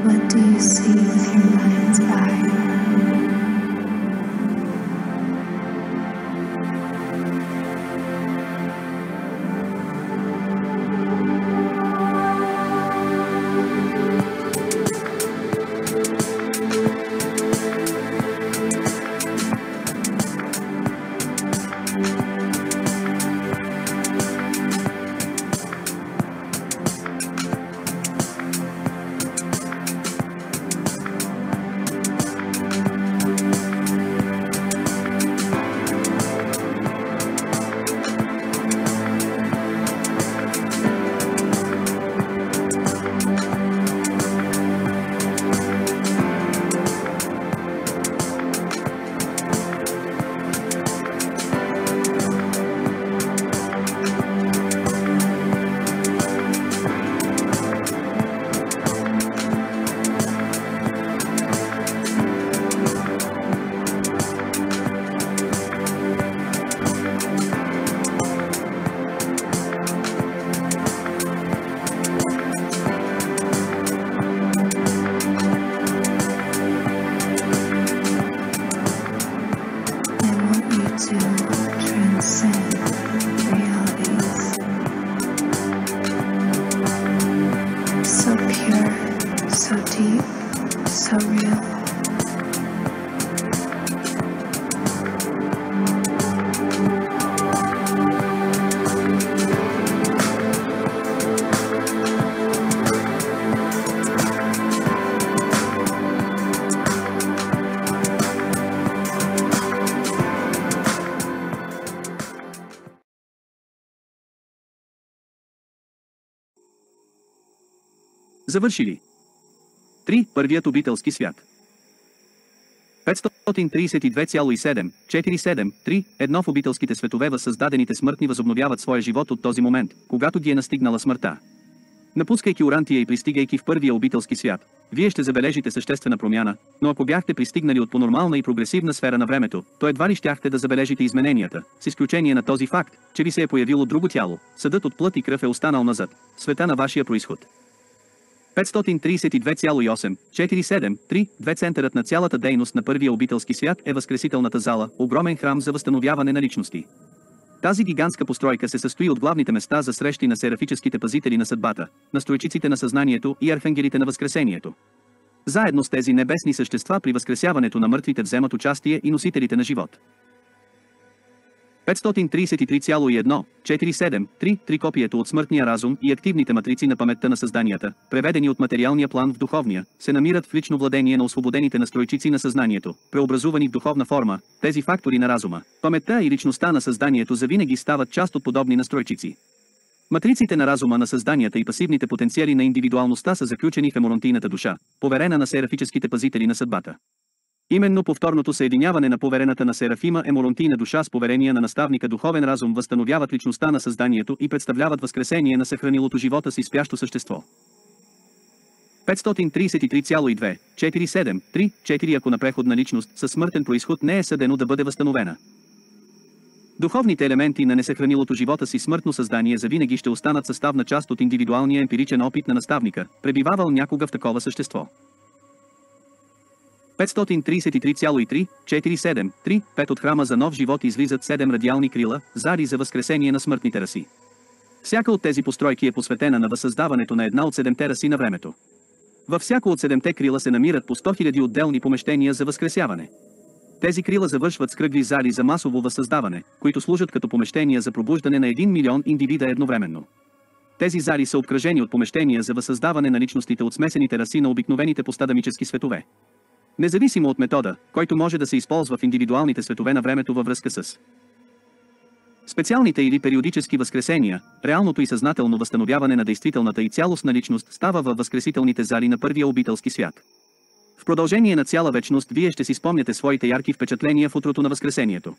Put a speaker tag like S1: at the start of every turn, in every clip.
S1: What do you see with your mind's eye?
S2: Завършили. 3. Първият обителски свят. 532,747,3. В обителските светове възсъздадените смъртни възобновяват своя живот от този момент, когато ги е настигнала смъртта. Напускайки Урантия и пристигайки в първия обителски свят, вие ще забележите съществена промяна, но ако бяхте пристигнали от по-нормална и прогресивна сфера на времето, то едва ли щяхте да забележите измененията, с изключение на този факт, че ви се е появило друго тяло, съдът от плът и кръв е останал назад, света на вашия произход. 532,847,3. Центърът на цялата дейност на първия обителски свят е възкресителната зала, огромен храм за възстановяване на личности. Тази гигантска постройка се състои от главните места за срещи на серафическите пазители на съдбата, настройчиците на съзнанието и архангелите на възкресението. Заедно с тези небесни същества при възкресяването на мъртвите вземат участие и носителите на живот. 533,1,47,3. Копието от смъртния разум и активните матрици на паметта на създанията, преведени от материалния план в духовния, се намират в лично владение на освободените настройчици на съзнанието, преобразувани в духовна форма. Тези фактори на разума, паметта и личността на създанието завинаги стават част от подобни настройчици. Матриците на разума на създанията и пасивните потенциали на индивидуалността са заключени в еморонтийната душа, поверена на серафическите пазители на съдбата. Именно повторното съединяване на поверената на Серафима еморонтийна душа с поверения на наставника духовен разум възстановяват личността на създанието и представляват възкресение на съхранилото живота си спящо същество. 533,2,47,3,4. Ако на преходна личност със смъртен произход не е съдено да бъде възстановена. Духовните елементи на несъхранилото живота си смъртно създание завинаги ще останат съставна част от индивидуалния емпиричен опит на наставника, пребивавал някога в такова същество. 533,3,47,3,5. От храма за нов живот излизат 7 радиални крила, зари за възкресение на смъртните раси. Всяка от тези постройки е посветена на възсъздаването на една от 7-те раси на времето. Във всяко от 7-те крила се намират по 100 000 отделни помещения за възкресяване. Тези крила завършват с кръгли зали за масово възсъздаване, които служат като помещения за пробуждане на 1 милион индивида едновременно. Тези зали са обкръжени от помещения за възсъздаване на личностите от смесените раси на обикновените постадамически светове. Независимо от метода, който може да се използва в индивидуалните светове на времето във връзка с специалните или периодически възкресения, реалното и съзнателно възстановяване на действителната и цялостна личност става във възкресителните зали на първия обителски свят. В продължение на цяла вечност вие ще си спомняте своите ярки впечатления в утрото на възкресението.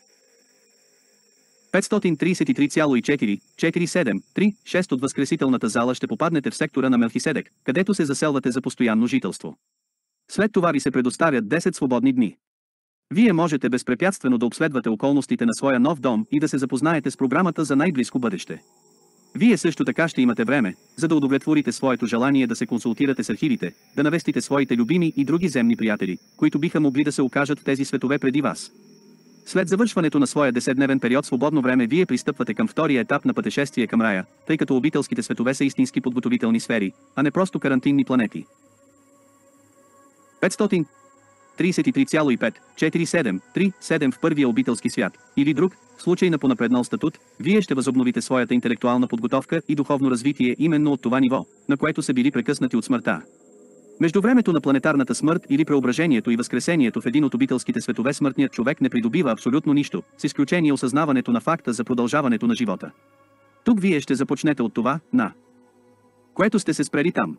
S2: 533,4,47,3,6. От възкресителната зала ще попаднете в сектора на Мелхиседек, където се заселвате за постоянно жителство. След това ви се предоставят 10 свободни дни. Вие можете безпрепятствено да обследвате околностите на своя нов дом и да се запознаете с програмата за най-близко бъдеще. Вие също така ще имате време, за да удовлетворите своето желание да се консултирате с архивите, да навестите своите любими и други земни приятели, които биха могли да се окажат в тези светове преди вас. След завършването на своя 10-дневен период свободно време вие пристъпвате към втория етап на пътешествие към рая, тъй като обителските светове са истински подготовителни сфери, а не просто карантинни планети. 533,54737 в първия обителски свят, или друг, в случай на понапреднал статут, вие ще възобновите своята интелектуална подготовка и духовно развитие именно от това ниво, на което са били прекъснати от смъртта. Между времето на планетарната смърт или преображението и възкресението в един от обителските светове смъртният човек не придобива абсолютно нищо, с изключение осъзнаването на факта за продължаването на живота. Тук вие ще започнете от това, на което сте се спрели там.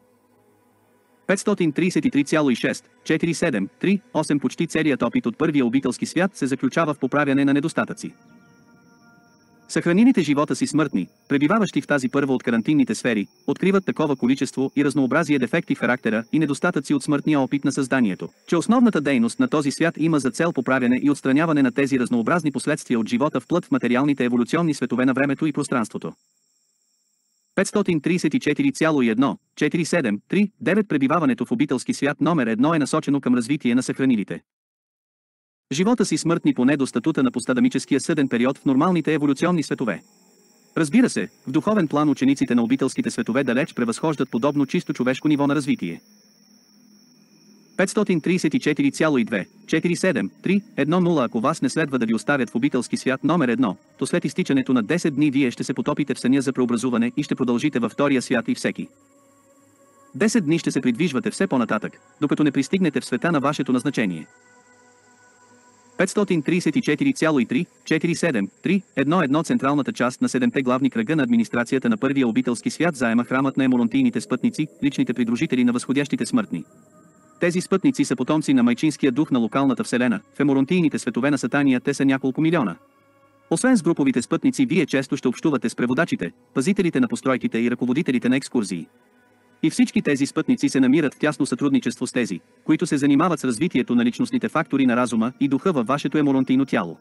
S2: 533,64738 почти целият опит от първия обителски свят се заключава в поправяне на недостатъци. Съхранилите живота си смъртни, пребиваващи в тази първа от карантинните сфери, откриват такова количество и разнообразие дефекти в характера и недостатъци от смъртния опит на създанието, че основната дейност на този свят има за цел поправяне и отстраняване на тези разнообразни последствия от живота в плът в материалните еволюционни светове на времето и пространството. 534,14739 пребиваването в обителски свят номер 1 е насочено към развитие на съхранилите живота си смъртни поне до статута на постадамическия съден период в нормалните еволюционни светове. Разбира се, в духовен план учениците на обителските светове далеч превъзхождат подобно чисто човешко ниво на развитие. 534,24731 ако вас не следва да ви оставят в обителски свят номер 1, то след изтичането на 10 дни вие ще се потопите в съня за преобразуване и ще продължите във втория свят и всеки 10 дни ще се придвижвате все по-нататък, докато не пристигнете в света на вашето назначение. 534,34731 централната част на 7-те главни кръга на администрацията на първия обителски свят заема храмът на еморонтийните спътници, личните придружители на възходящите смъртни. Тези спътници са потомци на майчинския дух на локалната вселена, в еморонтийните светове на Сатания те са няколко милиона. Освен с груповите спътници вие често ще общувате с преводачите, пазителите на постройките и ръководителите на екскурзии. И всички тези спътници се намират в тясно сътрудничество с тези, които се занимават с развитието на личностните фактори на разума и духа във вашето еморонтийно тяло.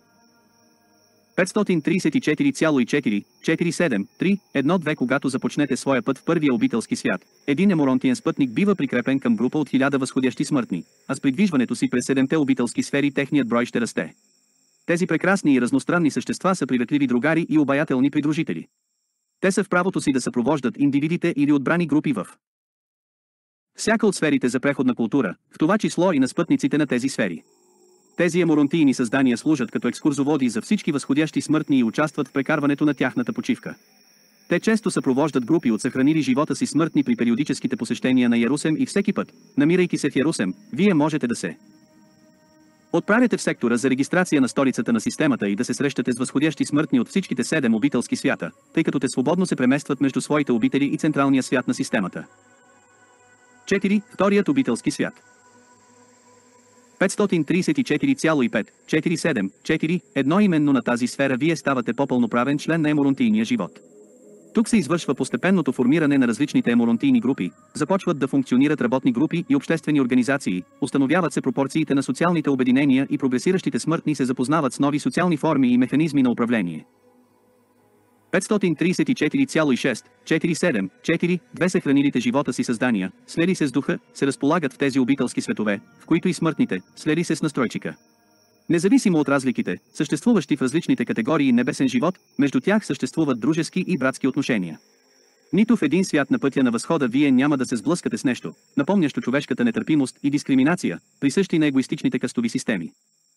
S2: 534,44731 когато започнете своя път в първия обителски свят, един еморонтиен спътник бива прикрепен към група от 1000 възходящи смъртни, а с придвижването си през 7-те обителски сфери техният брой ще расте. Тези прекрасни и разностранни същества са приветливи другари и обаятелни придружители. Те са в правото си да съпровождат индивидите или отбрани групи в всяка от сферите за преходна култура, в това число и на спътниците на тези сфери. Тези еморонтийни създания служат като екскурзоводи за всички възходящи смъртни и участват в прекарването на тяхната почивка. Те често съпровождат групи от съхранили живота си смъртни при периодическите посещения на Ярусем и всеки път, намирайки се в Ярусем, вие можете да се отправяте в сектора за регистрация на столицата на системата и да се срещате с възходящи смъртни от всичките 7 обителски свята, тъй като те свободно се преместват между своите обители и централния свят на системата. 4. Вторият обителски свят. 534,54741 именно на тази сфера вие ставате по-пълноправен член на еморонтийния живот. Тук се извършва постепенното формиране на различните еморонтийни групи, започват да функционират работни групи и обществени организации, установяват се пропорциите на социалните обединения и прогресиращите смъртни се запознават с нови социални форми и механизми на управление. 534,64742 съхранилите живота си създания, слели се с духа, се разполагат в тези обителски светове, в които и смъртните, слели се с настройчика. Независимо от разликите, съществуващи в различните категории небесен живот, между тях съществуват дружески и братски отношения. Нито в един свят на пътя на възхода вие няма да се сблъскате с нещо, напомнящо човешката нетърпимост и дискриминация, присъщи на егоистичните кастови системи.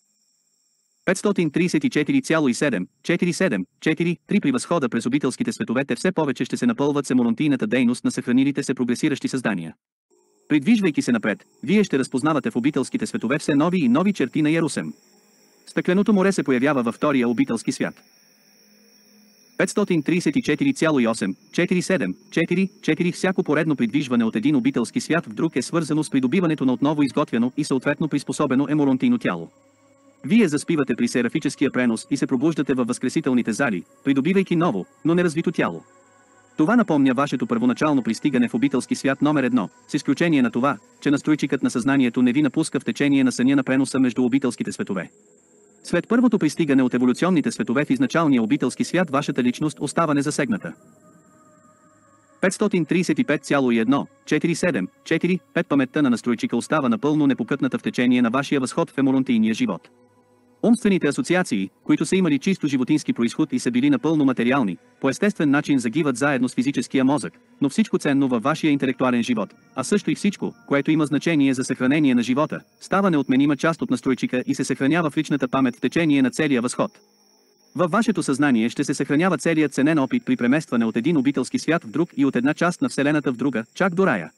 S2: 534,74743 при възхода през обителските светове те все повече ще се напълват с еморонтийната дейност на съхранилите се прогресиращи създания. Придвижвайки се напред, вие ще разпознавате в обителските светове все нови и нови черти на Ярусем. Стъкленото море се появява във втория обителски свят. 534,84744 всяко поредно придвижване от един обителски свят в друг е свързано с придобиването на отново изготвено и съответно приспособено еморонтийно тяло. Вие заспивате при серафическия пренос и се пробуждате във възкресителните зали, придобивайки ново, но неразвито тяло. Това напомня вашето първоначално пристигане в обителски свят номер 1, с изключение на това, че настройчикът на съзнанието не ви напуска в течение на съня на преноса между обителските светове. След първото пристигане от еволюционните светове в изначалния обителски свят вашата личност остава незасегната. 535,1,47,4,5 паметта на настройчика остава напълно непокътната в течение на вашия възход в еморонтийния живот. Умствените асоциации, които са имали чисто животински произход и са били напълно материални, по естествен начин загиват заедно с физическия мозък, но всичко ценно във вашия интелектуален живот, а също и всичко, което има значение за съхранение на живота, става неотменима част от настройчика и се съхранява в личната памет в течение на целия възход. Във вашето съзнание ще се съхранява целият ценен опит при преместване от един обителски свят в друг и от една част на Вселената в друга, чак до рая.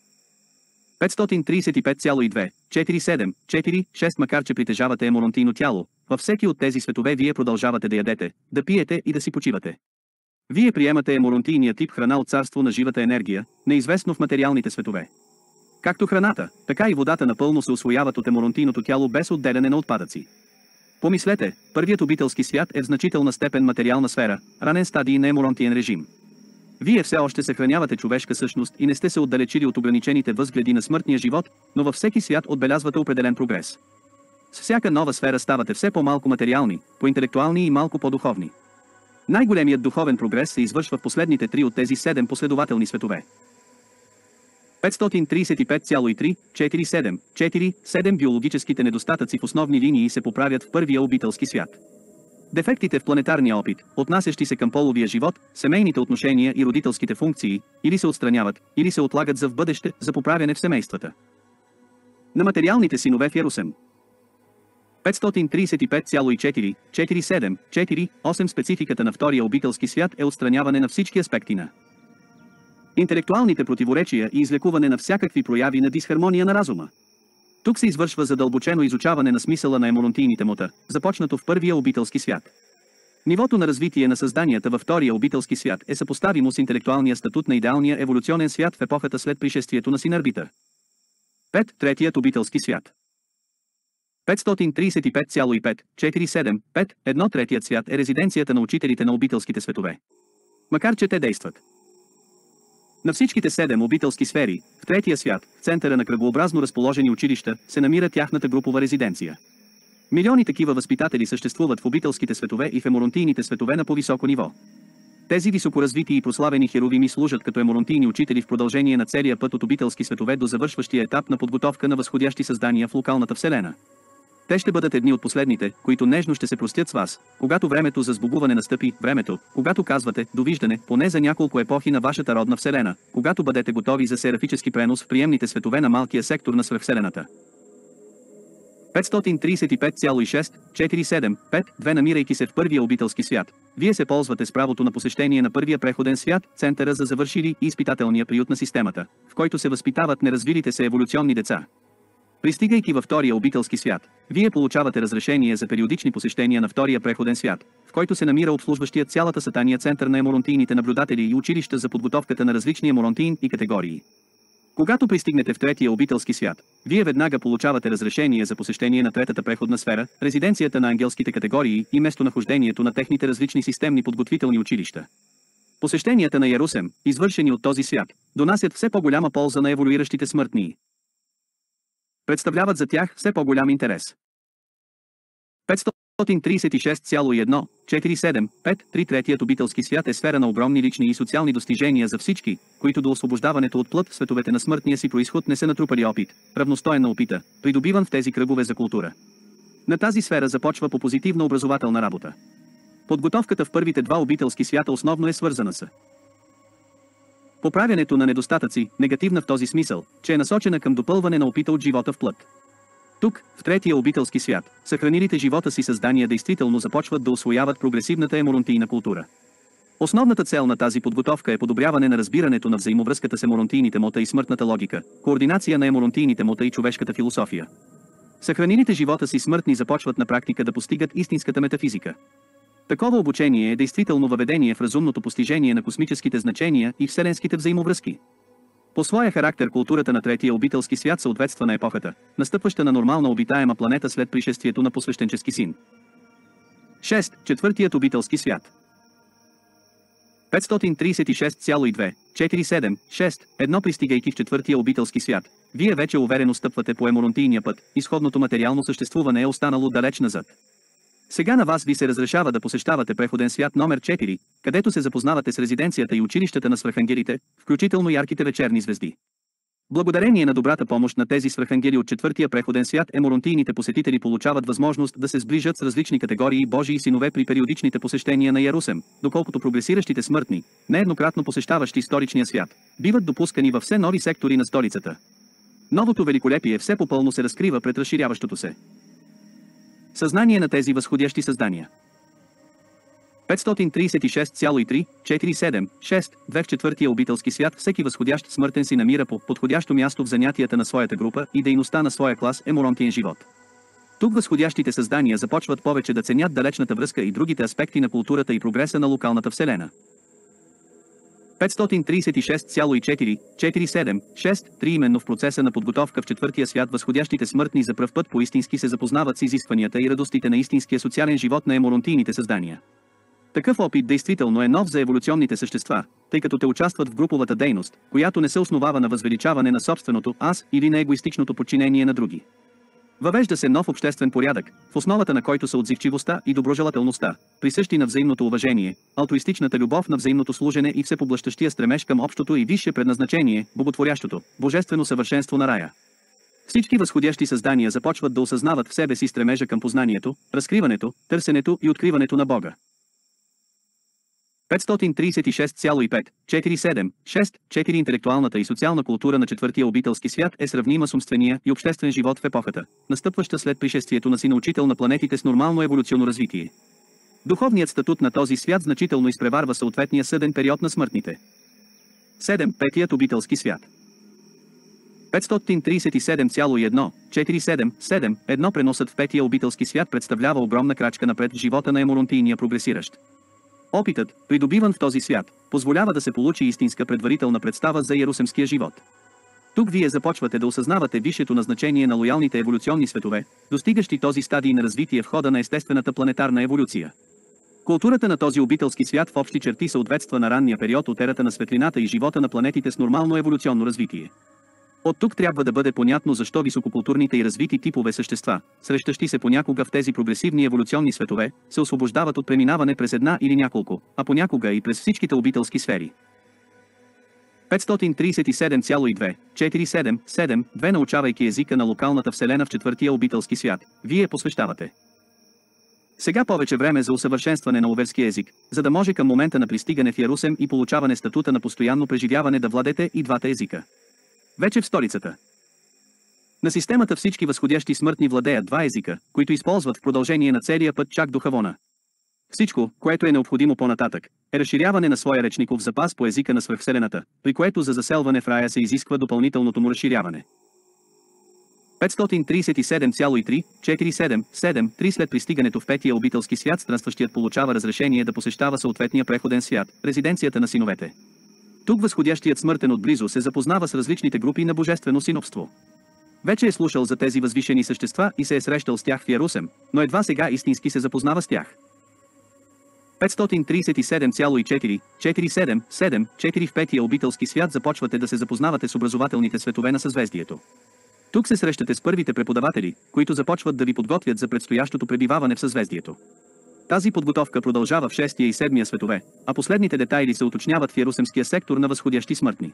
S2: 535,2,47,4,6 Макар че притежавате еморонтийно тяло, във всеки от тези светове вие продължавате да ядете, да пиете и да си почивате. Вие приемате еморонтийния тип храна от царство на живата енергия, неизвестно в материалните светове. Както храната, така и водата напълно се усвояват от еморонтийното тяло без отделяне на отпадъци. Помислете, първият обителски свят е в значителна степен материална сфера, ранен стадий на еморонтиен режим. Вие все още съхранявате човешка същност и не сте се отдалечили от ограничените възгледи на смъртния живот, но във всеки свят отбелязвате определен прогрес. С всяка нова сфера ставате все по-малко материални, по-интелектуални и малко по-духовни. Най-големият духовен прогрес се извършва в последните 3 от тези 7 последователни светове. 535,3,47,4,7 Биологическите недостатъци в основни линии се поправят в първия обителски свят. Дефектите в планетарния опит, отнасящи се към половия живот, семейните отношения и родителските функции, или се отстраняват, или се отлагат за в бъдеще, за поправяне в семействата. На материалните синове в Ярусем. 535,4,47,4,8 Спецификата на втория обителски свят е отстраняване на всички аспекти на интелектуалните противоречия и излекуване на всякакви прояви на дисхармония на разума. Тук се извършва задълбочено изучаване на смисъла на еморонтийните мота, започнато в първия обителски свят. Нивото на развитие на създанията във втория обителски свят е съпоставимо с интелектуалния статут на идеалния еволюционен свят в епохата след пришествието на Синарбитър. 5. Третият обителски свят. 535,5,47,5 1. Третият свят е резиденцията на учителите на обителските светове. Макар че те действат на всичките 7 обителски сфери, в третия свят, в центъра на кръгообразно разположени училища, се намира тяхната групова резиденция. Милиони такива възпитатели съществуват в обителските светове и в еморонтийните светове на по-високо ниво. Тези високоразвити и прославени херувими служат като еморонтийни учители в продължение на целия път от обителски светове до завършващия етап на подготовка на възходящи създания в локалната вселена. Те ще бъдат едни от последните, които нежно ще се простят с вас, когато времето за сбогуване настъпи, времето, когато казвате «довиждане» поне за няколко епохи на вашата родна вселена, когато бъдете готови за серафически пренос в приемните светове на малкия сектор на свръхвселената. 535,6,47,5,2 Намирайки се в първия обителски свят, вие се ползвате с правото на посещение на първия преходен свят, центъра за завършили и изпитателния приют на системата, в който се възпитават неразвилите се еволюционни деца. Пристигайки във втория обителски свят, вие получавате разрешение за периодични посещения на втория преходен свят, в който се намира обслужващия цялата сатания център на еморонтийните наблюдатели и училища за подготовката на различни еморонтийн и категории. Когато пристигнете в третия обителски свят, вие веднага получавате разрешение за посещение на третата преходна сфера, резиденцията на ангелските категории и местонахождението на техните различни системни подготвителни училища. Посещенията на Ярусем, извършени от този свят, донасят все по-голяма полза на еволюиращите смъртни. Представляват за тях все по-голям интерес. 536,1,47,5,3 Третият обителски свят е сфера на огромни лични и социални достижения за всички, които до освобождаването от плът в световете на смъртния си произход не са натрупали опит, равностоен на опита, придобиван в тези кръгове за култура. На тази сфера започва по позитивна образователна работа. Подготовката в първите 2 обителски свята основно е свързана с поправянето на недостатъци, негативна в този смисъл, че е насочена към допълване на опита от живота в плът. Тук, в третия обителски свят, съхранилите живота си създания действително започват да усвояват прогресивната еморонтийна култура. Основната цел на тази подготовка е подобряване на разбирането на взаимовръзката с еморонтийните мота и смъртната логика, координация на еморонтийните мота и човешката философия. Съхранилите живота си смъртни започват на практика да постигат истинската метафизика. Такова обучение е действително въведение в разумното постижение на космическите значения и вселенските взаимовръзки. По своя характер културата на третия обителски свят съответства на епохата, настъпваща на нормална обитаема планета след пришествието на посвещенчески син. 6. Четвъртият обителски свят. 536,2,47,6,1 Пристигайки в четвъртия обителски свят, вие вече уверено стъпвате по еморонтийния път, изходното материално съществуване е останало далеч назад. Сега на вас ви се разрешава да посещавате преходен свят номер 4, където се запознавате с резиденцията и училищата на свръхангелите, включително ярките вечерни звезди. Благодарение на добрата помощ на тези свръхангели от четвъртия преходен свят, еморонтийните посетители получават възможност да се сближат с различни категории Божии синове при периодичните посещения на Ярусалим, доколкото прогресиращите смъртни, нееднократно посещаващи историчния свят, биват допускани във все нови сектори на столицата. Новото великолепие все по-пълно се разкрива пред разширяващото се съзнание на тези възходящи създания. 536,347,6 в четвъртия обителски свят всеки възходящ смъртен си намира по подходящо място в занятията на своята група и дейността на своя клас еморонтиен живот. Тук възходящите създания започват повече да ценят далечната връзка и другите аспекти на културата и прогреса на локалната вселена. 536,447,6 именно в процеса на подготовка в четвъртия свят възходящите смъртни за пръв път поистински се запознават с изискванията и радостите на истинския социален живот на еморонтийните създания. Такъв опит действително е нов за еволюционните същества, тъй като те участват в груповата дейност, която не се основава на възвеличаване на собственото аз или на егоистичното подчинение на други. Въвежда се нов обществен порядък, в основата на който са отзивчивостта и доброжелателността, присъщи на взаимното уважение, алтруистичната любов на взаимното служене и всепоблащащия стремеж към общото и висше предназначение, боготворящото, божествено съвършенство на рая. Всички възходящи създания започват да осъзнават в себе си стремежа към познанието, разкриването, търсенето и откриването на Бога. 536,547,6 интелектуалната и социална култура на четвъртия обителски свят е сравнима с умствения и обществен живот в епохата, настъпваща след пришествието на сина-учител на планетите с нормално еволюционно развитие. Духовният статут на този свят значително изпреварва съответния съден период на смъртните. 7. Петият обителски свят. 537,1,477,1 преносът в петия обителски свят представлява огромна крачка напред в живота на еморонтийния прогресиращ. Опитът, придобиван в този свят, позволява да се получи истинска предварителна представа за ярусалимския живот. Тук вие започвате да осъзнавате висшето назначение на лоялните еволюционни светове, достигащи този стадий на развитие в хода на естествената планетарна еволюция. Културата на този обителски свят в общи черти съответства на ранния период от ерата на светлината и живота на планетите с нормално еволюционно развитие. От тук трябва да бъде понятно защо висококултурните и развити типове същества, срещащи се понякога в тези прогресивни еволюционни светове, се освобождават от преминаване през една или няколко, а понякога и през всичките обителски сфери. 537,2,477,2 научавайки езика на локалната вселена в четвъртия обителски свят, вие посвещавате сега повече време за усъвършенстване на оверския език, за да може към момента на пристигане в Ярусалим и получаване статута на постоянно преживяване да владете и двата езика. Вече в столицата на системата всички възходящи смъртни владеят два езика, които използват в продължение на целия път чак до Хавона. Всичко, което е необходимо по-нататък, е разширяване на своя речников запас по езика на свръхвселената, при което за заселване в рая се изисква допълнителното му разширяване. 537,3,477,3 след пристигането в петия обителски свят странстващият получава разрешение да посещава съответния преходен свят, резиденцията на синовете. Тук възходящият смъртен отблизо се запознава с различните групи на божествено синовство. Вече е слушал за тези възвишени същества и се е срещал с тях в Ярусалим, но едва сега истински се запознава с тях. 537,4,477,4 в петия обителски свят започвате да се запознавате с образователните светове на съзвездието. Тук се срещате с първите преподаватели, които започват да ви подготвят за предстоящото пребиваване в съзвездието. Тази подготовка продължава в 6-я и 7-я светове, а последните детайли се уточняват в Ярусалимския сектор на възходящи смъртни.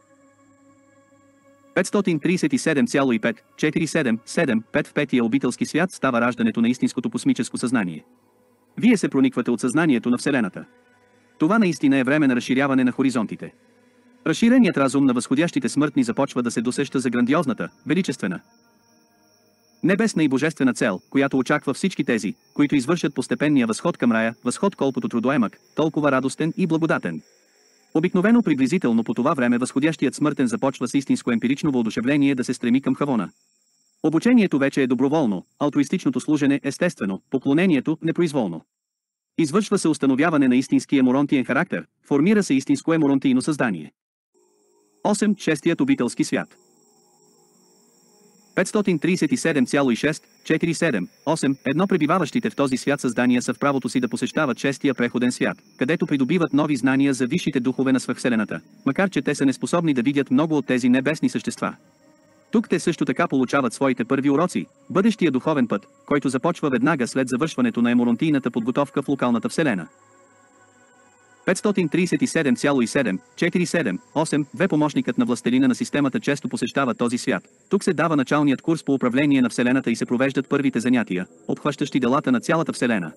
S2: 537,5,477,5 в петия обителски свят става раждането на истинското космическо съзнание. Вие се прониквате от съзнанието на Вселената. Това наистина е време на разширяване на хоризонтите. Разширеният разум на възходящите смъртни започва да се досеща за грандиозната, величествена, небесна и божествена цел, която очаква всички тези, които извършат постепенния възход към рая, възход колкото трудоемък, толкова радостен и благодатен. Обикновено приблизително по това време възходящият смъртен започва с истинско емпирично въодушевление да се стреми към Хавона. Обучението вече е доброволно, алтруистичното служене естествено, поклонението непроизволно. Извършва се установяване на истински еморонтиен характер, формира се истинско еморонтийно създание. 8. Шестият обителски свят. 537,6,47,8 едно пребиваващите в този свят създания са в правото си да посещават шестия преходен свят, където придобиват нови знания за висшите духове на свръхвселената, макар че те са неспособни да видят много от тези небесни същества. Тук те също така получават своите първи уроци, бъдещия духовен път, който започва веднага след завършването на еморонтийната подготовка в локалната вселена. 537,747,8 помощникът на властелина на системата често посещава този свят. Тук се дава началният курс по управление на Вселената и се провеждат първите занятия, обхващащи делата на цялата Вселена.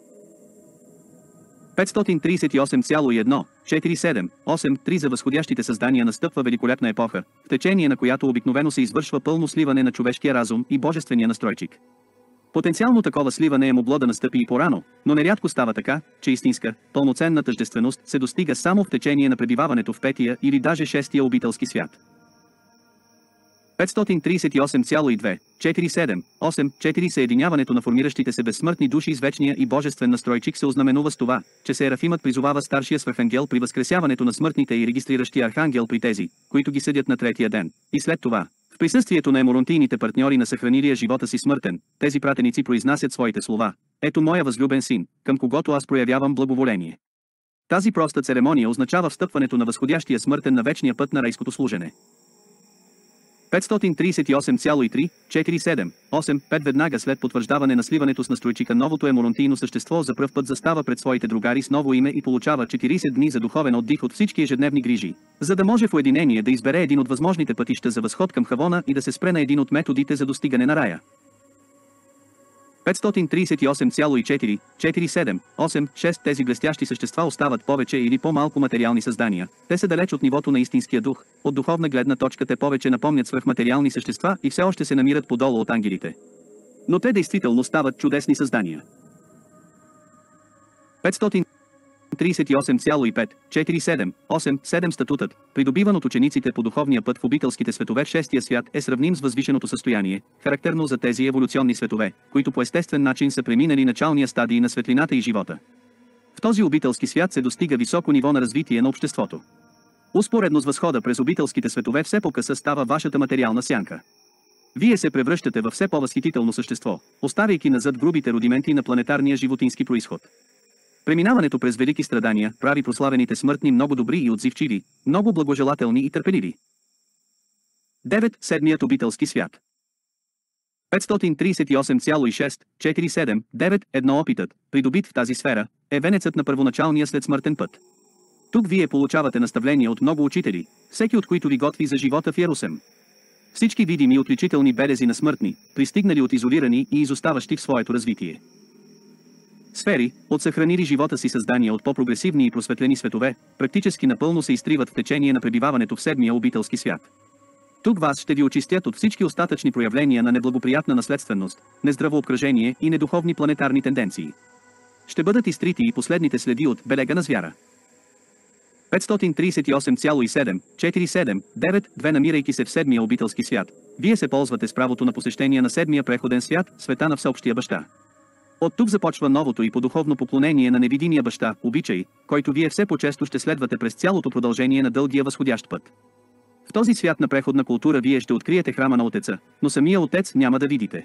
S2: 538,147,8 за възходящите създания настъпва великолепна епоха, в течение на която обикновено се извършва пълно сливане на човешкия разум и божествения настройчик. Потенциално такова сливане е могло да настъпи и по-рано, но нерядко става така, че истинска, пълноценна тъждественост се достига само в течение на пребиваването в петия или даже шестия обителски свят. 538,247,8 съединяването на формиращите се безсмъртни души с вечния и божествен настройчик се ознаменува с това, че Серафимът призовава старшия свръхангел при възкресяването на смъртните и регистриращия архангел при тези, които ги съдят на третия ден, и след това, в присъствието на еморонтийните партньори на съхранилия живота си смъртен, тези пратеници произнасят своите слова: „Ето моя възлюбен син, към когото аз проявявам благоволение“. Тази проста церемония означава встъпването на възходящия смъртен на вечния път на райското служене. 538,347,8 веднага след потвърждаване на сливането с настройчика новото еморонтийно същество за пръв път застава пред своите другари с ново име и получава 40 дни за духовен отдих от всички ежедневни грижи, за да може в уединение да избере един от възможните пътища за възход към Хавона и да се спре на един от методите за достигане на рая. 538,447,8 тези блестящи същества остават повече или по-малко материални създания. Те са далеч от нивото на истинския дух, от духовна гледна точка те повече напомнят свръхматериални същества и все още се намират подолу от ангелите. Но те действително стават чудесни създания. 538,547,8 статутът, придобиван от учениците по духовния път в обителските светове в шестия свят, е сравним с възвишеното състояние, характерно за тези еволюционни светове, които по естествен начин са преминали началния стадий на светлината и живота. В този обителски свят се достига високо ниво на развитие на обществото. Успоредно с възхода през обителските светове все по-къса става вашата материална сянка. Вие се превръщате във все по-възхитително същество, оставяйки назад грубите рудименти на планетарния животински произход. Преминаването през велики страдания прави прославените смъртни много добри и отзивчиви, много благожелателни и търпеливи. 9. Седмият обителски свят. 538,647,9 опитът, придобит в тази сфера, е венецът на първоначалния следсмъртен път. Тук вие получавате наставления от много учители, всеки от които ви готви за живота в Ярусалим. Всички видими и отличителни белези на смъртни, пристигнали от изолирани и изоставащи в своето развитие сфери, от съхранили живота си създания от по-прогресивни и просветлени светове, практически напълно се изтриват в течение на пребиваването в седмия обителски свят. Тук вас ще ви очистят от всички остатъчни проявления на неблагоприятна наследственост, нездраво обкръжение и недуховни планетарни тенденции. Ще бъдат изтрити и последните следи от белега на звяра. 538,747,9 намирайки се в седмия обителски свят, вие се ползвате с правото на посещение на седмия преходен свят, света на всеобщия баща. От тук започва новото и подуховно поклонение на невидимия баща, обичай, който вие все по-често ще следвате през цялото продължение на дългия възходящ път. В този свят на преходна култура вие ще откриете храма на Отеца, но самия Отец няма да видите.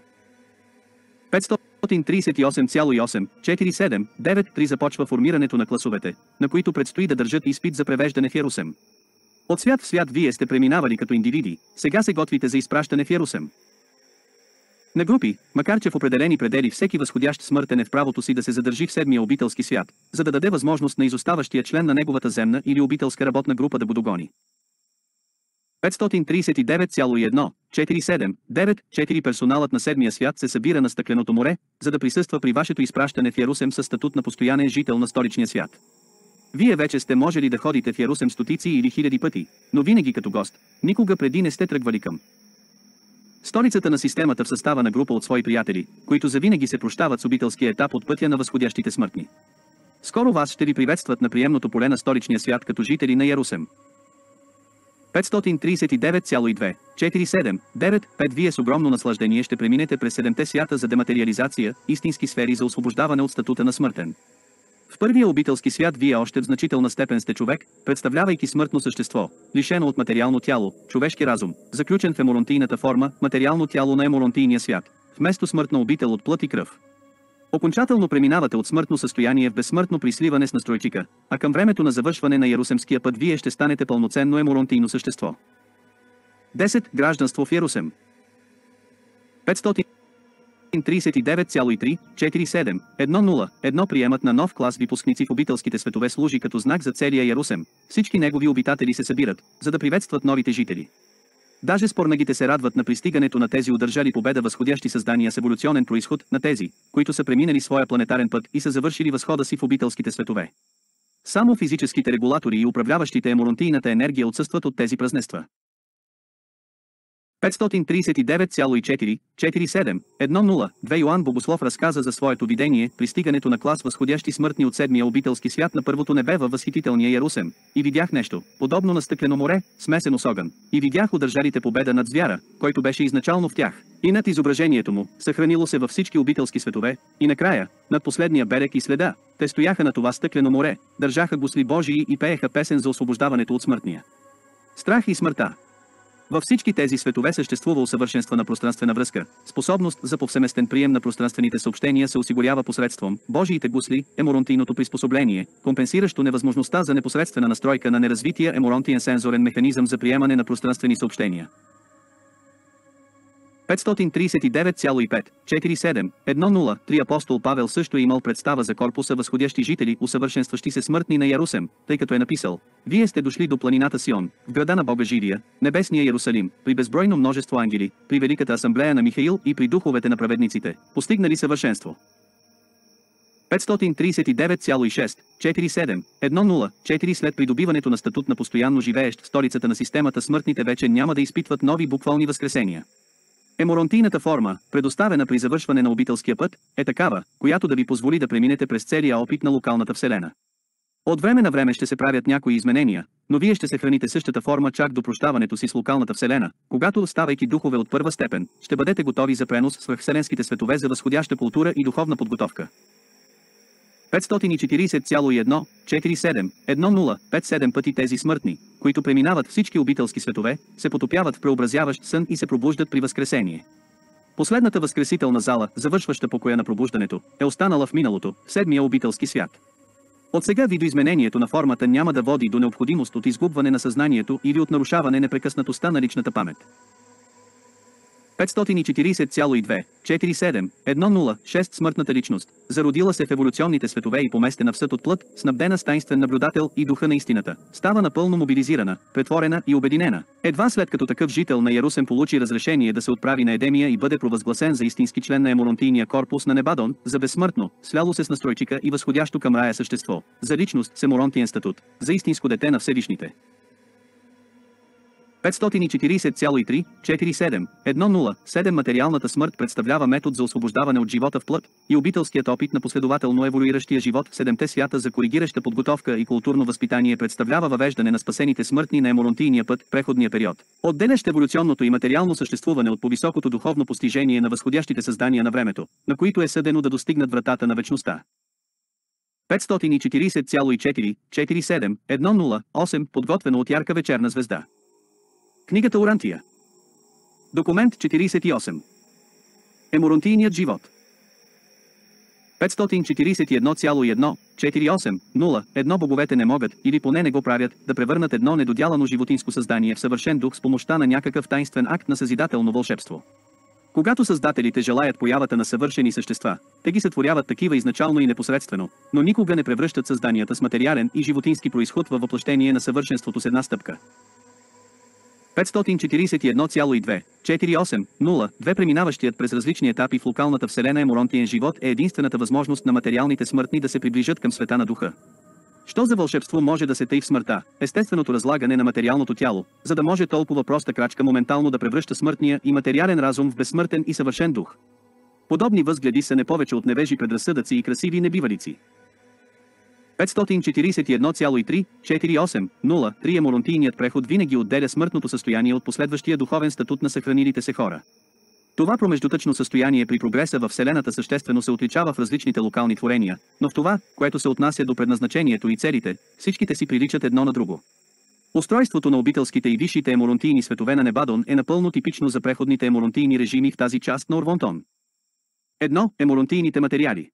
S2: 538,847,9 започва формирането на класовете, на които предстои да държат изпит за превеждане в Ярусалим. От свят в свят вие сте преминавали като индивиди, сега се готвите за изпращане в Ярусалим. На групи, макар че в определени предели всеки възходящ смъртен е в правото си да се задържи в седмия обителски свят, за да даде възможност на изоставащия член на неговата земна или обителска работна група да го догони. 539,1,47,9 персоналът на седмия свят се събира на Стъкленото море, за да присъства при вашето изпращане в Ярусалим със статут на постоянен жител на столичния свят. Вие вече сте можели да ходите в Ярусалим стотици или хиляди пъти, но винаги като гост, никога преди не сте тръгвали към столицата на системата в състава на група от свои приятели, които завинаги се прощават с обителския етап от пътя на възходящите смъртни. Скоро вас ще ви приветстват на приемното поле на столичния свят като жители на Ярусалим. 539,2,47,9 вие с огромно наслаждение ще преминете през 7-те свята за дематериализация, истински сфери за освобождаване от статута на смъртен. В първия обителски свят вие още в значителна степен сте човек, представлявайки смъртно същество, лишено от материално тяло, човешки разум, заключен в еморонтийната форма, материално тяло на еморонтийния свят, вместо смъртна обител от плът и кръв. Окончателно преминавате от смъртно състояние в безсмъртно при сливане с настройчика, а към времето на завършване на Ярусалимския път вие ще станете пълноценно еморонтийно същество. 10. Гражданство в Ярусалим. 539,347, 1.0, приемът на нов клас випускници в обителските светове служи като знак за целия Ярусалим. Всички негови обитатели се събират, за да приветстват новите жители. Даже спорнагите се радват на пристигането на тези удържали победа възходящи създания с еволюционен произход, на тези, които са преминали своя планетарен път и са завършили възхода си в обителските светове. Само физическите регулатори и управляващите еморонтийната енергия отсъстват от тези празненства. 539,447, 1.0, 2 Йоан Богослов разказа за своето видение, пристигането на клас възходящи смъртни от седмия обителски свят на първото небе във възхитителния Ярусалим. И видях нещо, подобно на стъклено море, смесено с огън. И видях удържалите победа над звяра, който беше изначално в тях. И над изображението му, съхранило се във всички обителски светове, и накрая, над последния берег и следа, те стояха на това стъклено море, държаха гусли Божии и пееха песен за освобождаването от смъртния страх и смъртта. Във всички тези светове съществува усъвършенствана пространствена връзка, способност за повсеместен прием на пространствените съобщения се осигурява посредством Божиите гусли, еморонтийното приспособление, компенсиращо невъзможността за непосредствена настройка на неразвития еморонтиен сензорен механизъм за приемане на пространствени съобщения. 539,547, 1.0, 3 Апостол Павел също е имал представа за корпуса възходящи жители, усъвършенстващи се смъртни на Ярусалим, тъй като е написал: Вие сте дошли до планината Сион, в града на Бога живия, небесния Ярусалим, при безбройно множество ангели, при великата асамблея на Михаил и при духовете на праведниците, постигнали съвършенство. 539,647, 1.0, 4 След придобиването на статут на постоянно живеещ в столицата на системата смъртните вече няма да изпитват нови буквални възкресения. Еморонтийната форма, предоставена при завършване на обителския път, е такава, която да ви позволи да преминете през целия опит на локалната вселена. От време на време ще се правят някои изменения, но вие ще се храните същата форма чак до прощаването си с локалната вселена, когато, ставайки духове от първа степен, ще бъдете готови за пренос в свръхвселенските светове за възходяща култура и духовна подготовка. 540,147, 1.0, 5-7 пъти тези смъртни, които преминават всички обителски светове, се потопяват в преобразяващ сън и се пробуждат при възкресение. Последната възкресителна зала, завършваща покоя на пробуждането, е останала в миналото, в седмия обителски свят. От сега видоизменението на формата няма да води до необходимост от изгубване на съзнанието или от нарушаване непрекъснатостта на личната памет. 540,2, 47, 1.0, 6 Смъртната личност, зародила се в еволюционните светове и поместена в съд от плът, снабдена с таинствен наблюдател и духа на истината, става напълно мобилизирана, претворена и обединена. Едва след като такъв жител на Ярусалим получи разрешение да се отправи на Едемия и бъде провъзгласен за истински член на еморонтийния корпус на Небадон, за безсмъртно, сляло се с настройчика и възходящо към рая същество, за личност с еморонтиен статут, за истинско дете на Всевишните. 540,3, 47, 1.0, 7 Материалната смърт представлява метод за освобождаване от живота в плът и обителският опит на последователно еволюиращия живот в седемте свята за коригираща подготовка и културно възпитание представлява въвеждане на спасените смъртни на еморонтийния път, преходния период, отделящ еволюционното и материално съществуване от по-високото духовно постижение на възходящите създания на времето, на които е съдено да достигнат вратата на вечността. 540,4, 47, 1.0, 8 Подготвено от ярка вечерна звезда. Книгата Урантия. Документ 48. Еморонтийният живот. 541,1, 48, 0, едно боговете не могат, или поне не го правят, да превърнат едно недодялано животинско създание в съвършен дух с помощта на някакъв таинствен акт на съзидателно вълшебство. Когато създателите желаят появата на съвършени същества, те ги сътворяват такива изначално и непосредствено, но никога не превръщат създанията с материален и животински произход във въплъщение на съвършенството с една стъпка. 541,2, 48, 0, 2 Преминаващият през различни етапи в локалната вселена еморонтиен живот е единствената възможност на материалните смъртни да се приближат към света на духа. Що за вълшебство може да се тъй в смъртта, естественото разлагане на материалното тяло, за да може толкова проста крачка моментално да превръща смъртния и материален разум в безсмъртен и съвършен дух? Подобни възгледи са не повече от невежи предразсъдъци и красиви небивалици. 541,3, 48, 0, 3 Еморонтийният преход винаги отделя смъртното състояние от последващия духовен статут на съхранилите се хора. Това промеждутъчно състояние при прогреса във Вселената съществено се отличава в различните локални творения, но в това, което се отнася до предназначението и целите, всичките си приличат едно на друго. Устройството на обителските и висшите еморонтийни светове на Небадон е напълно типично за преходните еморонтийни режими в тази част на Орвонтон. 1. Еморонтийните материали.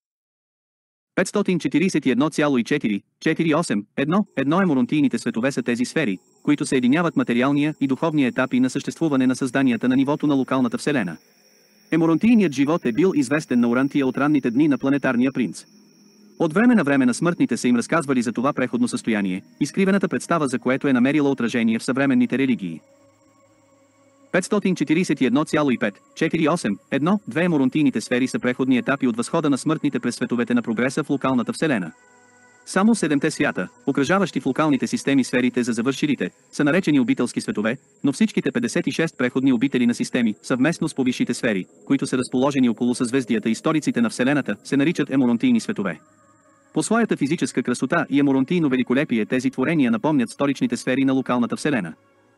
S2: 541,4, 48, 1 еморонтийните светове са тези сфери, които съединяват материалния и духовния етапи на съществуване на създанията на нивото на локалната вселена. Еморонтийният живот е бил известен на Урантия от ранните дни на планетарния принц. От време на време на смъртните са им разказвали за това преходно състояние, изкривената представа за което е намерила отражение в съвременните религии. 541,548,1,2 еморонтийните сфери са преходни етапи от възхода на смъртните през световете на прогреса в локалната вселена. Само 7-те свята, окръжаващи в локалните системи сферите за завършилите, са наречени обителски светове, но всичките 56 преходни обители на системи, съвместно с повисшите сфери, които са разположени около съзвездията и столиците на Вселената, се наричат еморонтийни светове. По своята физическа красота и еморонтийно великолепие тези творения напомнят столичните сфери на локалната Вселена.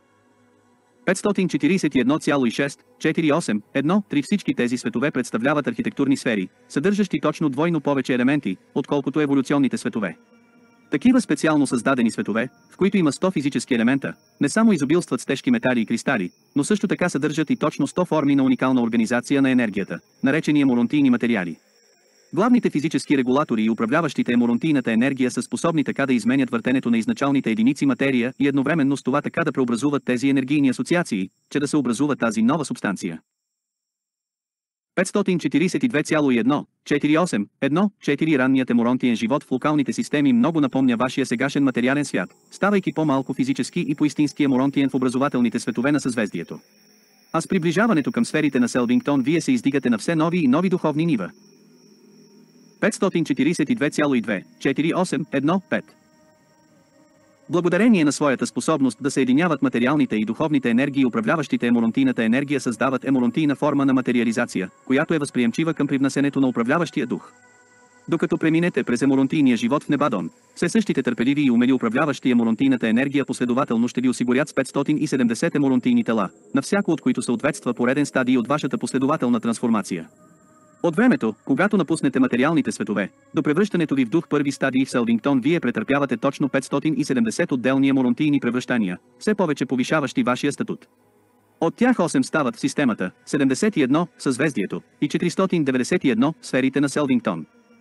S2: 541,648,1,3 всички тези светове представляват архитектурни сфери, съдържащи точно двойно повече елементи, отколкото еволюционните светове. Такива специално създадени светове, в които има 100 физически елемента, не само изобилстват с тежки метали и кристали, но също така съдържат и точно 100 форми на уникална организация на енергията, наречени еморонтийни материали. Главните физически регулатори и управляващите еморонтийната енергия са способни така да изменят въртенето на изначалните единици материя и едновременно с това така да преобразуват тези енергийни асоциации, че да се образува тази нова субстанция. 542,1,48,1,4 ранният еморонтиен живот в локалните системи много напомня вашия сегашен материален свят, ставайки по-малко физически и поистински еморонтиен в образователните светове на съзвездието. А с приближаването към сферите на Селвингтон вие се издигате на все нови и нови духовни нива. 542,2,4,8,1,5 Благодарение на своята способност да съединяват материалните и духовните енергии, управляващите еморонтийната енергия създават еморонтийна форма на материализация, която е възприемчива към привнасенето на управляващия дух. Докато преминете през еморонтийния живот в Небадон, все същите търпеливи и умели управляващи еморонтийната енергия последователно ще ви осигурят с 570 еморонтийни тела, на всяко от които съответства пореден стадий от вашата последователна трансформация. От времето, когато напуснете материалните светове, до превръщането ви в дух първи стадии в Селвингтон вие претърпявате точно 570 отделни еморонтийни превръщания, все повече повишаващи вашия статут. От тях 8 стават в системата, 71 – съзвездието и 491 – сферите на Селвингтон.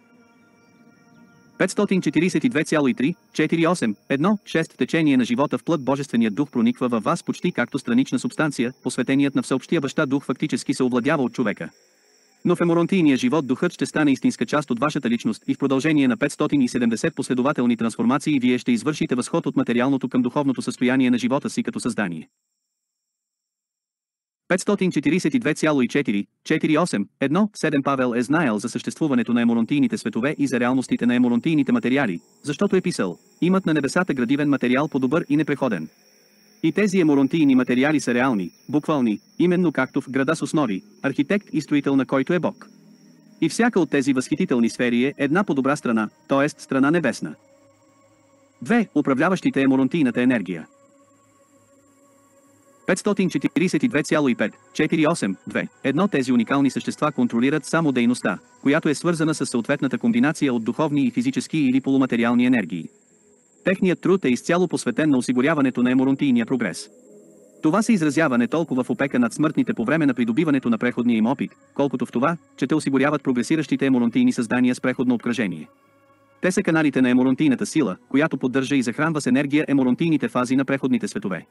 S2: 542,3,48,1,6 в течение на живота в плът Божественият дух прониква във вас почти както странична субстанция, посветеният на всеобщия баща дух фактически се овладява от човека. Но в еморонтийния живот духът ще стане истинска част от вашата личност и в продължение на 570 последователни трансформации вие ще извършите възход от материалното към духовното състояние на живота си като създание. 542,4,48,1,7 Павел е знаел за съществуването на еморонтийните светове и за реалностите на еморонтийните материали, защото е писал: имат на небесата градивен материал по-добър и непреходен. И тези еморонтийни материали са реални, буквални, именно както в града с основи, архитект и строител на който е Бог. И всяка от тези възхитителни сфери е една по-добра страна, т.е. страна небесна. 2. Управляващите еморонтийната енергия. 542,5,48,2. Тези уникални същества контролират само дейността, която е свързана с съответната комбинация от духовни и физически или полуматериални енергии. Техният труд е изцяло посветен на осигуряването на еморонтийния прогрес. Това се изразява не толкова в опека над смъртните по време на придобиването на преходния им опит, колкото в това, че те осигуряват прогресиращите еморонтийни създания с преходно обкръжение. Те са каналите на еморонтийната сила, която поддържа и захранва с енергия еморонтийните фази на преходните светове.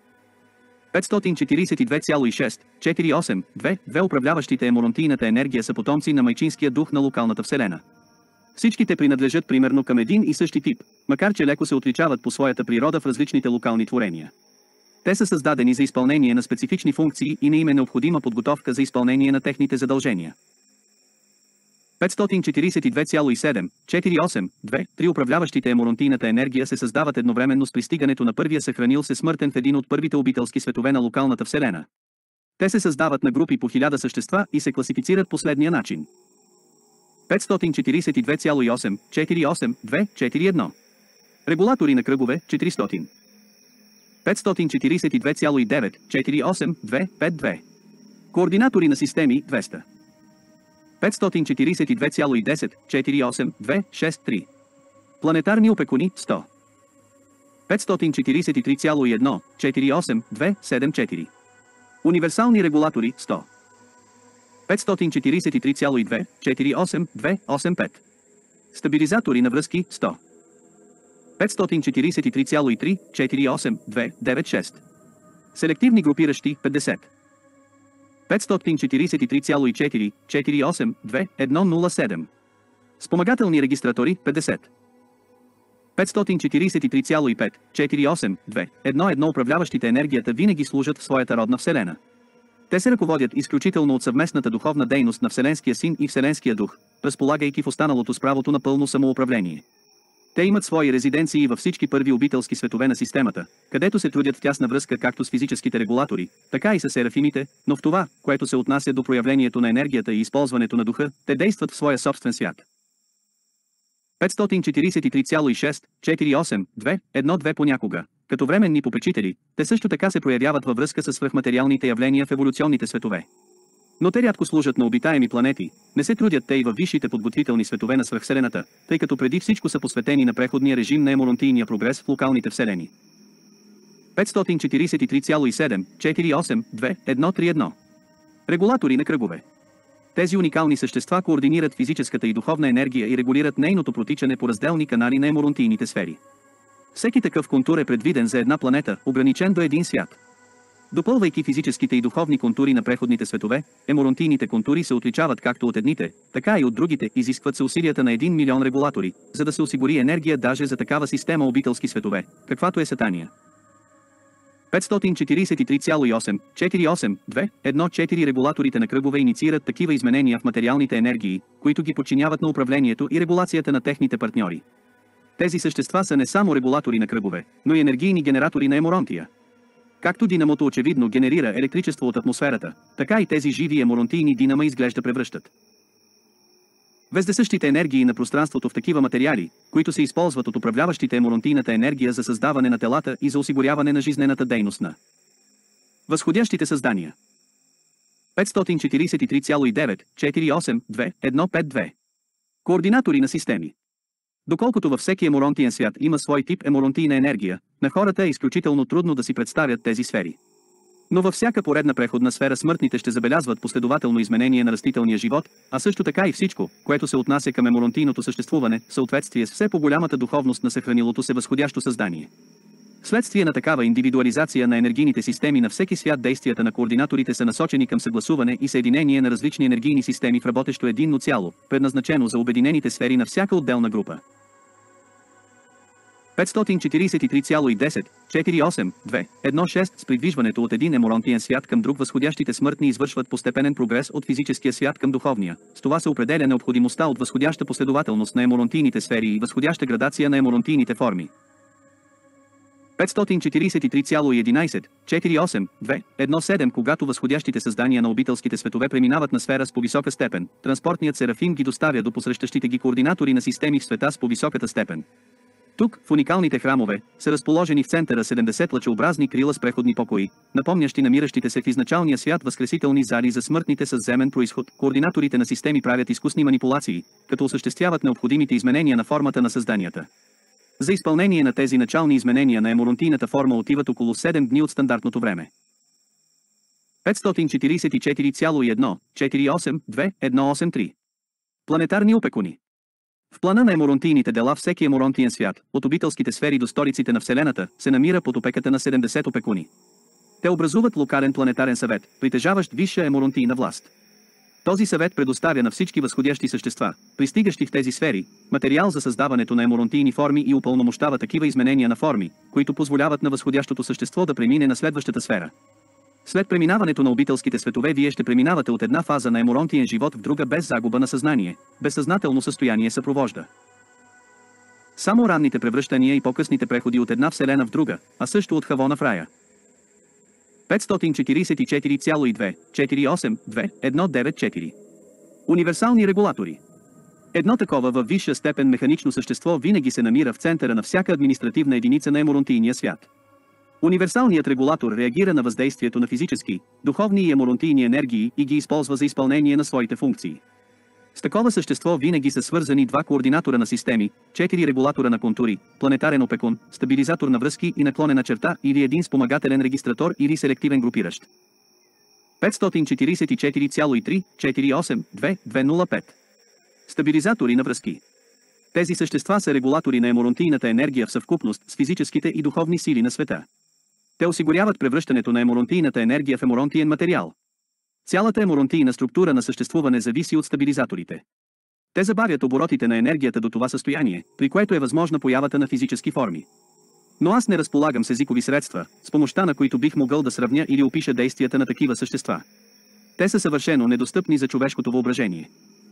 S2: 542,6,48,2 управляващите еморонтийната енергия са потомци на майчинския дух на локалната вселена. Всичките принадлежат примерно към един и същи тип, макар че леко се отличават по своята природа в различните локални творения. Те са създадени за изпълнение на специфични функции и не им е необходима подготовка за изпълнение на техните задължения. 542,7,48,2 управляващите еморонтийната енергия се създават едновременно с пристигането на първия съхранил се смъртен в един от първите обителски светове на локалната вселена. Те се създават на групи по 1000 същества и се класифицират последния начин. 542,8,48,2,4,1 Регулатори на кръгове 400. 542,9,48,2,5,2 Координатори на системи 200. 542,10,48,2,6,3 Планетарни опекуни 100. 543,1,48,2,7,4 Универсални регулатори 100. 543,2,48,2,8,5 Стабилизатори на връзки 100. 543,3,48,2,9,6 Селективни групиращи 50. 543,4 48 2 107. Спомагателни регистратори 50. 543,5 48 2 1 управляващите енергията винаги служат в своята родна Вселена. Те се ръководят изключително от съвместната духовна дейност на Вселенския Син и Вселенския Дух, разполагайки в останалото с правото на пълно самоуправление. Те имат свои резиденции във всички първи обителски светове на системата, където се трудят в тясна връзка както с физическите регулатори, така и с серафимите, но в това, което се отнася до проявлението на енергията и използването на духа, те действат в своя собствен свят. 543,6 48 2 1 понякога, като временни попечители, те също така се проявяват във връзка с свръхматериалните явления в еволюционните светове. Но те рядко служат на обитаеми планети, не се трудят те и във висшите подготвителни светове на свръхвселената, тъй като преди всичко са посветени на преходния режим на еморонтийния прогрес в локалните вселени. 543,7 48 2 131. Регулатори на кръгове. Тези уникални същества координират физическата и духовна енергия и регулират нейното протичане по разделни канали на еморонтийните сфери. Всеки такъв контур е предвиден за една планета, ограничен до един свят. Допълвайки физическите и духовни контури на преходните светове, еморонтийните контури се отличават както от едните, така и от другите, изискват се усилията на 1 милион регулатори, за да се осигури енергия даже за такава система обителски светове, каквато е Сатания. 543,8 48 2 1 регулаторите на кръгове инициират такива изменения в материалните енергии, които ги подчиняват на управлението и регулацията на техните партньори. Тези същества са не само регулатори на кръгове, но и енергийни генератори на еморонтия. Както динамото очевидно генерира електричество от атмосферата, така и тези живи еморонтийни динама изглежда превръщат вездесъщите енергии на пространството в такива материали, които се използват от управляващите еморонтийната енергия за създаване на телата и за осигуряване на жизнената дейност на възходящите създания. 543,9 48 2 152. Координатори на системи. Доколкото във всеки еморонтиен свят има свой тип еморонтийна енергия, на хората е изключително трудно да си представят тези сфери. Но във всяка поредна преходна сфера смъртните ще забелязват последователно изменение на растителния живот, а също така и всичко, което се отнася към еморонтийното съществуване, в съответствие с все по-голямата духовност на съхранилото се възходящо създание. Вследствие на такава индивидуализация на енергийните системи на всеки свят действията на координаторите са насочени към съгласуване и съединение на различни енергийни системи в работещо единно цяло, предназначено за обединените сфери на всяка отделна група. 543,10 48 2 1 с придвижването от един еморонтиен свят към друг възходящите смъртни извършват постепенен прогрес от физическия свят към духовния. С това се определя необходимостта от възходяща последователност на еморонтийните сфери и възходяща градация на еморонтийните форми. 543,11 48 2 1 когато възходящите създания на обителските светове преминават на сфера с по-висока степен, транспортният серафим ги доставя до посрещащите ги координатори на системи в света с по-високата степен. Тук, в уникалните храмове, са разположени в центъра 70 лъчеобразни крила с преходни покои, напомнящи намиращите се в изначалния свят възкресителни зали за смъртните с земен произход. Координаторите на системи правят изкусни манипулации, като осъществяват необходимите изменения на формата на създанията. За изпълнение на тези начални изменения на еморонтийната форма отиват около 7 дни от стандартното време. 544,1 48 2 183. Планетарни опекуни. В плана на еморонтийните дела всеки еморонтиен свят, от обителските сфери до столиците на Вселената, се намира под опеката на 70 опекуни. Те образуват локален планетарен съвет, притежаващ висша еморонтийна власт. Този съвет предоставя на всички възходящи същества, пристигащи в тези сфери, материал за създаването на еморонтийни форми и упълномощава такива изменения на форми, които позволяват на възходящото същество да премине на следващата сфера. След преминаването на обителските светове вие ще преминавате от една фаза на еморонтиен живот в друга без загуба на съзнание, безсъзнателно състояние съпровожда. Само ранните превръщания и по-късните преходи от една вселена в друга, а също от Хавона в рая. 544,2 48 2 194. Универсални регулатори. Едно такова във висша степен механично същество винаги се намира в центъра на всяка административна единица на еморонтийния свят. Универсалният регулатор реагира на въздействието на физически, духовни и еморонтийни енергии и ги използва за изпълнение на своите функции. С такова същество винаги са свързани два координатора на системи, 4 регулатора на контури, планетарен опекун, стабилизатор на връзки и наклонена черта или един спомагателен регистратор или селективен групиращ. 544,3 48 2 205. Стабилизатори на връзки. Тези същества са регулатори на еморонтийната енергия в съвкупност с физическите и духовни сили на света. Те осигуряват превръщането на еморонтийната енергия в еморонтиен материал. Цялата еморонтийна структура на съществуване зависи от стабилизаторите. Те забавят оборотите на енергията до това състояние, при което е възможна появата на физически форми. Но аз не разполагам с езикови средства, с помощта на които бих могъл да сравня или опиша действията на такива същества. Те са съвършено недостъпни за човешкото въображение.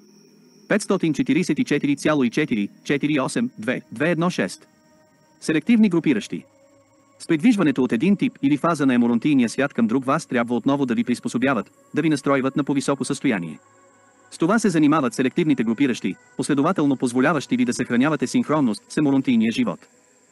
S2: 544,448,2,216 Селективни групиращи. С придвижването от един тип или фаза на еморонтийния свят към друг вас трябва отново да ви приспособяват, да ви настройват на по-високо състояние. С това се занимават селективните групиращи, последователно позволяващи ви да съхранявате синхронност с еморонтийния живот.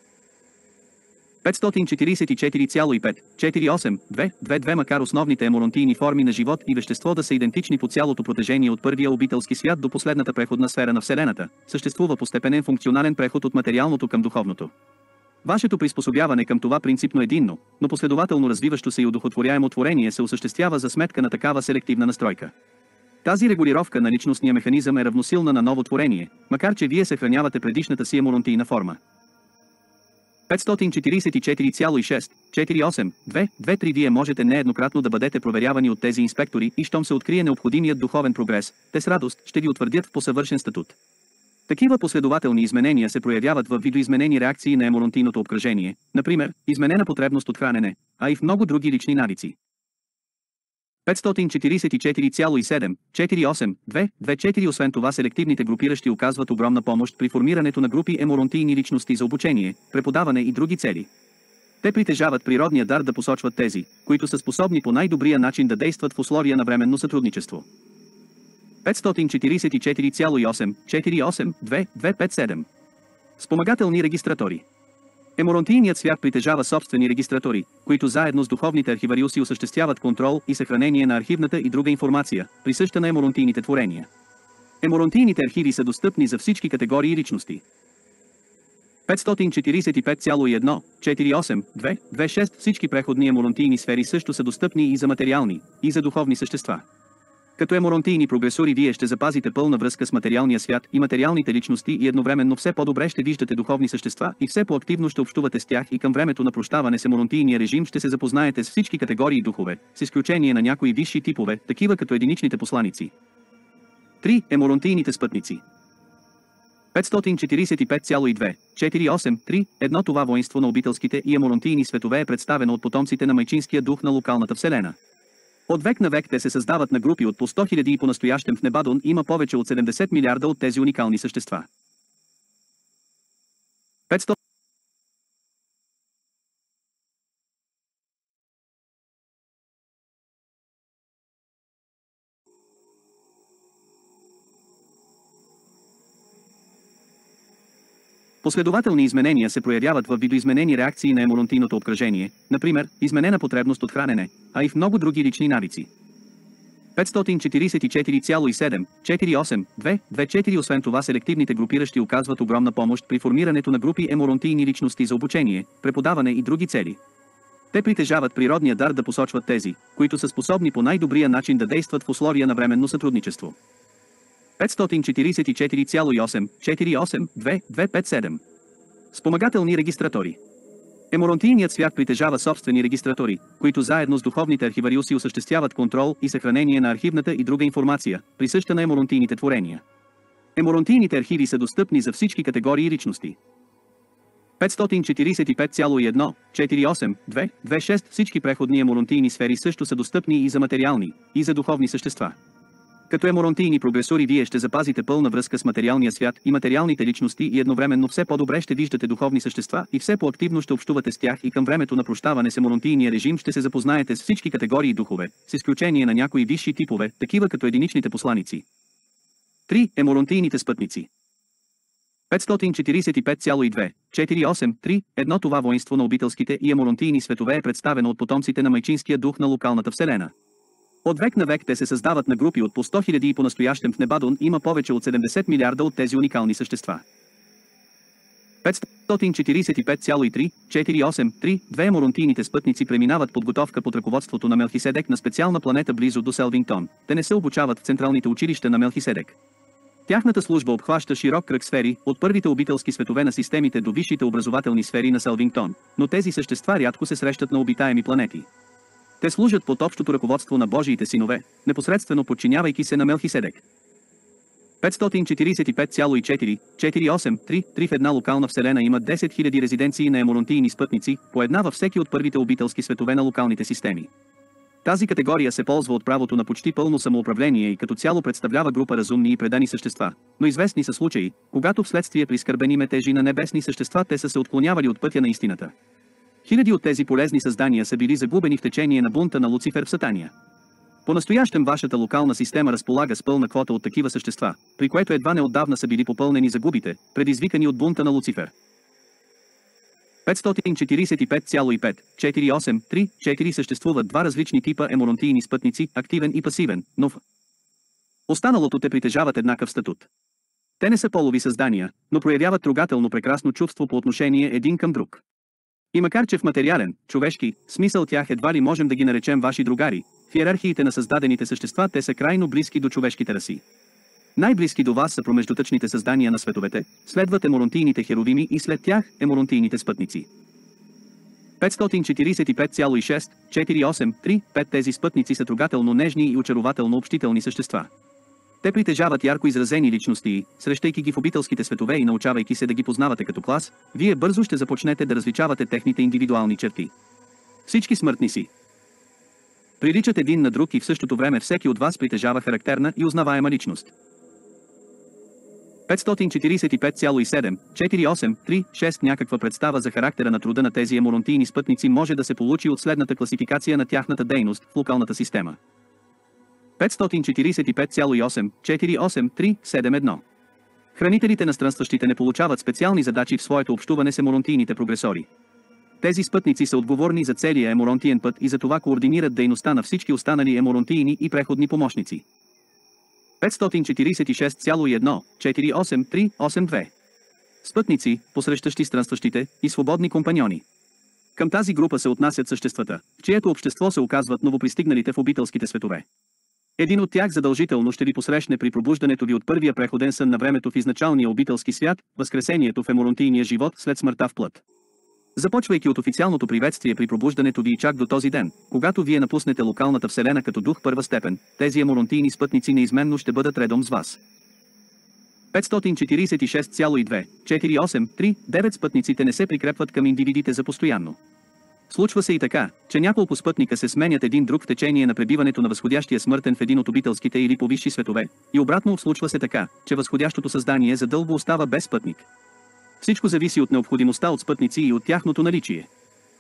S2: 544,548,2,2,2 Макар основните еморонтийни форми на живот и вещество да са идентични по цялото протежение от първия обителски свят до последната преходна сфера на Вселената, съществува постепенен функционален преход от материалното към духовното. Вашето приспособяване към това принципно единно, но последователно развиващо се и удохотворяемо творение се осъществява за сметка на такава селективна настройка. Тази регулировка на личностния механизъм е равносилна на ново творение, макар че вие съхранявате предишната си еморонтийна форма. 544,648,2,2,3 Вие можете нееднократно да бъдете проверявани от тези инспектори и щом се открие необходимият духовен прогрес, те с радост ще ви утвърдят в по-съвършен статут. Такива последователни изменения се проявяват в видоизменени реакции на еморонтийното обкръжение, например, изменена потребност от хранене, а и в много други лични навици. 544,748,2,2,4 Освен това селективните групиращи оказват огромна помощ при формирането на групи еморонтийни личности за обучение, преподаване и други цели. Те притежават природния дар да посочват тези, които са способни по най-добрия начин да действат в условия на временно сътрудничество. 544,848,2,2,5,7 Спомагателни регистратори. Еморонтийният свят притежава собствени регистратори, които заедно с духовните архивариуси осъществяват контрол и съхранение на архивната и друга информация, присъща на еморонтийните творения. Еморонтийните архиви са достъпни за всички категории личности. 545,1,48,2,2,6 Всички преходни еморонтийни сфери също са достъпни и за материални, и за духовни същества. Като еморонтийни прогресори вие ще запазите пълна връзка с материалния свят и материалните личности и едновременно все по-добре ще виждате духовни същества и все по-активно ще общувате с тях и към времето на прощаване с еморонтийния режим ще се запознаете с всички категории духове, с изключение на някои висши типове, такива като единичните посланици. 3. Еморонтийните спътници. 545,2,4,8,3,1 Това воинство на обителските и еморонтийни светове е представено от потомците на майчинския дух на локалната вселена. От век на век те се създават на групи от по 100 000 и по-настоящем в Небадон има повече от 70 милиарда от тези уникални същества. 500. Последователни изменения се проявяват в видоизменени реакции на еморонтийното обкръжение, например, изменена потребност от хранене, а и в много други лични навици. 544,7,48,2,2,4 Освен това селективните групиращи оказват огромна помощ при формирането на групи еморонтийни личности за обучение, преподаване и други цели. Те притежават природния дар да посочват тези, които са способни по най-добрия начин да действат в условия на временно сътрудничество. 544,8,48,2,2,5,7 Спомагателни регистратори. Еморонтийният свят притежава собствени регистратори, които заедно с духовните архивариуси осъществяват контрол и съхранение на архивната и друга информация, присъща на еморонтийните творения. Еморонтийните архиви са достъпни за всички категории личности. 545,1,48,2,2,6 Всички преходни еморонтийни сфери също са достъпни и за материални, и за духовни същества. Като еморонтийни прогресори вие ще запазите пълна връзка с материалния свят и материалните личности и едновременно все по-добре ще виждате духовни същества и все по-активно ще общувате с тях и към времето на прощаване с еморонтийния режим ще се запознаете с всички категории духове, с изключение на някои висши типове, такива като единичните посланици. 3. Еморонтийните спътници. 545,2,4,8,3,1 Това воинство на обителските и еморонтийни светове е представено от потомците на майчинския дух на локалната вселена. От век на век те се създават на групи от по 100 000 и по-настоящем в Небадон има повече от 70 милиарда от тези уникални същества. 545,3,48,3,2 Еморонтийните спътници преминават подготовка под ръководството на Мелхиседек на специална планета близо до Селвингтон. Те не се обучават в централните училища на Мелхиседек. Тяхната служба обхваща широк кръг сфери, от първите обителски светове на системите до висшите образователни сфери на Селвингтон, но тези същества рядко се срещат на обитаеми планети. Те служат под общото ръководство на Божиите синове, непосредствено подчинявайки се на Мелхиседек. 545,448,3 в една локална вселена има 10 000 резиденции на еморонтийни спътници, по една във всеки от първите обителски светове на локалните системи. Тази категория се ползва от правото на почти пълно самоуправление и като цяло представлява група разумни и предани същества, но известни са случаи, когато вследствие прискърбени метежи на небесни същества те са се отклонявали от пътя на истината. Хиляди от тези полезни създания са били загубени в течение на бунта на Луцифер в Сатания. По-настоящем вашата локална система разполага с пълна квота от такива същества, при което едва неотдавна са били попълнени загубите, предизвикани от бунта на Луцифер. 545,548,3 съществуват два различни типа еморонтийни спътници, активен и пасивен, но в останалото те притежават еднакъв статут. Те не са полови създания, но проявяват трогателно прекрасно чувство по отношение един към друг. И макар че в материален, човешки, смисъл тях едва ли можем да ги наречем ваши другари, в иерархиите на създадените същества те са крайно близки до човешките раси. Най-близки до вас са промеждутъчните създания на световете, следват еморонтийните херовими и след тях еморонтийните спътници. 545,648,3 тези спътници са трогателно нежни и очарователно общителни същества. Те притежават ярко изразени личности и, срещайки ги в обителските светове и научавайки се да ги познавате като клас, вие бързо ще започнете да различавате техните индивидуални черти. Всички смъртни си приличат един на друг и в същото време всеки от вас притежава характерна и узнаваема личност. 545,748,3 някаква представа за характера на труда на тези еморонтийни спътници може да се получи от следната класификация на тяхната дейност в локалната система. 545,8,483,7.1 Хранителите на странстващите не получават специални задачи в своето общуване с еморонтийните прогресори. Тези спътници са отговорни за целия еморонтиен път и за това координират дейността на всички останали еморонтийни и преходни помощници. 546,1,483,8.2 Спътници, посрещащи странстващите, и свободни компаньони. Към тази група се отнасят съществата, в чието общество се оказват новопристигналите в обителските светове. Един от тях задължително ще ви посрещне при пробуждането ви от първия преходен сън на времето в изначалния обителски свят, възкресението в еморонтийния живот след смъртта в плът. Започвайки от официалното приветствие при пробуждането ви и чак до този ден, когато вие напуснете локалната вселена като дух първа степен, тези еморонтийни спътници неизменно ще бъдат редом с вас. 546,2,483,9 спътниците не се прикрепват към индивидите за постоянно. Случва се и така, че няколко спътника се сменят един друг в течение на пребиването на възходящия смъртен в един от обителските или повисши светове, и обратно случва се така, че възходящото създание задълго остава без спътник. Всичко зависи от необходимостта от спътници и от тяхното наличие.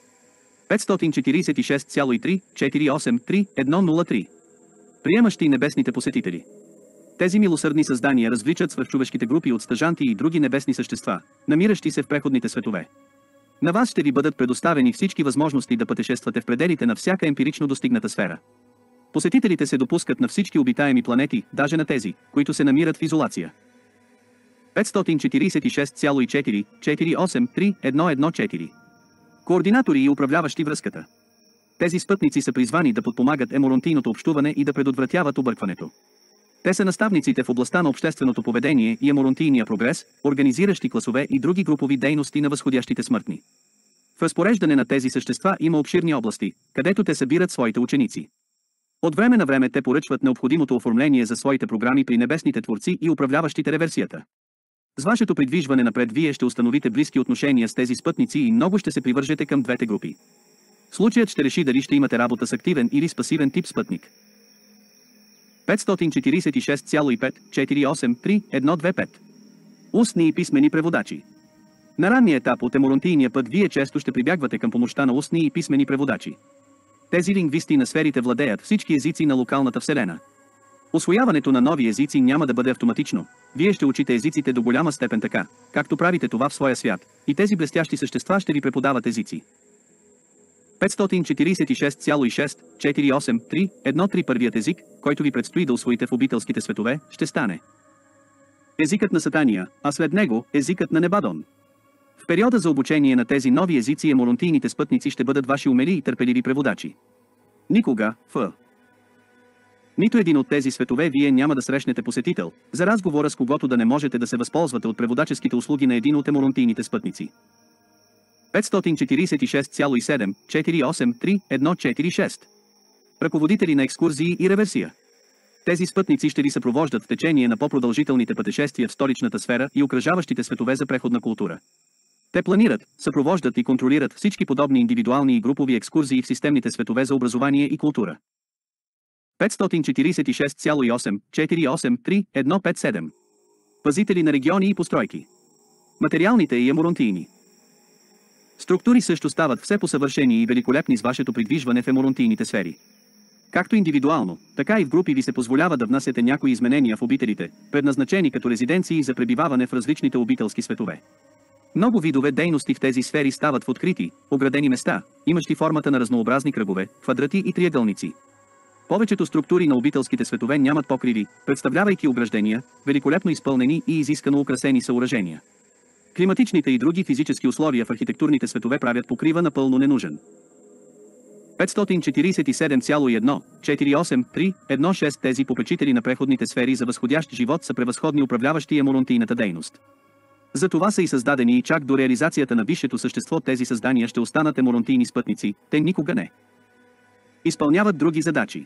S2: 546,3,483,103 Приемащи небесните посетители. Тези милосърдни създания развличат свръхчовешките групи от стажанти и други небесни същества, намиращи се в преходните светове. На вас ще ви бъдат предоставени всички възможности да пътешествате в пределите на всяка емпирично достигната сфера. Посетителите се допускат на всички обитаеми планети, даже на тези, които се намират в изолация. 546,4,483,114 Координатори и управляващи връзката. Тези спътници са призвани да подпомагат еморонтийното общуване и да предотвратяват объркването. Те са наставниците в областта на общественото поведение и еморонтийния прогрес, организиращи класове и други групови дейности на възходящите смъртни. В разпореждане на тези същества има обширни области, където те събират своите ученици. От време на време те поръчват необходимото оформление за своите програми при небесните творци и управляващите реверсията. С вашето придвижване напред вие ще установите близки отношения с тези спътници и много ще се привържете към двете групи. Случаят ще реши дали ще имате работа с активен или с пасивен тип спътник. 546,5,483,125 Устни и писмени преводачи. На ранния етап от еморонтийния път вие често ще прибягвате към помощта на устни и писмени преводачи. Тези лингвисти на сферите владеят всички езици на локалната вселена. Усвояването на нови езици няма да бъде автоматично. Вие ще учите езиците до голяма степен така, както правите това в своя свят, и тези блестящи същества ще ви преподават езици. 546,6,483,1.3 Първият език, който ви предстои да усвоите в обителските светове, ще стане езикът на Сатания, а след него езикът на Небадон. В периода за обучение на тези нови езици еморонтийните спътници ще бъдат ваши умели и търпеливи преводачи. Никога, в нито един от тези светове вие няма да срещнете посетител, за разговора с когото да не можете да се възползвате от преводаческите услуги на един от еморонтийните спътници. 546,7,483,146 ръководители на екскурзии и реверсия. Тези спътници ще ви съпровождат в течение на по-продължителните пътешествия в столичната сфера и окръжаващите светове за преходна култура. Те планират, съпровождат и контролират всички подобни индивидуални и групови екскурзии в системните светове за образование и култура. 546,8, 48, 3, 157. Пазители на региони и постройки. Материалните и еморонтийни структури също стават все по-съвършени и великолепни с вашето придвижване в еморонтийните сфери. Както индивидуално, така и в групи ви се позволява да внасяте някои изменения в обителите, предназначени като резиденции за пребиваване в различните обителски светове. Много видове дейности в тези сфери стават в открити, оградени места, имащи формата на разнообразни кръгове, квадрати и триъгълници. Повечето структури на обителските светове нямат покриви, представлявайки ограждения, великолепно изпълнени и изискано украсени съоръжения. Климатичните и други физически условия в архитектурните светове правят покрива напълно ненужен. 547,1, 48, 3, 1,6 Тези попечители на преходните сфери за възходящ живот са превъзходни управляващи еморонтийната дейност. За това са и създадени и чак до реализацията на висшето същество тези създания ще останат еморонтийни спътници, те никога не изпълняват други задачи.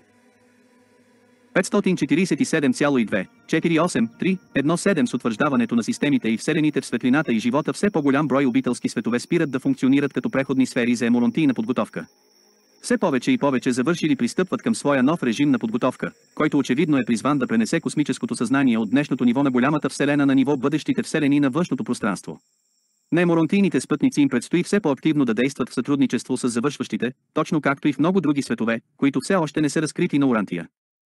S2: 547,2, 48, 3, 1,7 С утвърждаването на системите и вселените в светлината и живота все по-голям брой обителски светове спират да функционират като преходни сфери за еморонтийна подготовка. Все повече и повече завършили пристъпват към своя нов режим на подготовка, който очевидно е призван да пренесе космическото съзнание от днешното ниво на голямата вселена на ниво бъдещите вселени на външното пространство. На еморонтийните спътници им предстои все по-активно да действат в сътрудничество с завършващите, точно както и в много други светове, които все още не са разкрити на Урантия.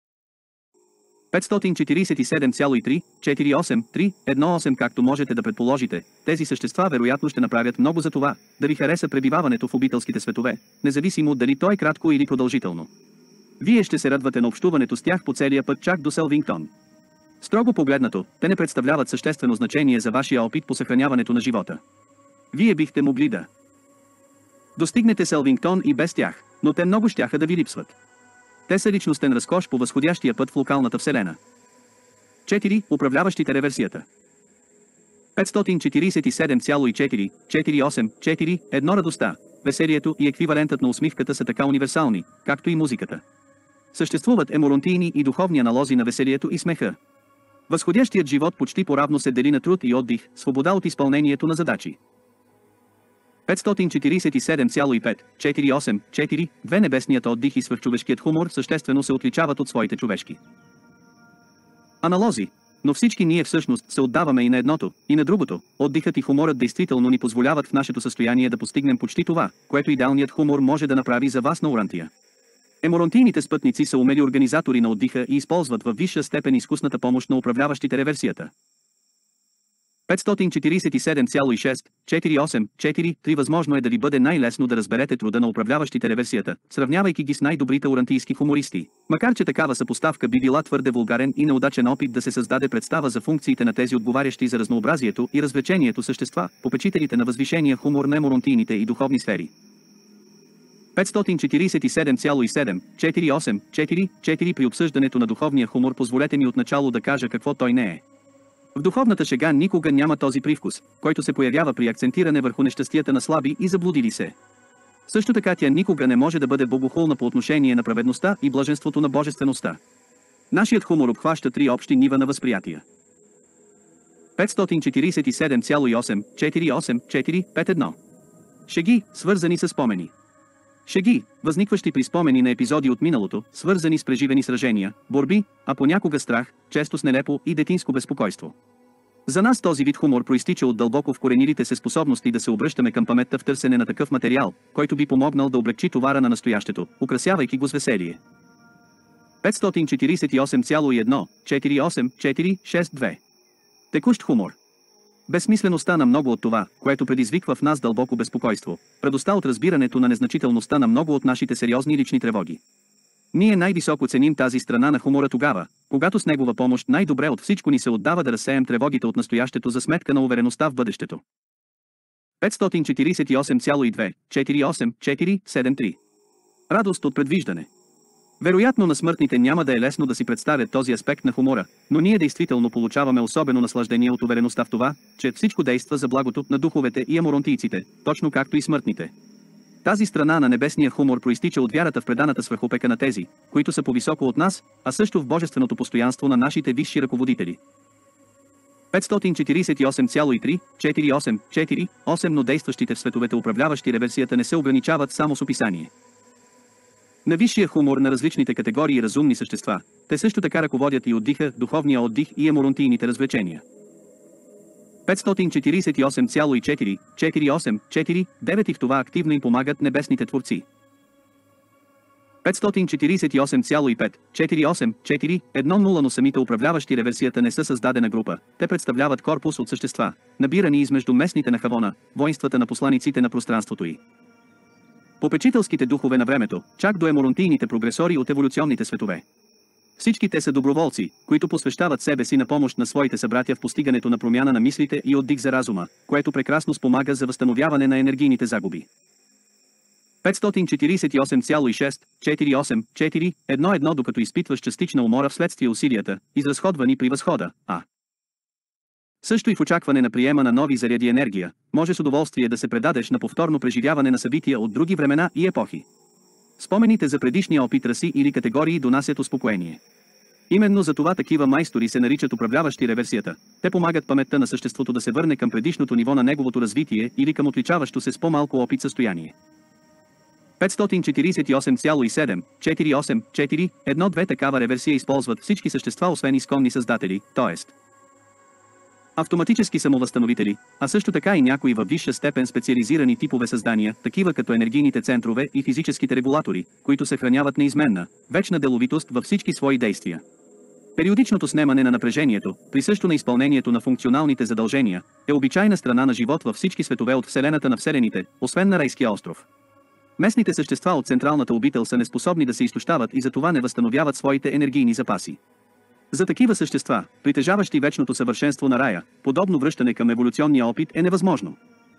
S2: 547,3, 48, 3, 1,8 Както можете да предположите, тези същества вероятно ще направят много за това, да ви хареса пребиваването в обителските светове, независимо дали то е кратко или продължително. Вие ще се радвате на общуването с тях по целия път чак до Селвингтон. Строго погледнато, те не представляват съществено значение за вашия опит по съхраняването на живота. Вие бихте могли да достигнете Селвингтон и без тях, но те много щяха да ви липсват. Те са личностен разкош по възходящия път в локалната вселена. 4. Управляващите реверсията. 547,4, 48, 4, 1 Радостта, веселието и еквивалентът на усмивката са така универсални, както и музиката. Съществуват еморонтийни и духовни аналози на веселието и смеха. Възходящият живот почти поравно се дели на труд и отдих, свобода от изпълнението на задачи. 547,5, 48, 4, 2 Небесният отдих и свръхчовешкият хумор съществено се отличават от своите човешки аналози, но всички ние всъщност се отдаваме и на едното, и на другото. Отдихът и хуморът действително ни позволяват в нашето състояние да постигнем почти това, което идеалният хумор може да направи за вас на Урантия. Еморонтийните спътници са умели организатори на отдиха и използват във висша степен изкусната помощ на управляващите реверсията. 547,6, 48, 4, 3 Възможно е да ви бъде най-лесно да разберете труда на управляващите реверсията, сравнявайки ги с най-добрите урантийски хумористи. Макар че такава съпоставка би била твърде вулгарен и неудачен опит да се създаде представа за функциите на тези отговарящи за разнообразието и развлечението същества, попечителите на възвишения хумор на еморонтийните и духовни сфери. 547,7, 48, 4, 4 При обсъждането на духовния хумор позволете ми отначало да кажа какво той не е. В духовната шега никога няма този привкус, който се появява при акцентиране върху нещастията на слаби и заблудили се. Също така тя никога не може да бъде богохулна по отношение на праведността и блаженството на божествеността. Нашият хумор обхваща три общи нива на възприятия. 547,8, 48, 4, 5-1 Шеги, свързани с спомени. Шеги, възникващи при спомени на епизоди от миналото, свързани с преживени сражения, борби, а понякога страх, често с нелепо и детинско безпокойство. За нас този вид хумор проистича от дълбоко вкоренилите се способности да се обръщаме към паметта в търсене на такъв материал, който би помогнал да облегчи товара на настоящето, украсявайки го с веселие. 548,1, 48, 4, 6, 2 Текущ хумор. Безсмислеността на много от това, което предизвиква в нас дълбоко безпокойство, радостта от разбирането на незначителността на много от нашите сериозни лични тревоги. Ние най-високо ценим тази страна на хумора тогава, когато с негова помощ най-добре от всичко ни се отдава да разсеем тревогите от настоящето за сметка на увереността в бъдещето. 548,2, 48, 4, 7, 3 Радост от предвиждане. Вероятно на смъртните няма да е лесно да си представят този аспект на хумора, но ние действително получаваме особено наслаждение от увереността в това, че всичко действа за благото на духовете и еморонтийците, точно както и смъртните. Тази страна на небесния хумор проистича от вярата в преданата свръхопека на тези, които са по-високо от нас, а също в божественото постоянство на нашите висши ръководители. 548,348,4,8, но действащите в световете управляващи реверсията не се ограничават само с описание на висшия хумор на различните категории разумни същества, те също така ръководят и отдиха, духовния отдих и еморонтийните развлечения. 548,448,4,9 и в това активно им помагат небесните творци. 548,548,4,1,0 но самите управляващи реверсията не са създадена група, те представляват корпус от същества, набирани измежду местните на Хавона, воинствата на посланиците на пространството й. Попечителските духове на времето, чак до еморонтийните прогресори от еволюционните светове. Всички те са доброволци, които посвещават себе си на помощ на своите събратя в постигането на промяна на мислите и отдих за разума, което прекрасно спомага за възстановяване на енергийните загуби. 548,648,4,1,1 докато изпитваш частична умора вследствие усилията, изразходвани при възхода, също и в очакване на приема на нови заряди енергия, може с удоволствие да се предадеш на повторно преживяване на събития от други времена и епохи. Спомените за предишния опит раси или категории донасят успокоение. Именно за това такива майстори се наричат управляващи реверсията. Те помагат паметта на съществото да се върне към предишното ниво на неговото развитие или към отличаващо се с по-малко опит състояние. 548,7,4,8,4,1,2 такава реверсия използват всички същества освен изконни създатели, т.е. автоматически самовъзстановители, а също така и някои във висша степен специализирани типове създания, такива като енергийните центрове и физическите регулатори, които съхраняват неизменна, вечна деловитост във всички свои действия. Периодичното снемане на напрежението, присъщо на изпълнението на функционалните задължения, е обичайна страна на живот във всички светове от Вселената на Вселените, освен на Райския остров. Местните същества от централната обител са неспособни да се изтощават и затова не възстановяват своите енергийни запаси. За такива същества, притежаващи вечното съвършенство на рая, подобно връщане към еволюционния опит е невъзможно.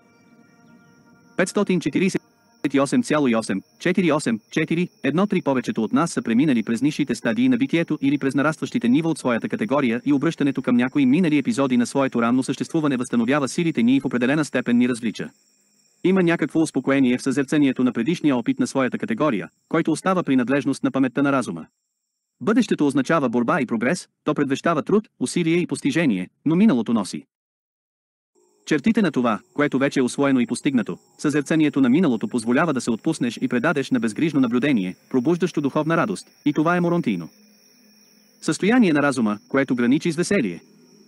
S2: 548,8,4,8,4,1,3 повечето от нас са преминали през нисшите стадии на битието или през нарастващите нива от своята категория и обръщането към някои минали епизоди на своето ранно съществуване възстановява силите ни и в определена степен ни развлича. Има някакво успокоение в съзерцанието на предишния опит на своята категория, който остава принадлежност на паметта на разума. Бъдещето означава борба и прогрес, то предвещава труд, усилие и постижение, но миналото носи чертите на това, което вече е усвоено и постигнато. Съзерцанието на миналото позволява да се отпуснеш и предадеш на безгрижно наблюдение, пробуждащо духовна радост, и това е моронтийно състояние на разума, което граничи с веселие.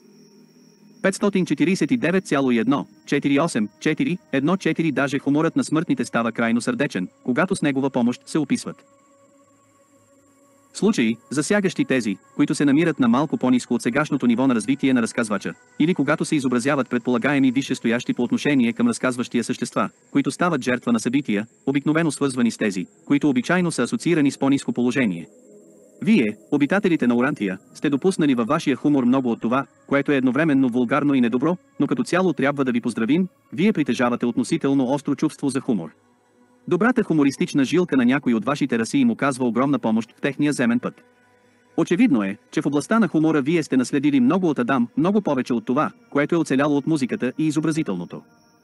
S2: 549,1,4,8,4,1,4 даже хуморът на смъртните става крайно сърдечен, когато с негова помощ се описват случаи, засягащи тези, които се намират на малко по-ниско от сегашното ниво на развитие на разказвача, или когато се изобразяват предполагаеми висшестоящи по отношение към разказващия същества, които стават жертва на събития, обикновено свързвани с тези, които обичайно са асоциирани с по-ниско положение. Вие, обитателите на Орантия, сте допуснали във вашия хумор много от това, което е едновременно вулгарно и недобро, но като цяло трябва да ви поздравим, вие притежавате относително остро чувство за хумор. Добрата хумористична жилка на някой от вашите раси им оказва огромна помощ в техния земен път. Очевидно е, че в областта на хумора вие сте наследили много от Адам, много повече от това, което е оцеляло от музиката и изобразителното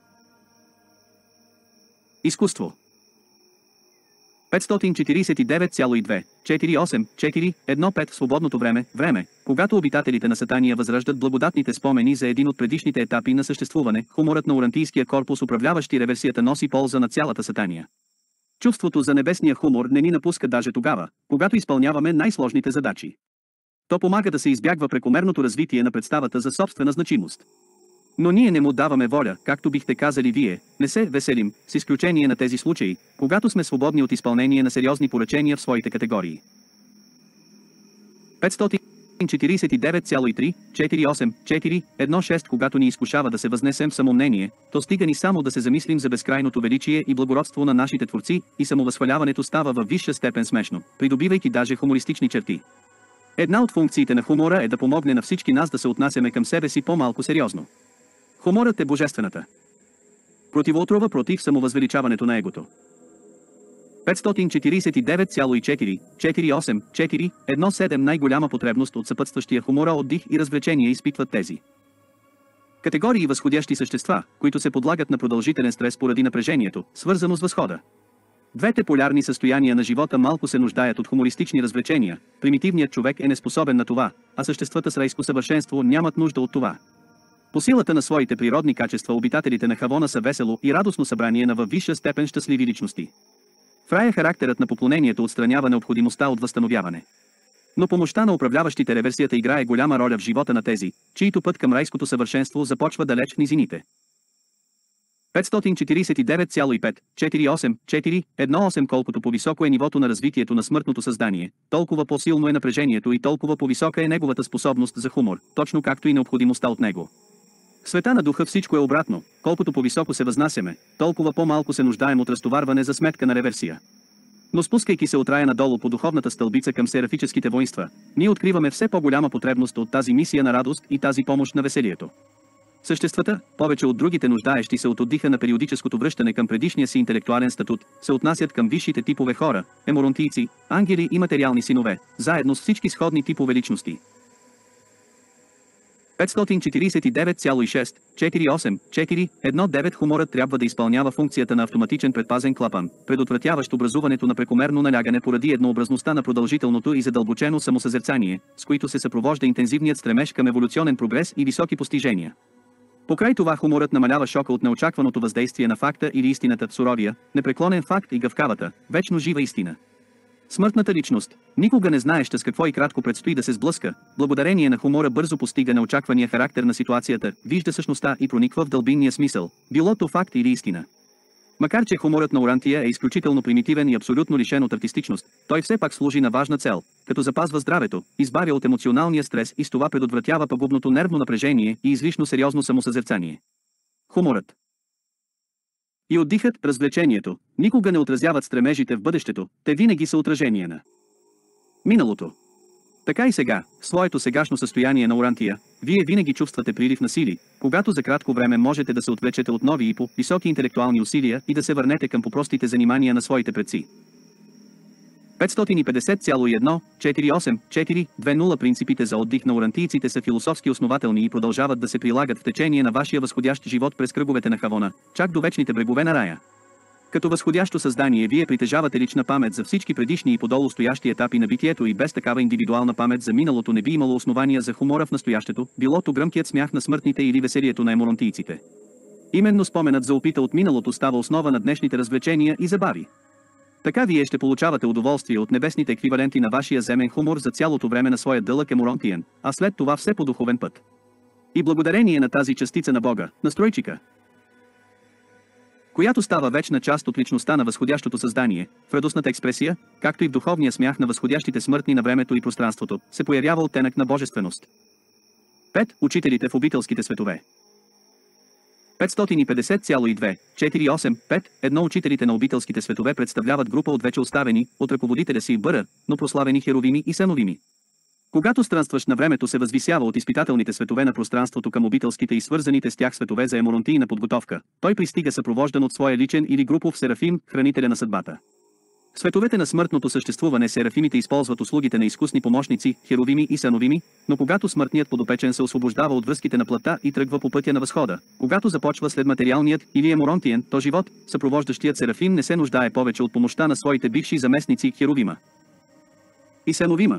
S2: изкуство. 549,2,4,8,4,1,5 в свободното време, когато обитателите на Сатания възраждат благодатните спомени за един от предишните етапи на съществуване, хуморът на Орантийския корпус, управляващи реверсията, носи полза на цялата Сатания. Чувството за небесния хумор не ни напуска даже тогава, когато изпълняваме най-сложните задачи. То помага да се избягва прекомерното развитие на представата за собствена значимост. Но ние не му даваме воля, както бихте казали вие, не се веселим, с изключение на тези случаи, когато сме свободни от изпълнение на сериозни поръчения в своите категории. 549,3,4,8,4,1,6 когато ни изкушава да се възнесем в самомнение, то стига ни само да се замислим за безкрайното величие и благородство на нашите творци, и самовъзхваляването става във висша степен смешно, придобивайки даже хумористични черти. Една от функциите на хумора е да помогне на всички нас да се отнасяме към себе си по-малко сериозно. Хуморът е божествената противоотрова против самовъзвеличаването на егото. 549,4,4,8,4,1,7 най-голяма потребност от съпътстващия хумора отдих и развлечения изпитват тези категории възходящи същества, които се подлагат на продължителен стрес поради напрежението, свързано с възхода. Двете полярни състояния на живота малко се нуждаят от хумористични развлечения, примитивният човек е неспособен на това, а съществата с райско съвършенство нямат нужда от това. По силата на своите природни качества обитателите на Хавона са весело и радостно събрание на във висша степен щастливи личности. В рая характерът на поклонението отстранява необходимостта от възстановяване. Но помощта на управляващите реверсията играе голяма роля в живота на тези, чието път към райското съвършенство започва далеч в низините. 549,5, 48, 4, 1,8 Колкото по-високо е нивото на развитието на смъртното създание, толкова по-силно е напрежението и толкова по-висока е неговата способност за хумор, точно както и необходимостта от него. В света на духа всичко е обратно, колкото по-високо се възнасяме, толкова по-малко се нуждаем от разтоварване за сметка на реверсия. Но спускайки се от рая надолу по духовната стълбица към серафическите воинства, ние откриваме все по-голяма потребност от тази мисия на радост и тази помощ на веселието. Съществата, повече от другите нуждаещи се от отдиха на периодическото връщане към предишния си интелектуален статут, се отнасят към висшите типове хора, еморонтийци, ангели и материални синове, заедно с всички сходни типове личности. 549,6, 48, 4, 1,9 Хуморът трябва да изпълнява функцията на автоматичен предпазен клапан, предотвратяващ образуването на прекомерно налягане поради еднообразността на продължителното и задълбочено самосъзерцание, с които се съпровожда интензивният стремеж към еволюционен прогрес и високи постижения. Покрай това хуморът намалява шока от неочакваното въздействие на факта или истината, суровия, непреклонен факт и гъвкавата, вечно жива истина. Смъртната личност никога не знаеща с какво и кратко предстои да се сблъска, благодарение на хумора бързо постига неочаквания характер на ситуацията, вижда същността и прониква в дълбинния смисъл, било то факт или истина. Макар че хуморът на Орантия е изключително примитивен и абсолютно лишен от артистичност, той все пак служи на важна цел, като запазва здравето, избавя от емоционалния стрес и с това предотвратява пагубното нервно напрежение и излишно сериозно самосъзерцание. Хуморът и отдихът, развлечението, никога не отразяват стремежите в бъдещето, те винаги са отражение на миналото. Така и сега, в своето сегашно състояние на Орантия, вие винаги чувствате прилив на сили, когато за кратко време можете да се отвлечете от нови и по-високи интелектуални усилия и да се върнете към по-простите занимания на своите предци. 550,1, 48, 4, 2,0 Принципите за отдих на орантийците са философски основателни и продължават да се прилагат в течение на вашия възходящ живот през кръговете на Хавона, чак до вечните брегове на рая. Като възходящо създание вие притежавате лична памет за всички предишни и подолу стоящи етапи на битието и без такава индивидуална памет за миналото не би имало основания за хумора в настоящето, било то гръмкият смях на смъртните или веселието на еморонтийците. Именно споменът за опита от миналото става основа на днешните развлечения и забави. Така вие ще получавате удоволствие от небесните еквиваленти на вашия земен хумор за цялото време на своя дълъг еморонтиен, а след това все по духовен път. И благодарение на тази частица на Бога, настройчика, която става вечна част от личността на възходящото създание, в радостната експресия, както и в духовния смях на възходящите смъртни на времето и пространството, се появява оттенък на божественост. 5. Учителите в обителските светове. 550,2, 4,8, 5, 1 Учителите на обителските светове представляват група от вече оставени, от ръководителя си Бъра, но прославени херовими и сановими. Когато странстващ на времето се възвисява от изпитателните светове на пространството към обителските и свързаните с тях светове за еморонтийна подготовка, той пристига съпровождан от своя личен или групов серафим, хранителя на съдбата. В световете на смъртното съществуване серафимите използват услугите на изкусни помощници, херовими и сановими, но когато смъртният подопечен се освобождава от връзките на плътта и тръгва по пътя на възхода, когато започва след материалният или еморонтиен, то живот, съпровождащият серафим не се нуждае повече от помощта на своите бивши заместници херовима и сановима.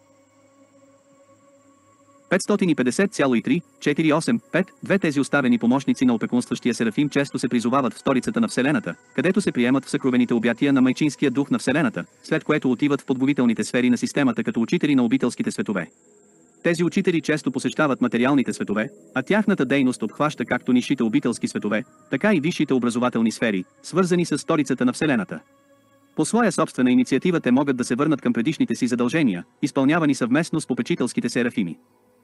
S2: 550,3, 4,8, 5, две тези оставени помощници на опекунстващия серафим често се призовават в столицата на Вселената, където се приемат в съкровените обятия на майчинския дух на Вселената, след което отиват в подготвителните сфери на системата като учители на обителските светове. Тези учители често посещават материалните светове, а тяхната дейност обхваща както нисшите обителски светове, така и висшите образователни сфери, свързани с столицата на Вселената. По своя собствена инициатива те могат да се върнат към предишните си задължения, изпълнявани съвместно с попечителските серафими.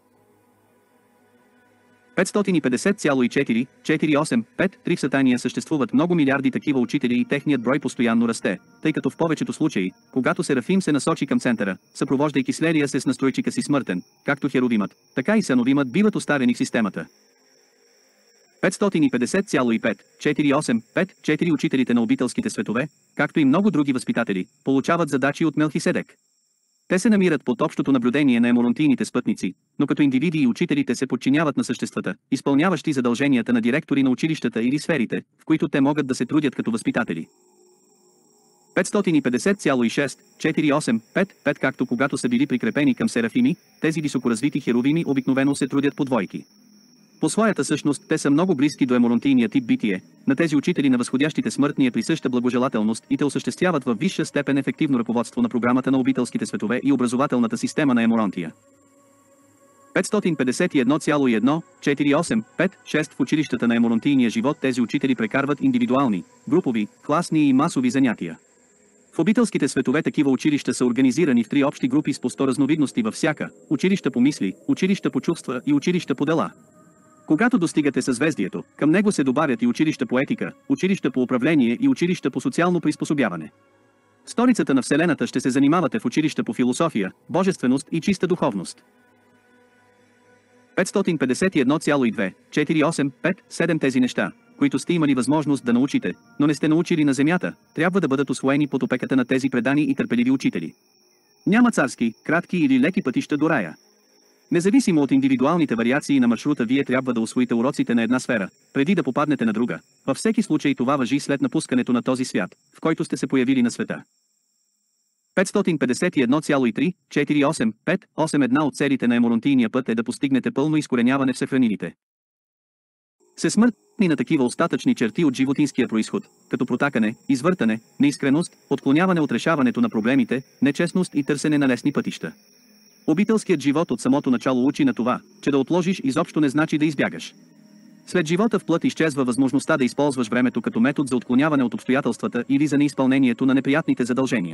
S2: 550,4, 4,8, 5, 3 в Сатания съществуват много милиарди такива учители и техният брой постоянно расте, тъй като в повечето случаи, когато серафим се насочи към центъра, съпровождайки слелия се с настройчика си смъртен, както херовимът, така и сановимът биват оставени в системата. 550,5, 4,8, 5, 4 Учителите на обителските светове, както и много други възпитатели, получават задачи от Мелхиседек. Те се намират под общото наблюдение на еморонтийните спътници, но като индивиди и учителите се подчиняват на съществата, изпълняващи задълженията на директори на училищата или сферите, в които те могат да се трудят като възпитатели. 550,6, 4,8, 5, както когато са били прикрепени към серафими, тези високоразвити херувими обикновено се трудят по двойки. По своята същност те са много близки до еморонтийния тип битие, на тези учители на възходящите смъртни е присъща благожелателност и те осъществяват във висша степен ефективно ръководство на програмата на обителските светове и образователната система на еморонтия. 551,1, 4,8, 5, 6 в училищата на еморонтийния живот тези учители прекарват индивидуални, групови, класни и масови занятия. В обителските светове такива училища са организирани в 3 общи групи с по 100 разновидности във всяка: училища по мисли, училища по чувства и училища по дела. Когато достигате съзвездието, към него се добавят и училища по етика, училища по управление и училища по социално приспособяване. В столицата на Вселената ще се занимавате в училища по философия, божественост и чиста духовност. 551,2, 4,8, 5, 7 тези неща, които сте имали възможност да научите, но не сте научили на земята, трябва да бъдат усвоени под опеката на тези предани и търпеливи учители. Няма царски, кратки или леки пътища до рая. Независимо от индивидуалните вариации на маршрута, вие трябва да усвоите уроците на една сфера, преди да попаднете на друга. Във всеки случай това важи след напускането на този свят, в който сте се появили на света. 551,3, 4,8, 5, 8 една от целите на еморонтийния път е да постигнете пълно изкореняване в съхранилите се смъртни на такива остатъчни черти от животинския произход, като протакане, извъртане, неискреност, отклоняване от решаването на проблемите, нечестност и търсене на лесни пътища. Обителският живот от самото начало учи на това, че да отложиш изобщо не значи да избягаш. След живота в плът изчезва възможността да използваш времето като метод за отклоняване от обстоятелствата или за неизпълнението на неприятните задължения.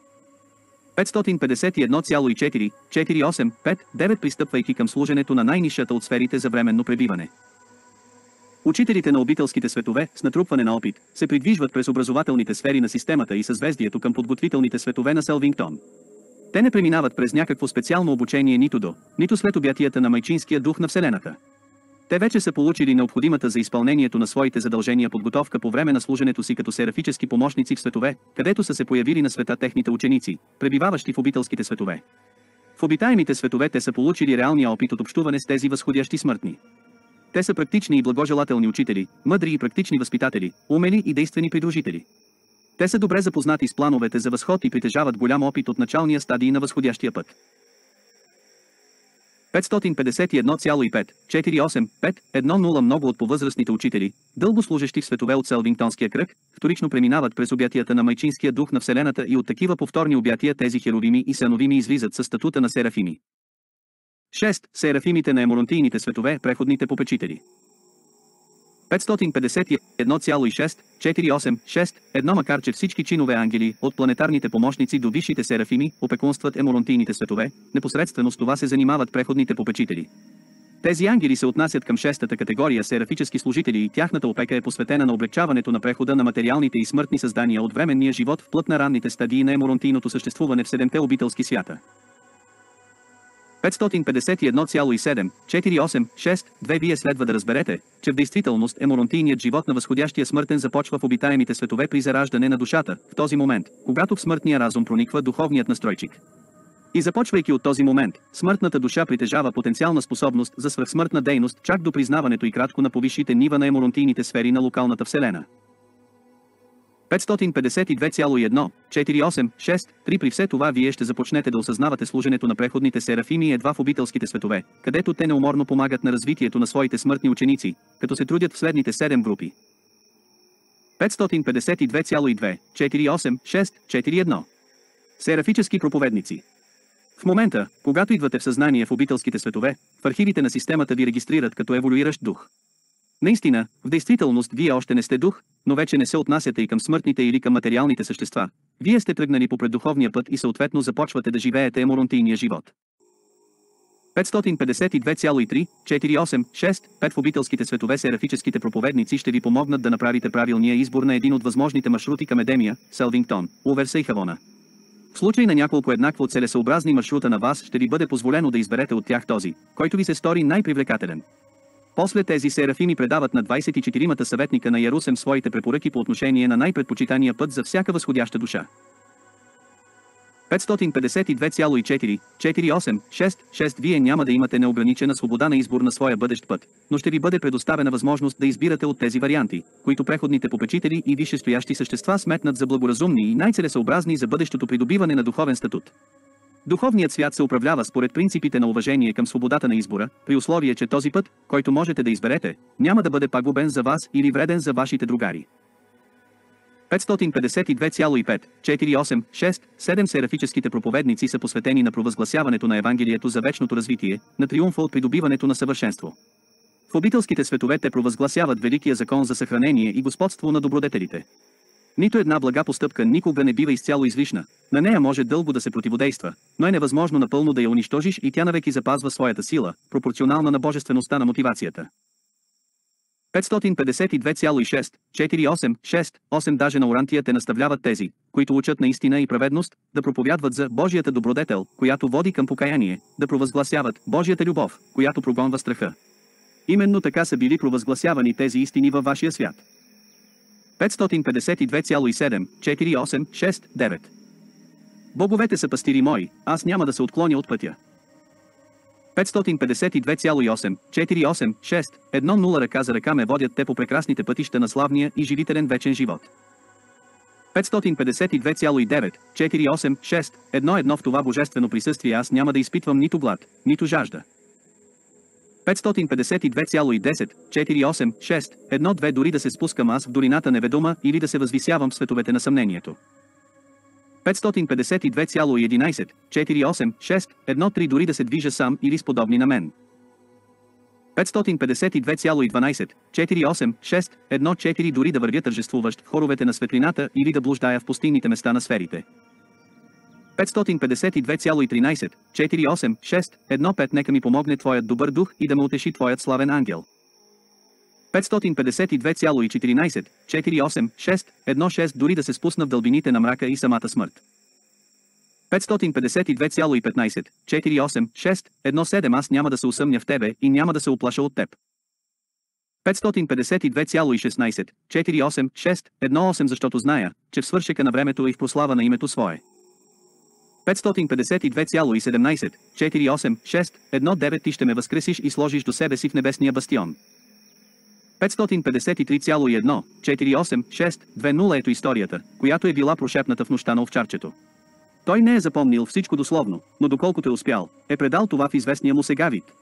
S2: 551,4, 4,8, 5, 9 пристъпвайки към служенето на най-нисшата от сферите за временно пребиване. Учителите на обителските светове, с натрупване на опит, се придвижват през образователните сфери на системата и съзвездието към подготвителните светове на Селвингтон. Те не преминават през някакво специално обучение нито след обятията на майчинския дух на Вселената. Те вече са получили необходимата за изпълнението на своите задължения подготовка по време на служенето си като серафически помощници в светове, където са се появили на света техните ученици, пребиваващи в обителските светове. В обитаемите светове те са получили реалния опит от общуване с тези възходящи смъртни. Те са практични и благожелателни учители, мъдри и практични възпитатели, умели и действени придружители. Те са добре запознати с плановете за възход и притежават голям опит от началния стадий на възходящия път. 551,5, 4,8, 5, 1,0 много от повъзрастните учители, дълго служещи в светове от Селвингтонския кръг, вторично преминават през обятията на майчинския дух на Вселената и от такива повторни обятия тези херовими и сеновими излизат със статута на серафими. 6. Серафимите на еморонтийните светове, преходните попечители. 551,6, 4,8, 6, 1 макар че всички чинове ангели, от планетарните помощници до висшите серафими, опекунстват еморонтийните светове, непосредствено с това се занимават преходните попечители. Тези ангели се отнасят към 6-та категория серафически служители и тяхната опека е посветена на облегчаването на прехода на материалните и смъртни създания от временния живот в плът на ранните стадии на еморонтийното съществуване в 7-те обителски свята. 551,7, 4,8, 6, 2 Вие следва да разберете, че в действителност еморонтийният живот на възходящия смъртен започва в обитаемите светове при зараждане на душата, в този момент, когато в смъртния разум прониква духовният настройчик. И започвайки от този момент, смъртната душа притежава потенциална способност за свръхсмъртна дейност чак до признаването и кратко на повисшите нива на еморонтийните сфери на локалната вселена. 552,1, 4,8, 6, 3 При все това вие ще започнете да осъзнавате служенето на преходните серафими едва в обителските светове, където те неуморно помагат на развитието на своите смъртни ученици, като се трудят в следните 7 групи. 552,2, 4,8, 6, 4,1 Серафически проповедници. В момента, когато идвате в съзнание в обителските светове, в архивите на системата ви регистрират като еволюиращ дух. Наистина, в действителност вие още не сте дух, но вече не се отнасяте и към смъртните или към материалните същества. Вие сте тръгнали по преддуховния път и съответно започвате да живеете еморонтийния живот. 552,3, 4,8, 6, 5 В обителските светове серафическите проповедници ще ви помогнат да направите правилния избор на един от възможните маршрути към Едемия, Селвингтон, Уверса и Хавона. В случай на няколко еднакво целесъобразни маршрута на вас ще ви бъде позволено да изберете от тях този, който ви се стори най-привлекателен. После тези серафими предават на 24-мата съветника на Ярусем своите препоръки по отношение на най-предпочитания път за всяка възходяща душа. 552,4, 4,8, 6, 6 Вие няма да имате неограничена свобода на избор на своя бъдещ път, но ще ви бъде предоставена възможност да избирате от тези варианти, които преходните попечители и висшестоящи същества сметнат за благоразумни и най-целесъобразни за бъдещото придобиване на духовен статут. Духовният свят се управлява според принципите на уважение към свободата на избора, при условие, че този път, който можете да изберете, няма да бъде пагубен за вас или вреден за вашите другари. 552,5, 4,8, 6, 7 Серафическите проповедници са посветени на провъзгласяването на Евангелието за вечното развитие, на триумфа от придобиването на съвършенство. В обителските светове те провъзгласяват великия закон за съхранение и господство на добродетелите. Нито една блага постъпка никога не бива изцяло излишна, на нея може дълго да се противодейства, но е невъзможно напълно да я унищожиш и тя навеки запазва своята сила, пропорционална на божествеността на мотивацията. 552,6, 4,8, 6, 8 Даже на Орантия те наставляват тези, които учат на истина и праведност, да проповядват за Божията добродетел, която води към покаяние, да провъзгласяват Божията любов, която прогонва страха. Именно така са били провъзгласявани тези истини във вашия свят. 552,7, 4,8, 6, 9 Боговете са пастири мои, аз няма да се отклоня от пътя. 552,8, 4,8, 6, 1,0 Ръка за ръка ме водят те по прекрасните пътища на славния и живителен вечен живот. 552,9, 4,8, 6, 1,1 В това божествено присъствие аз няма да изпитвам нито глад, нито жажда. 552,10, 4,8, 6, 1,2 Дори да се спускам аз в долината неведома или да се възвисявам в световете на съмнението. 552,11, 4,8, 6, 1,3 Дори да се движа сам или с подобни на мен. 552,12, 4,8, 6, 1,4 Дори да вървя тържествуващ в хоровете на светлината или да блуждая в пустинните места на сферите. 552,13, 4,8, 6, 1,5 Нека ми помогне Твоят добър дух и да ме утеши Твоят славен ангел. 552,14, 4,8, 6, 1,6 Дори да се спусна в дълбините на мрака и самата смърт. 552,15, 4,8, 6, 1,7 Аз няма да се усъмня в Тебе и няма да се уплаша от Теб. 552,16, 4,8, 6, 1,8 Защото зная, че в свършека на времето и в прослава на името Свое. 552,17, 4,8, 6, 1,9 Ти ще ме възкресиш и сложиш до себе си в небесния бастион. 553,1, 4,8, 6, 2,0 Ето историята, която е била прошепната в нощта на овчарчето. Той не е запомнил всичко дословно, но доколкото е успял, е предал това в известния му сега вид.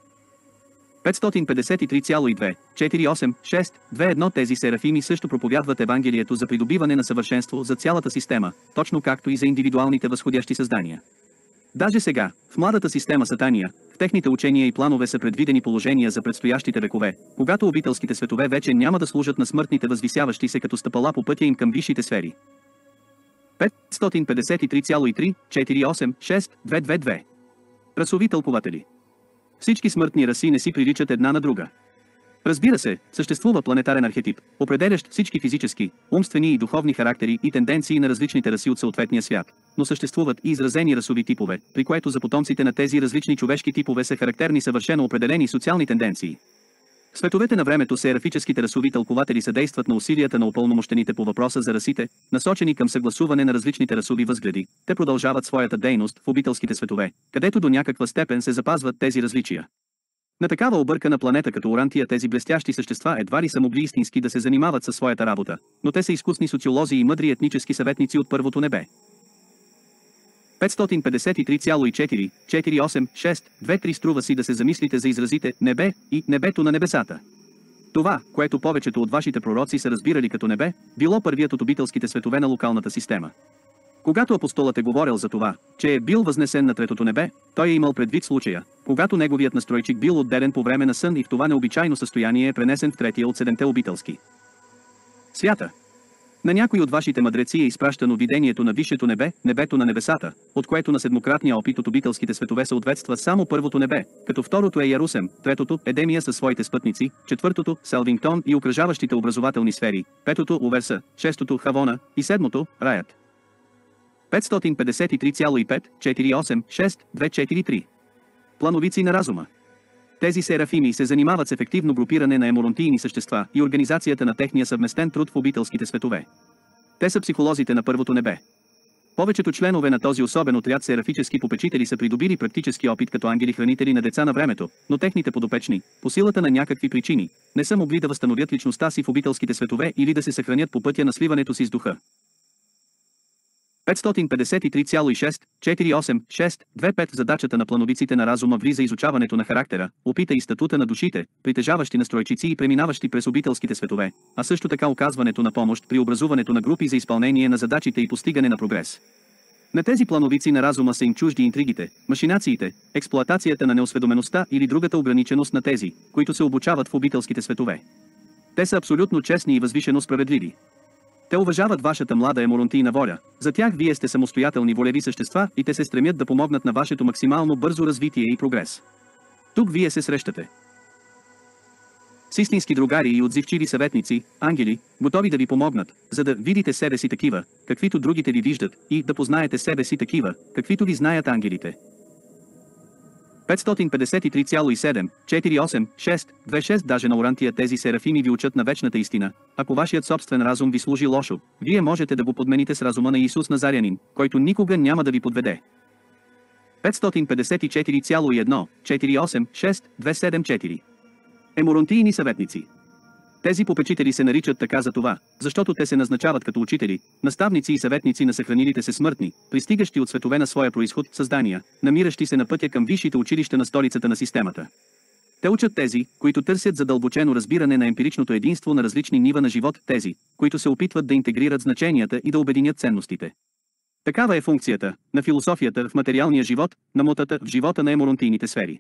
S2: 553,2, 4,8, 6, 2,1 Тези серафими също проповядват Евангелието за придобиване на съвършенство за цялата система, точно както и за индивидуалните възходящи създания. Даже сега, в младата система Сатания, в техните учения и планове са предвидени положения за предстоящите векове, когато обителските светове вече няма да служат на смъртните възвисяващи се като стъпала по пътя им към висшите сфери. 553,3, 4,8, 6, 2,2 Расови тълкователи. Всички смъртни раси не си приличат една на друга. Разбира се, съществува планетарен архетип, определящ всички физически, умствени и духовни характери и тенденции на различните раси от съответния свят, но съществуват и изразени расови типове, при което за потомците на тези различни човешки типове са характерни съвършено определени социални тенденции. В световете на времето серафическите расови тълкователи съдействат на усилията на упълномощените по въпроса за расите, насочени към съгласуване на различните расови възгледи. Те продължават своята дейност в обителските светове, където до някаква степен се запазват тези различия. На такава объркана планета като Орантия тези блестящи същества едва ли са могли истински да се занимават със своята работа, но те са изкусни социолози и мъдри етнически съветници от първото небе. 553,4, 4,8, 6, 2,3 Струва си да се замислите за изразите «небе» и «небето на небесата». Това, което повечето от вашите пророци са разбирали като небе, било първият от обителските светове на локалната система. Когато апостолът е говорил за това, че е бил възнесен на третото небе, той е имал предвид случая, когато неговият настройчик бил отделен по време на сън и в това необичайно състояние е пренесен в третия от седемте обителски свята. На някой от вашите мъдреци е изпращано видението на висшето небе, небето на небесата, от което на седмократния опит от обителските светове съответства само първото небе, като второто е Ярусем, третото – Едемия със своите спътници, четвъртото – Селвингтон и окръжаващите образователни сфери, петото – Уверса, шестото – Хавона и седмото – Раят. 553,5, 4,8, 6, 2,4,3 Плановици на разума. Тези серафими се занимават с ефективно групиране на еморонтийни същества и организацията на техния съвместен труд в обителските светове. Те са психолозите на първото небе. Повечето членове на този особен отряд серафически попечители са придобили практически опит като ангели-хранители на деца на времето, но техните подопечни, по силата на някакви причини, не са могли да възстановят личността си в обителските светове или да се съхранят по пътя на сливането си с духа. 553,648,625 задачата на плановиците на разума влиза изучаването на характера, опита и статута на душите, притежаващи настройчици и преминаващи през обителските светове, а също така оказването на помощ при образуването на групи за изпълнение на задачите и постигане на прогрес. На тези плановици на разума са им чужди интригите, машинациите, експлоатацията на неосведомеността или другата ограниченост на тези, които се обучават в обителските светове. Те са абсолютно честни и възвишено справедливи. Те уважават вашата млада еморонтийна воля, за тях вие сте самостоятелни волеви същества и те се стремят да помогнат на вашето максимално бързо развитие и прогрес. Тук вие се срещате с истински другари и отзивчиви съветници, ангели, готови да ви помогнат, за да видите себе си такива, каквито другите ви виждат, и да познаете себе си такива, каквито ви знаят ангелите. 553,748,626 даже на Орантия тези серафими ви учат на вечната истина. Ако вашият собствен разум ви служи лошо, вие можете да го подмените с разума на Исус Назарянин, който никога няма да ви подведе. 554,1,486,274 Еморонтийни съветници. Тези попечители се наричат така за това, защото те се назначават като учители, наставници и съветници на съхранилите се смъртни, пристигащи от светове на своя произход създания, намиращи се на пътя към висшите училища на столицата на системата. Те учат тези, които търсят задълбочено разбиране на емпиричното единство на различни нива на живот, тези, които се опитват да интегрират значенията и да обединят ценностите. Такава е функцията на философията в материалния живот, на мотата в живота на еморонтийните сфери.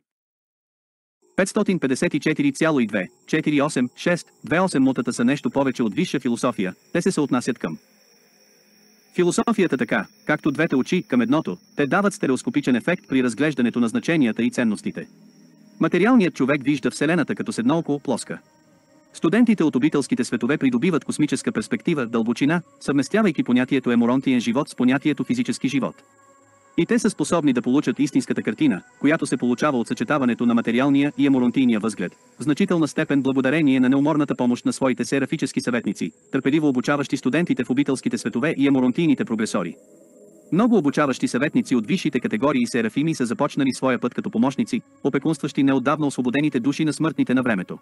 S2: 554,2,486,28 мутата са нещо повече от висша философия, те се съотнасят към философията така, както двете очи към едното, те дават стереоскопичен ефект при разглеждането на значенията и ценностите. Материалният човек вижда Вселената като с едно око плоска. Студентите от обителските светове придобиват космическа перспектива, дълбочина, съвместявайки понятието еморонтиен живот с понятието физически живот. И те са способни да получат истинската картина, която се получава от съчетаването на материалния и еморонтийния възглед, в значителна степен благодарение на неуморната помощ на своите серафически съветници, търпеливо обучаващи студентите в обителските светове и еморонтийните прогресори. Много обучаващи съветници от висшите категории серафими са започнали своя път като помощници, опекунстващи неотдавна освободените души на смъртните на времето.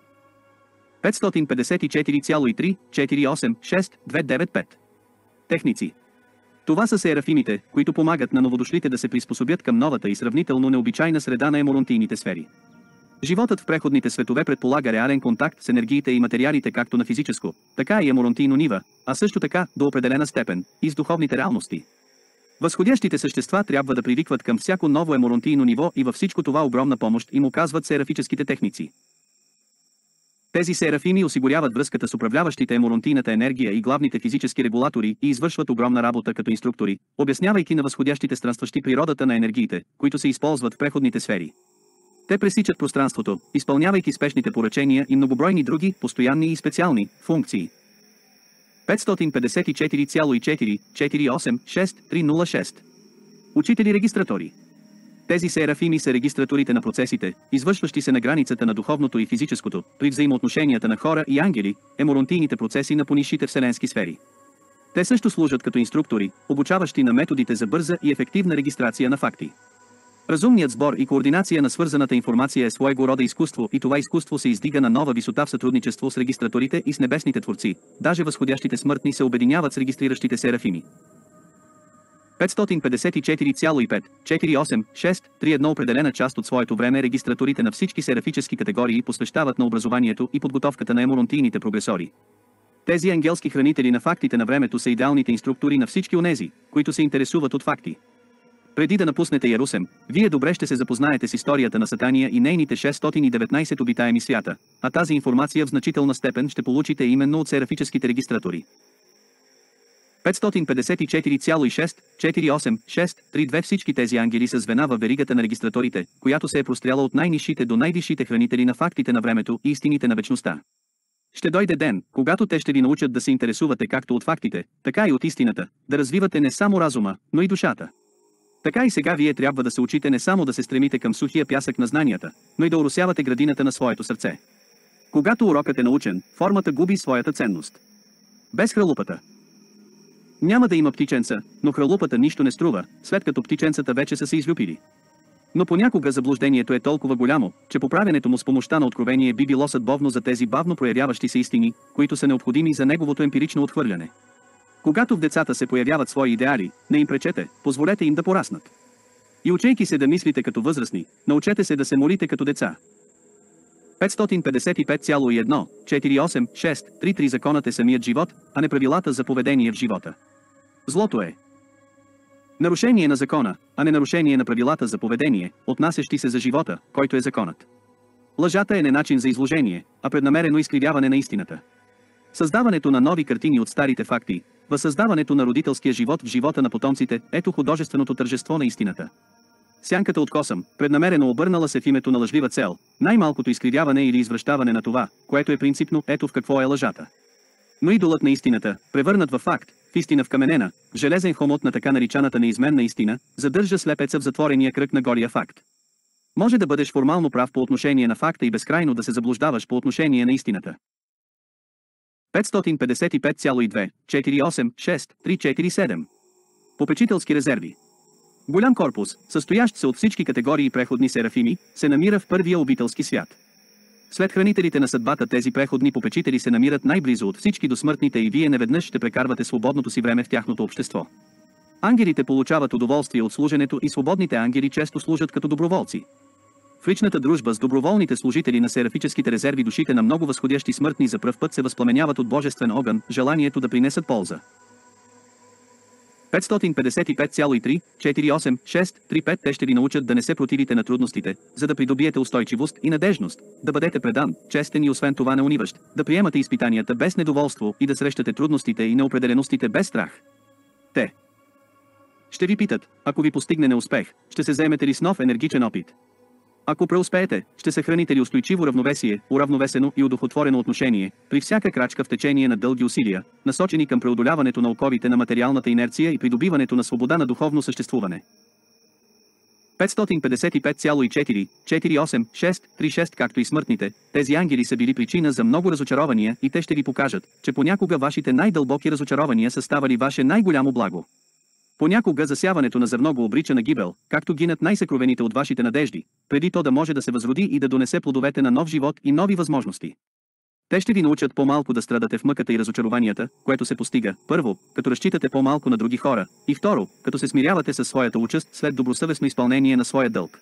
S2: 554,3,486,295 Техници. Това са серафимите, които помагат на новодошлите да се приспособят към новата и сравнително необичайна среда на еморонтийните сфери. Животът в преходните светове предполага реален контакт с енергиите и материалите както на физическо, така и еморонтийно нива, а също така, до определена степен, и с духовните реалности. Възходящите същества трябва да привикват към всяко ново еморонтийно ниво и във всичко това огромна помощ им оказват серафическите техници. Тези серафими осигуряват връзката с управляващите еморонтийната енергия и главните физически регулатори и извършват огромна работа като инструктори, обяснявайки на възходящите странстващи природата на енергиите, които се използват в преходните сфери. Те пресичат пространството, изпълнявайки спешните поръчения и многобройни други, постоянни и специални, функции. 554,4,486,306 Учители-регистратори. Тези серафими са регистраторите на процесите, извършващи се на границата на духовното и физическото, при взаимоотношенията на хора и ангели, еморонтийните процеси на понисшите вселенски сфери. Те също служат като инструктори, обучаващи на методите за бърза и ефективна регистрация на факти. Разумният сбор и координация на свързаната информация е своего рода изкуство и това изкуство се издига на нова висота в сътрудничество с регистраторите и с небесните творци, даже възходящите смъртни се обединяват с регистриращите серафими. 554,5,486,31 определена част от своето време регистраторите на всички серафически категории посвещават на образованието и подготовката на еморонтийните прогресори. Тези ангелски хранители на фактите на времето са идеалните инструктори на всички онези, които се интересуват от факти. Преди да напуснете Ярусем, вие добре ще се запознаете с историята на Сатания и нейните 619 обитаеми свята, а тази информация в значителна степен ще получите именно от серафическите регистратори. 554,6,486,32 Всички тези ангели са звена във веригата на регистраторите, която се е простряла от най-низшите до най-висшите хранители на фактите на времето и истините на вечността. Ще дойде ден, когато те ще ви научат да се интересувате както от фактите, така и от истината, да развивате не само разума, но и душата. Така и сега вие трябва да се учите не само да се стремите към сухия пясък на знанията, но и да оросявате градината на своето сърце. Когато урокът е научен, формата губи своята ценност. Без хралупата. Няма да има птиченца, но хралупата нищо не струва, след като птиченцата вече са се излюпили. Но понякога заблуждението е толкова голямо, че поправянето му с помощта на откровение би било съдбовно за тези бавно проявяващи се истини, които са необходими за неговото емпирично отхвърляне. Когато в децата се появяват свои идеали, не им пречете, позволете им да пораснат. И учейки се да мислите като възрастни, научете се да се молите като деца. 555,1, 4,8, 6, 3 законът е самият живот, а не правилата за поведение в живота. Злото е нарушение на закона, а не нарушение на правилата за поведение, отнасящи се за живота, който е законът. Лъжата е не начин за изложение, а преднамерено изкривяване на истината. Създаването на нови картини от старите факти, възсъздаването на родителския живот в живота на потомците, ето художественото тържество на истината. Сянката от косъм, преднамерено обърнала се в името на лъжлива цел, най-малкото изкривяване или извращаване на това, което е принципно, ето в какво е лъжата. Но идолът на истината, превърнат във факт, в истина вкаменена, в железен хомот на така наричаната неизменна истина, задържа слепеца в затворения кръг на голия факт. Може да бъдеш формално прав по отношение на факта и безкрайно да се заблуждаваш по отношение на истината. 555,2, 4,8, 6, 3,4,7. Попечителски резерви. Голям корпус, състоящ се от всички категории преходни серафими, се намира в първия обителски свят. След хранителите на съдбата тези преходни попечители се намират най-близо от всички до смъртните и вие неведнъж ще прекарвате свободното си време в тяхното общество. Ангелите получават удоволствие от служенето и свободните ангели често служат като доброволци. В личната дружба с доброволните служители на серафическите резерви душите на много възходящи смъртни за пръв път се възпламеняват от божествен огън, желанието да принесат полза. 555,3, 4,8, 6, 3,5 те ще ви научат да не се противите на трудностите, за да придобиете устойчивост и надежност, да бъдете предан, честен и освен това неуниващ, да приемате изпитанията без недоволство и да срещате трудностите и неопределеностите без страх. Те ще ви питат, ако ви постигне неуспех, ще се заемете ли с нов енергичен опит? Ако преуспеете, ще съхраните ли устойчиво равновесие, уравновесено и удохотворено отношение, при всяка крачка в течение на дълги усилия, насочени към преодоляването на оковите на материалната инерция и придобиването на свобода на духовно съществуване. 555,4, 4,8, 6, 3,6 както и смъртните, тези ангели са били причина за много разочарования и те ще ви покажат, че понякога вашите най-дълбоки разочарования са ставали ваше най-голямо благо. Понякога засяването на зърно го обрича на гибел, както гинат най-съкровените от вашите надежди, преди то да може да се възроди и да донесе плодовете на нов живот и нови възможности. Те ще ви научат по-малко да страдате в мъката и разочарованията, което се постига, първо, като разчитате по-малко на други хора, и второ, като се смирявате със своята участ след добросъвестно изпълнение на своя дълг.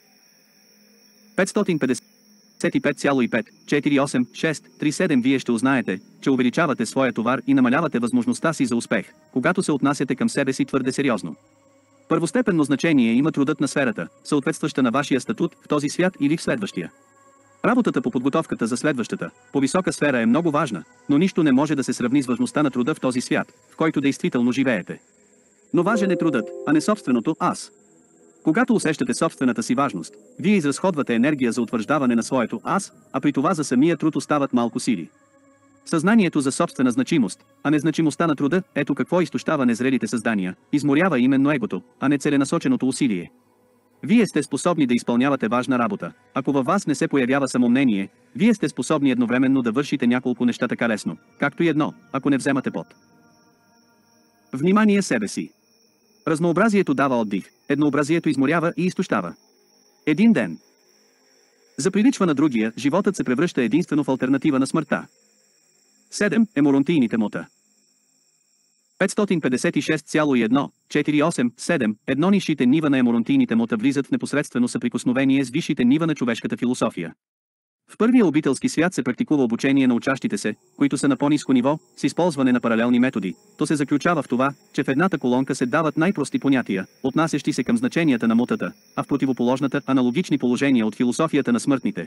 S2: 555,5, 4,8, 6, 3,7 вие ще узнаете, че увеличавате своя товар и намалявате възможността си за успех, когато се отнасяте към себе си твърде сериозно. Първостепенно значение има трудът на сферата, съответстваща на вашия статут в този свят или в следващия. Работата по подготовката за следващата, по-висока сфера е много важна, но нищо не може да се сравни с важността на труда в този свят, в който действително живеете. Но важен е трудът, а не собственото аз. Когато усещате собствената си важност, вие изразходвате енергия за утвърждаване на своето аз, а при това за самия труд остават малко сили. Съзнанието за собствена значимост, а не значимостта на труда, ето какво изтощава незрелите създания, изморява именно егото, а не целенасоченото усилие. Вие сте способни да изпълнявате важна работа. Ако във вас не се появява самомнение, вие сте способни едновременно да вършите няколко неща така лесно, както и едно, ако не вземате под внимание себе си. Разнообразието дава отдих, еднообразието изморява и изтощава. Един ден заприличва на другия, животът се превръща единствено в алтернатива на смъртта. 7. Еморонтийните мота. 556,1, 4,8, 7, едно нишите нива на еморонтийните мота влизат в непосредствено съприкосновение с висшите нива на човешката философия. В първия обителски свят се практикува обучение на учащите се, които са на по-ниско ниво, с използване на паралелни методи. То се заключава в това, че в едната колонка се дават най-прости понятия, отнасящи се към значенията на мотата, а в противоположната – аналогични положения от философията на смъртните.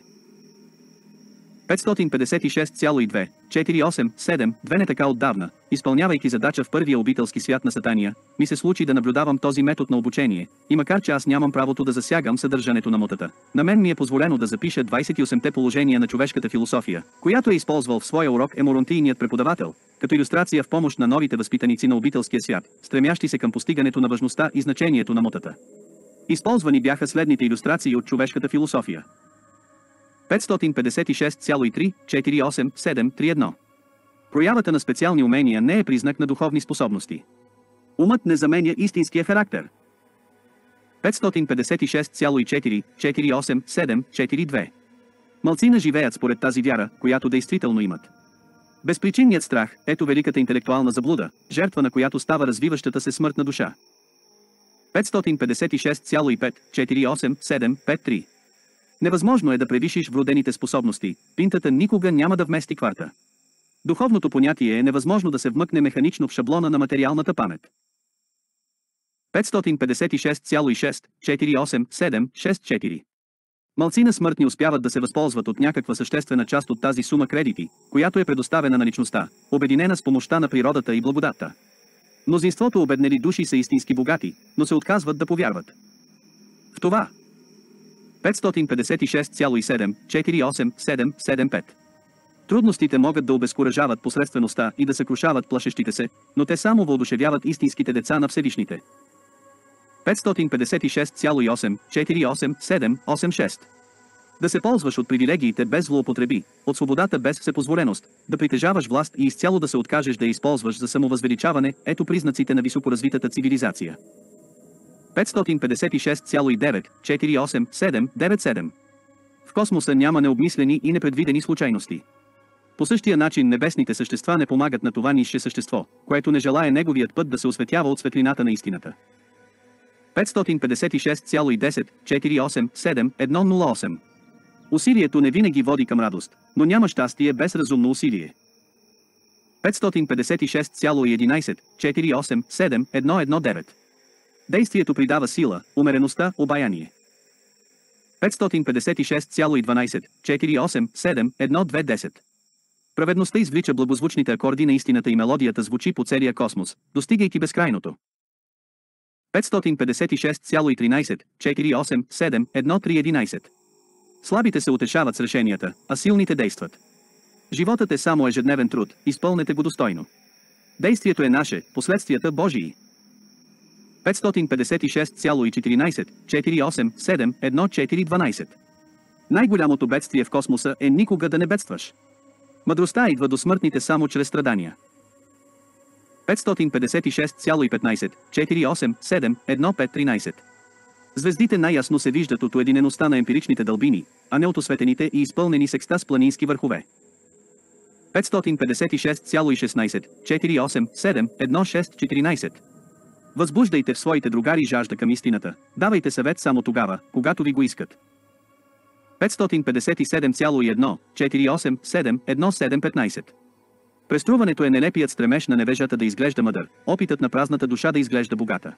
S2: 556,2, 4,8, 7, две не така отдавна, изпълнявайки задача в първия обителски свят на Сатания, ми се случи да наблюдавам този метод на обучение, и макар че аз нямам правото да засягам съдържането на мотата, на мен ми е позволено да запиша 28-те положения на човешката философия, която е използвал в своя урок еморонтийният преподавател, като илюстрация в помощ на новите възпитаници на обителския свят, стремящи се към постигането на важността и значението на мотата. Използвани бяха следните илюстрации от човешката философия. 556,3, 4,8, 7, 3,1. Проявата на специални умения не е признак на духовни способности. Умът не заменя истинския характер. 556,4, 48, 7, 42. Малцина живеят според тази вяра, която действително имат. Безпричинният страх, ето великата интелектуална заблуда, жертва на която става развиващата се смъртна душа. 556,5, 48, 7, 5-3. Невъзможно е да превишиш вродените способности, пинтата никога няма да вмести кварта. Духовното понятие е невъзможно да се вмъкне механично в шаблона на материалната памет. 556,6, 48, 7, 6-4. Малцина смъртни успяват да се възползват от някаква съществена част от тази сума кредити, която е предоставена на личността, обединена с помощта на природата и благодатта. Мнозинството обеднели души са истински богати, но се отказват да повярват в това. 556,7, 48, 7, 7-5. Трудностите могат да обезкуражават посредствеността и да съкрушават плашещите се, но те само въодушевяват истинските деца на Всевишните. 556,8, 48, 7, 8-6. Да се ползваш от привилегиите без злоупотреби, от свободата без всепозволеност, да притежаваш власт и изцяло да се откажеш да я използваш за самовъзвеличаване, ето признаците на високоразвитата цивилизация. 556,9, 48, 7, 9-7. В космоса няма необмислени и непредвидени случайности. По същия начин небесните същества не помагат на това нисше същество, което не желае неговият път да се осветява от светлината на истината. 556,10, 48, 7, 108. Усилието не винаги води към радост, но няма щастие без разумно усилие. 556,11, 48, 7, 119. Действието придава сила, умереността, обаяние. 556,12, 48, 7, 1-2-10. Праведността извлича благозвучните акорди на истината и мелодията звучи по целия космос, достигайки безкрайното. 556,13, 48, 7, 1-3-11. Слабите се утешават с решенията, а силните действат. Животът е само ежедневен труд, изпълнете го достойно. Действието е наше, последствията Божии. 556,14, 48, 7, 1-4-12. Най-голямото бедствие в космоса е никога да не бедстваш. Мъдростта идва до смъртните само чрез страдания. 556,15, 48, 7, 1-5-13. Звездите най-ясно се виждат от уединеността на емпиричните дълбини, а не от осветените и изпълнени с екстаз планински върхове. 556,16, 48, 7, 1-6-14. Възбуждайте в своите другари жажда към истината, давайте съвет само тогава, когато ви го искат. 557,1, 48, 7, 1-7-15. Преструването е нелепият стремеж на невежата да изглежда мъдър, опитът на празната душа да изглежда богата.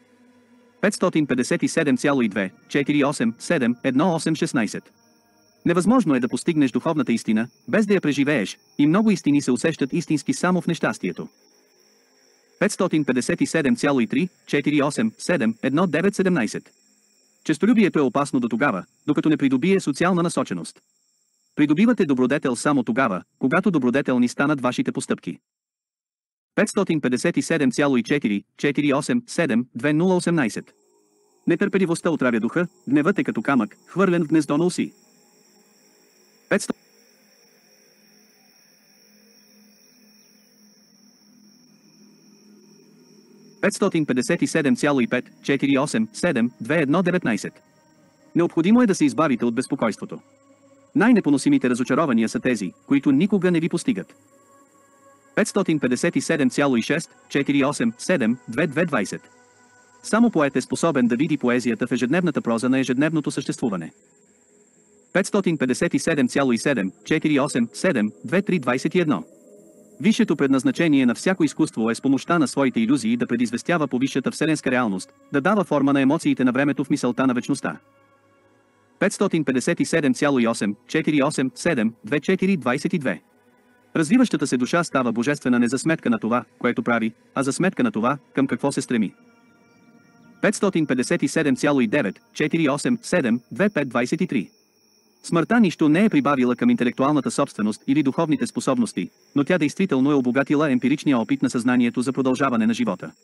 S2: 557,2, 48, 7, 1-8-16. Невъзможно е да постигнеш духовната истина, без да я преживееш, и много истини се усещат истински само в нещастието. 557,3, 48, 7, 1-9-17. Честолюбието е опасно до тогава, докато не придобие социална насоченост. Придобивате добродетел само тогава, когато добродетелни станат вашите постъпки. 557,4, 48, 7, 2-0-18. Нетърпеливостта отравя духа, гневът е като камък, хвърлен в гнездо на уси. 557,5, 48, 7, 2-1-19. Необходимо е да се избавите от безпокойството. Най-непоносимите разочарования са тези, които никога не ви постигат. 557,6, 48, 7, 2-2-20. Само поет е способен да види поезията в ежедневната проза на ежедневното съществуване. 557,7, 48, 7, 2-3-21. Висшето предназначение на всяко изкуство е с помощта на своите илюзии да предизвестява по висшата вселенска реалност, да дава форма на емоциите на времето в мисълта на вечността. 557,8, 48, 7, 2-4-22. Развиващата се душа става божествена не за сметка на това, което прави, а за сметка на това, към какво се стреми. 557,9, 48, 7, 2-5-23. Смъртта нищо не е прибавила към интелектуалната собственост или духовните способности, но тя действително е обогатила емпиричния опит на съзнанието за продължаване на живота.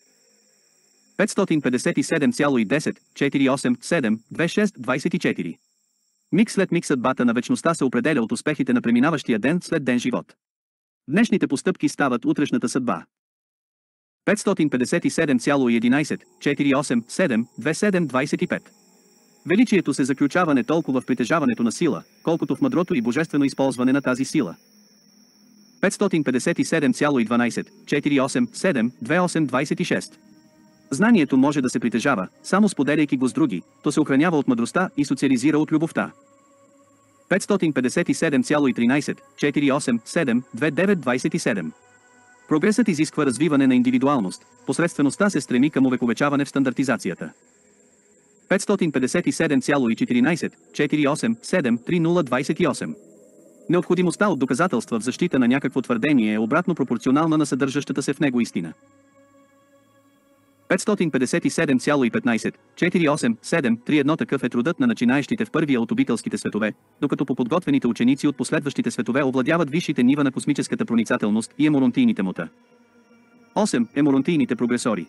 S2: 557,10, 48, 7, 26-24. Миг след миг съдбата на вечността се определя от успехите на преминаващия ден след ден живот. Днешните постъпки стават утрешната съдба. 557,11, 487, 2725. Величието се заключава не толкова в притежаването на сила, колкото в мъдрото и божествено използване на тази сила. 557,12, 487, 2826. Знанието може да се притежава, само споделяйки го с други, то се охранява от мъдростта и социализира от любовта. 557,13, 487, 2927. Прогресът изисква развиване на индивидуалност, посредствеността се стреми към увековечаване в стандартизацията. 557,14, 487, 3028. Необходимостта от доказателства в защита на някакво твърдение е обратно пропорционална на съдържащата се в него истина. 557,15, 487, 31. Такъв е трудът на начинаещите в първия от обителските светове, докато по подготвените ученици от последващите светове овладяват висшите нива на космическата проницателност и еморонтийните мута. 8. Еморонтийните прогресори.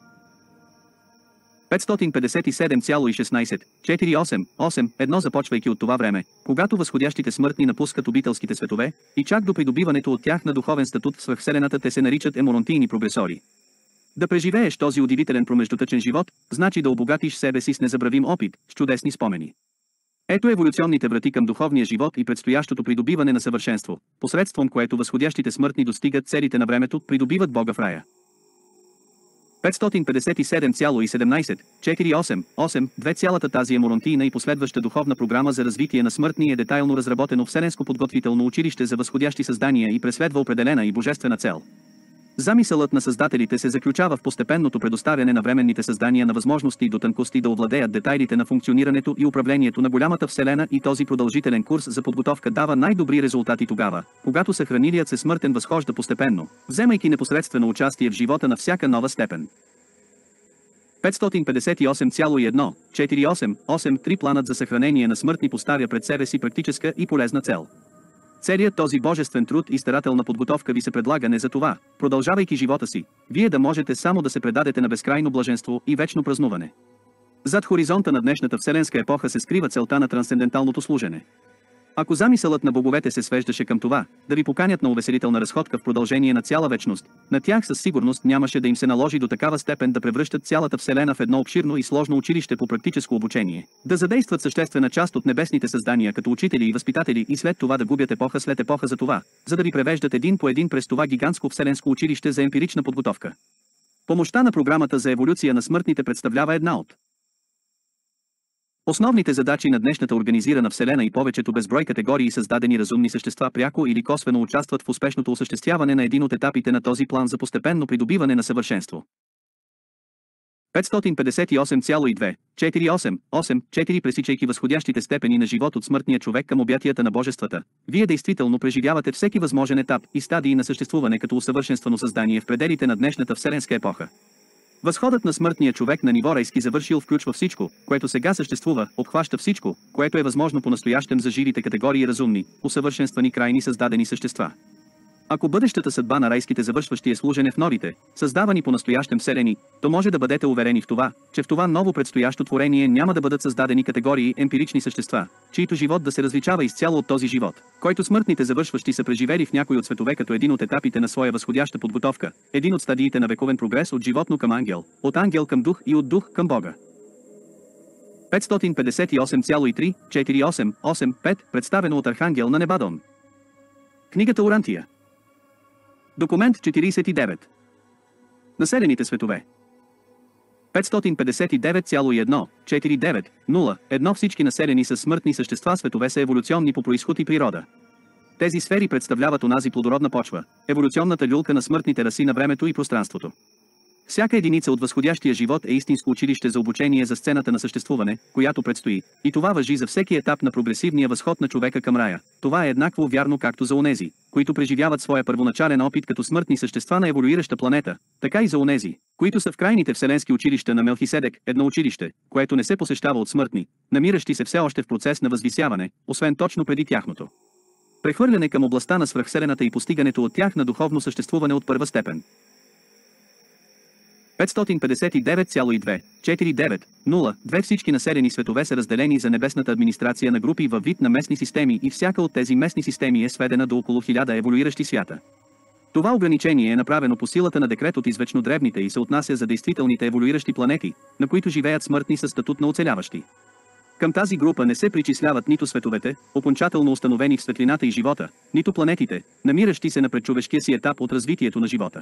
S2: 557,16, 488, 1. Започвайки от това време, когато възходящите смъртни напускат обителските светове, и чак до придобиването от тях на духовен статут в свръхвселената те се наричат еморонтийни прогресори. Да преживееш този удивителен промеждутъчен живот, значи да обогатиш себе си с незабравим опит, с чудесни спомени. Ето еволюционните врати към духовния живот и предстоящото придобиване на съвършенство, посредством което възходящите смъртни достигат целите на времето, придобиват Бога в рая. 557,17, 488, 2. Цялата тази еморонтийна и последваща духовна програма за развитие на смъртни е детайлно разработено вселенско подготвително училище за възходящи създания и преследва определена и божествена цел. Замисълът на създателите се заключава в постепенното предоставяне на временните създания на възможности до тънкости да овладеят детайлите на функционирането и управлението на голямата вселена, и този продължителен курс за подготовка дава най-добри резултати тогава, когато съхранилият се смъртен възхожда постепенно, вземайки непосредствено участие в живота на всяка нова степен. 558,1, 488, планът за съхранение на смъртни поставя пред себе си практическа и полезна цел. Целият този божествен труд и старателна подготовка ви се предлага не за това, продължавайки живота си, вие да можете само да се предадете на безкрайно блаженство и вечно празнуване. Зад хоризонта на днешната вселенска епоха се скрива целта на трансценденталното служене. Ако замисълът на боговете се свеждаше към това, да ви поканят на увеселителна разходка в продължение на цяла вечност, на тях със сигурност нямаше да им се наложи до такава степен да превръщат цялата вселена в едно обширно и сложно училище по практическо обучение, да задействат съществена част от небесните създания като учители и възпитатели и след това да губят епоха след епоха за това, за да ви превеждат един по един през това гигантско вселенско училище за емпирична подготовка. Помощта на програмата за еволюция на смъртните представлява една от основните задачи на днешната организирана вселена и повечето безброй категории създадени разумни същества пряко или косвено участват в успешното осъществяване на един от етапите на този план за постепенно придобиване на съвършенство. 558,2, 488, 4. Пресичайки възходящите степени на живот от смъртния човек към обятията на божествата, вие действително преживявате всеки възможен етап и стадии на съществуване като усъвършенствано създание в пределите на днешната вселенска епоха. Възходът на смъртния човек на ниво райски завършил включва всичко, което сега съществува, обхваща всичко, което е възможно по-настоящем за живите категории разумни, усъвършенствани крайни създадени същества. Ако бъдещата съдба на райските завършващи е служене в новите, създавани по-настоящем вселени, то може да бъдете уверени в това, че в това ново предстоящо творение няма да бъдат създадени категории емпирични същества, чието живот да се различава изцяло от този живот, който смъртните завършващи са преживели в някои от светове като един от етапите на своя възходяща подготовка, един от стадиите на вековен прогрес от животно към ангел, от ангел към дух и от дух към Бога. 558,3, 488,5, представено от Архангел на Небадон. Книгата Урантия. Документ 49. Населените светове. 559,1, 49,0, всички населени с смъртни същества светове са еволюционни по произход и природа. Тези сфери представляват онази плодородна почва, еволюционната люлка на смъртните раси на времето и пространството. Всяка единица от възходящия живот е истинско училище за обучение за сцената на съществуване, която предстои, и това важи за всеки етап на прогресивния възход на човека към рая. Това е еднакво вярно както за онези, които преживяват своя първоначален опит като смъртни същества на еволюираща планета, така и за онези, които са в крайните вселенски училища на Мелхиседек, едно училище, което не се посещава от смъртни, намиращи се все още в процес на възвисяване, освен точно преди тяхното прехвърляне към областта на свръхвселената и постигането от тях на духовно съществуване от първа степен. 559,2, 49,0, всички населени светове са разделени за небесната администрация на групи във вид на местни системи и всяка от тези местни системи е сведена до около 1000 еволюиращи свята. Това ограничение е направено по силата на декрет от извечно древните и се отнася за действителните еволюиращи планети, на които живеят смъртни със статут на оцеляващи. Към тази група не се причисляват нито световете, окончателно установени в светлината и живота, нито планетите, намиращи се на предчовешкия си етап от развитието на живота.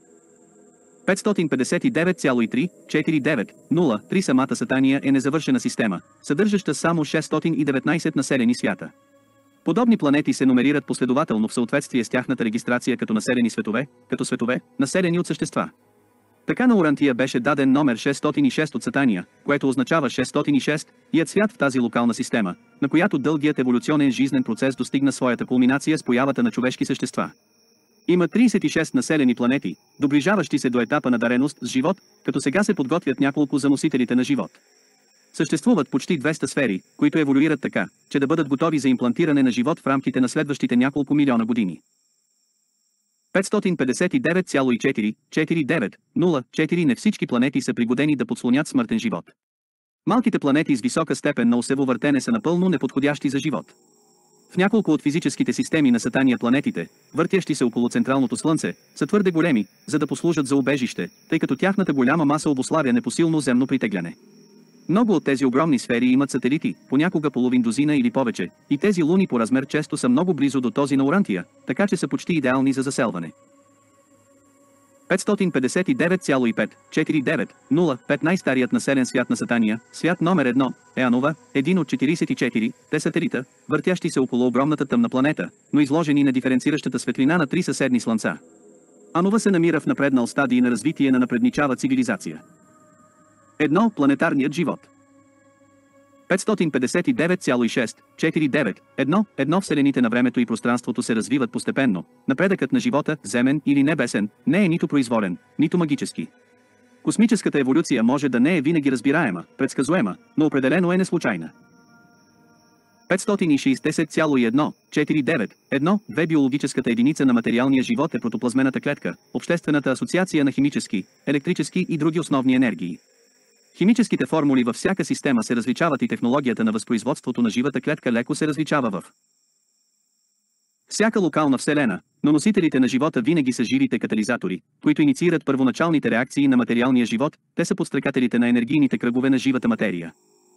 S2: 559,349,03 Самата Сатания е незавършена система, съдържаща само 619 населени свята. Подобни планети се номерират последователно в съответствие с тяхната регистрация като населени светове, населени от същества. Така на Урантия беше даден номер 606 от Сатания, което означава 606, ият свят в тази локална система, на която дългият еволюционен жизнен процес достигна своята кулминация с появата на човешки същества. Има 36 населени планети, доближаващи се до етапа на дареност с живот, като сега се подготвят няколко за носителите на живот. Съществуват почти 200 сфери, които еволюират така, че да бъдат готови за имплантиране на живот в рамките на следващите няколко милиона години. 559,449,04 Не всички планети са пригодени да подслонят смъртен живот. Малките планети с висока степен на осево въртене са напълно неподходящи за живот. В няколко от физическите системи на Сатания планетите, въртящи се около централното Слънце, са твърде големи, за да послужат за убежище, тъй като тяхната голяма маса обуславя непосилно земно притегляне. Много от тези огромни сфери имат сателити, понякога половин дузина или повече, и тези луни по размер често са много близо до този на Урантия, така че са почти идеални за заселване. 559,549,05 Най-старият населен свят на Сатания, свят номер 1, е Анова, един от 44-те сателита, въртящи се около огромната тъмна планета, но изложени на диференциращата светлина на 3 съседни слънца. Анова се намира в напреднал стадий на развитие на напредничава цивилизация. 1. Планетарният живот. 559,649,1 Вселените на времето и пространството се развиват постепенно. Напредъкът на живота, земен или небесен, не е нито произволен, нито магически. Космическата еволюция може да не е винаги разбираема, предсказуема, но определено е неслучайна. 560,149,2 Биологическата единица на материалния живот е протоплазмената клетка, обществената асоциация на химически, електрически и други основни енергии. Химическите формули във всяка система се различават и технологията на възпроизводството на живата клетка леко се различава в всяка локална вселена, но носителите на живота винаги са живите катализатори, които инициират първоначалните реакции на материалния живот, те са подстрекателите на енергийните кръгове на живата материя.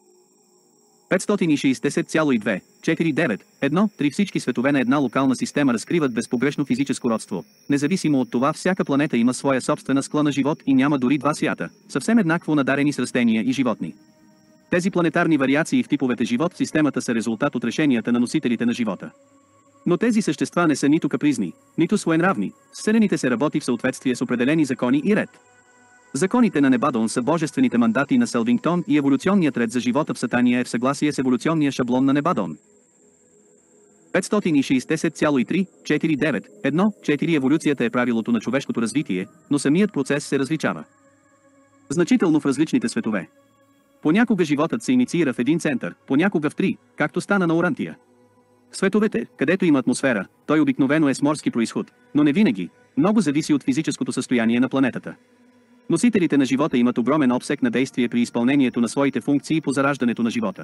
S2: 560,249,1 Всички светове на една локална система разкриват безпогрешно физическо родство. Независимо от това, всяка планета има своя собствена склана живот и няма дори два свята, съвсем еднакво надарени с растения и животни. Тези планетарни вариации в типовете живот в системата са резултат от решенията на носителите на живота. Но тези същества не са нито капризни, нито своенравни, с вселените се работи в съответствие с определени закони и ред. Законите на Небадон са божествените мандати на Селвингтон и еволюционният ред за живота в Сатания е в съгласие с еволюционния шаблон на Небадон. 560,349,1 Еволюцията е правилото на човешкото развитие, но самият процес се различава значително в различните светове. Понякога животът се инициира в един център, понякога в 3, както стана на Урантия. В световете, където има атмосфера, той обикновено е с морски произход, но не винаги, много зависи от физическото състояние на планетата. Носителите на живота имат огромен обсек на действие при изпълнението на своите функции по зараждането на живота.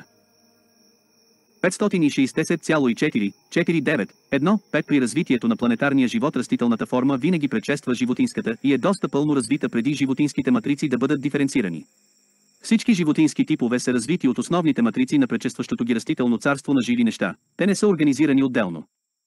S2: 560,449,1 При развитието на планетарния живот растителната форма винаги предшества животинската и е доста пълно развита преди животинските матрици да бъдат диференцирани. Всички животински типове са развити от основните матрици на предшестващото ги растително царство на живи неща, те не са организирани отделно.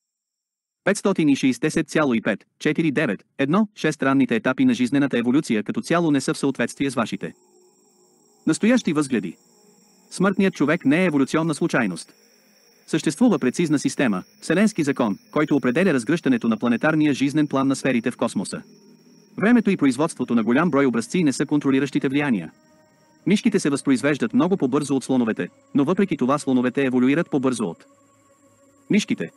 S2: 560,549,1 Ранните етапи на жизнената еволюция като цяло не са в съответствие с вашите настоящи възгледи. Смъртният човек не е еволюционна случайност. Съществува прецизна система, вселенски закон, който определя разгръщането на планетарния жизнен план на сферите в космоса. Времето и производството на голям брой образци не са контролиращите влияния. Мишките се възпроизвеждат много по-бързо от слоновете, но въпреки това слоновете еволюират по-бързо от мишките.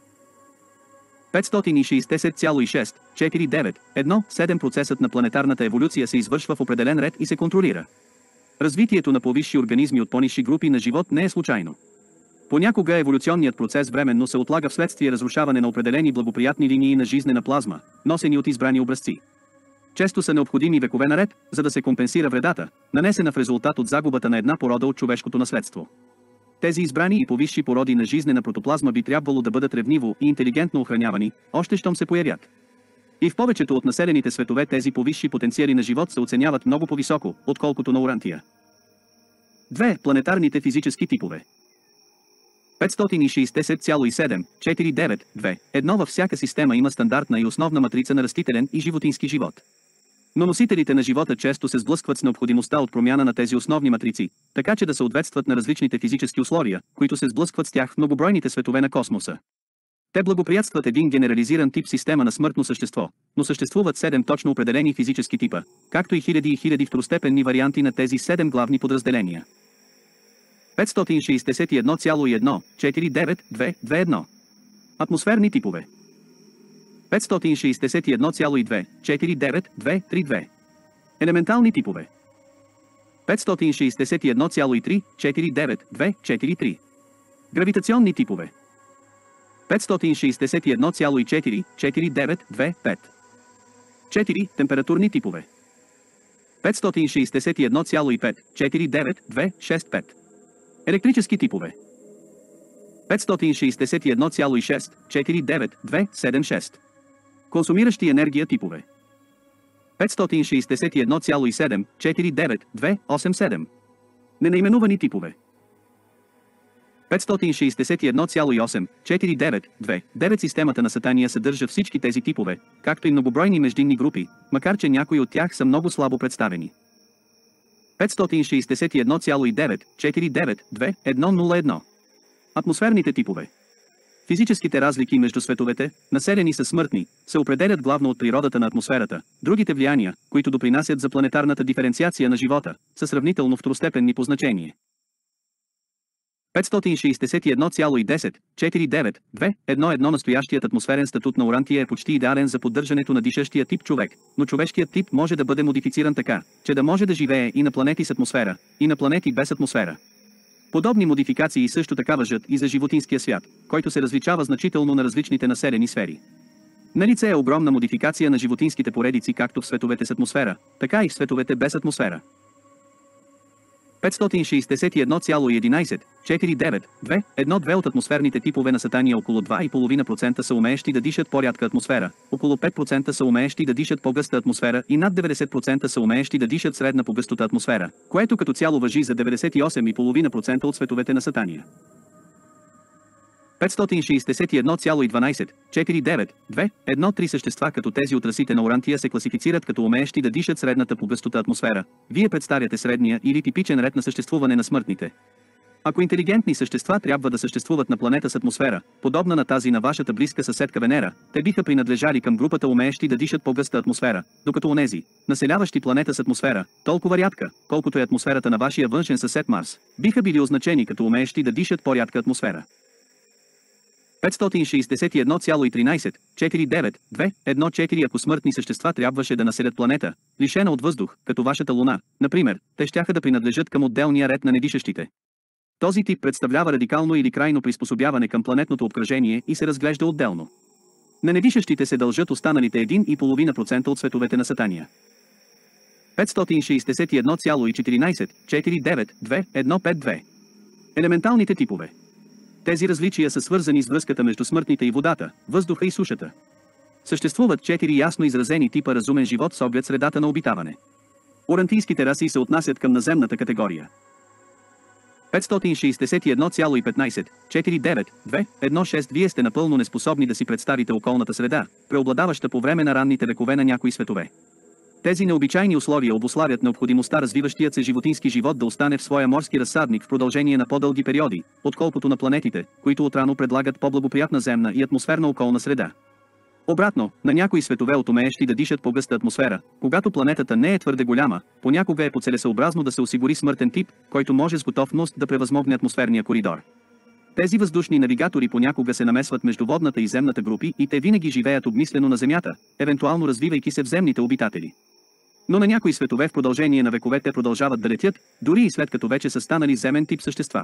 S2: 560,649,1 Процесът на планетарната еволюция се извършва в определен ред и се контролира. Развитието на по-висши организми от по-нисши групи на живот не е случайно. Понякога еволюционният процес временно се отлага вследствие разрушаване на определени благоприятни линии на жизнена плазма, носени от избрани образци. Често са необходими векове наред, за да се компенсира вредата, нанесена в резултат от загубата на една порода от човешкото наследство. Тези избрани и повисши породи на жизнена протоплазма би трябвало да бъдат ревниво и интелигентно охранявани, още щом се появят. И в повечето от населените светове тези повисши потенциали на живот се оценяват много по-високо, отколкото на Урантия. 2. Планетарните физически типове. 560,749,2. Едно във всяка система има стандартна и основна матрица на растителен и животински живот. Но носителите на живота често се сблъскват с необходимостта от промяна на тези основни матрици, така че да съответстват на различните физически условия, които се сблъскват с тях в многобройните светове на космоса. Те благоприятстват един генерализиран тип система на смъртно същество, но съществуват 7 точно определени физически типа, както и хиляди второстепенни варианти на тези 7 главни подразделения. 561,149,221. Атмосферни типове. 561,249,232. Елементални типове. 561,349,243. Гравитационни типове. 561,449,225. 4. Температурни типове. 561,549,265. Електрически типове. 561,649,276. Консумиращи енергия типове. 561,749,287. Ненаименувани типове. 561,849,2. Системата на Сатания съдържа всички тези типове, както и многобройни междинни групи, макар че някои от тях са много слабо представени. 561,949,201. Атмосферните типове. Физическите разлики между световете, населени са смъртни, се определят главно от природата на атмосферата. Другите влияния, които допринасят за планетарната диференциация на живота, са сравнително второстепенни по значение. 561,10,49,2,1. Настоящият атмосферен статут на Урантия е почти идеален за поддържането на дишащия тип човек, но човешкият тип може да бъде модифициран така, че да може да живее и на планети с атмосфера, и на планети без атмосфера. Подобни модификации също така важат и за животинския свят, който се различава значително на различните населени сфери. Налице е огромна модификация на животинските поредици както в световете с атмосфера, така и в световете без атмосфера. 561,11,49,2,1,2 от атмосферните типове на Сатания около 2,5% са умеещи да дишат по-рядка атмосфера, около 5% са умеещи да дишат по-гъста атмосфера и над 90% са умеещи да дишат средна по гъстота атмосфера, което като цяло важи за 98,5% от световете на Сатания. 561,12,49,2,1,3 същества като тези от расите на Урантия се класифицират като умеещи да дишат средната по гъстота атмосфера. Вие представяте средния или типичен ред на съществуване на смъртните. Ако интелигентни същества трябва да съществуват на планета с атмосфера, подобна на тази на вашата близка съседка Венера, те биха принадлежали към групата умеещи да дишат по-гъста атмосфера, докато онези, населяващи планета с атмосфера, толкова рядка, колкото е атмосферата на вашия външен съсед Марс, биха били означени като умеещи да дишат по-рядка атмосфера. 561,13,49,2,1,4 Ако смъртни същества трябваше да населят планета, лишена от въздух, като вашата Луна, например, те щяха да принадлежат към отделния ред на недишащите. Този тип представлява радикално или крайно приспособяване към планетното обкръжение и се разглежда отделно. На недишащите се дължат останалите 1,5% от световете на Сатания. 561,14,49,2,1,5,2. Елементалните типове. Тези различия са свързани с връзката между смъртните и водата, въздуха и сушата. Съществуват 4 ясно изразени типа разумен живот с оглед средата на обитаване. Урантийските раси се отнасят към наземната категория. 561,15,49,2,1,6 Вие сте напълно неспособни да си представите околната среда, преобладаваща по време на ранните векове на някои светове. Тези необичайни условия обуславят необходимостта развиващият се животински живот да остане в своя морски разсадник в продължение на по-дълги периоди, отколкото на планетите, които отрано предлагат по-благоприятна земна и атмосферна околна среда. Обратно, на някои светове от умеещи да дишат по гъста атмосфера, когато планетата не е твърде голяма, понякога е по-целесъобразно да се осигури смъртен тип, който може с готовност да превъзмогне атмосферния коридор. Тези въздушни навигатори понякога се намесват между водната и земната групи и те винаги живеят обмислено на Земята, евентуално развивайки се в земните обитатели. Но на някои светове в продължение на векове те продължават да летят, дори и след като вече са станали земен тип същества.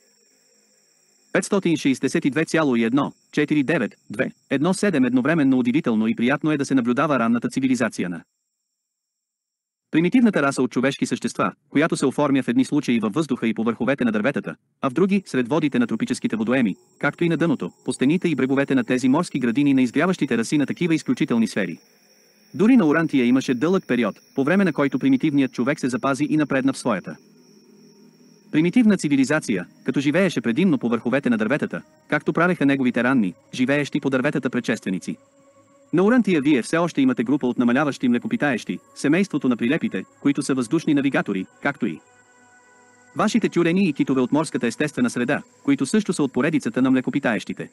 S2: 562,1,49,2,1,7 Едновременно удивително и приятно е да се наблюдава ранната цивилизация на примитивната раса от човешки същества, която се оформя в едни случаи във въздуха и по върховете на дърветата, а в други сред водите на тропическите водоеми, както и на дъното, по стените и бреговете на тези морски градини на изгряващите раси на такива изключителни сфери. Дори на Урантия имаше дълъг период, по време на който примитивният човек се запази и напредна в своята примитивна цивилизация, като живееше предимно по върховете на дърветата, както правеха неговите ранни, живеещи по дърветата предшественици. На Урантия вие все още имате група от намаляващи млекопитаещи, семейството на прилепите, които са въздушни навигатори, както и вашите тюлени и китове от морската естествена среда, които също са от поредицата на млекопитаещите.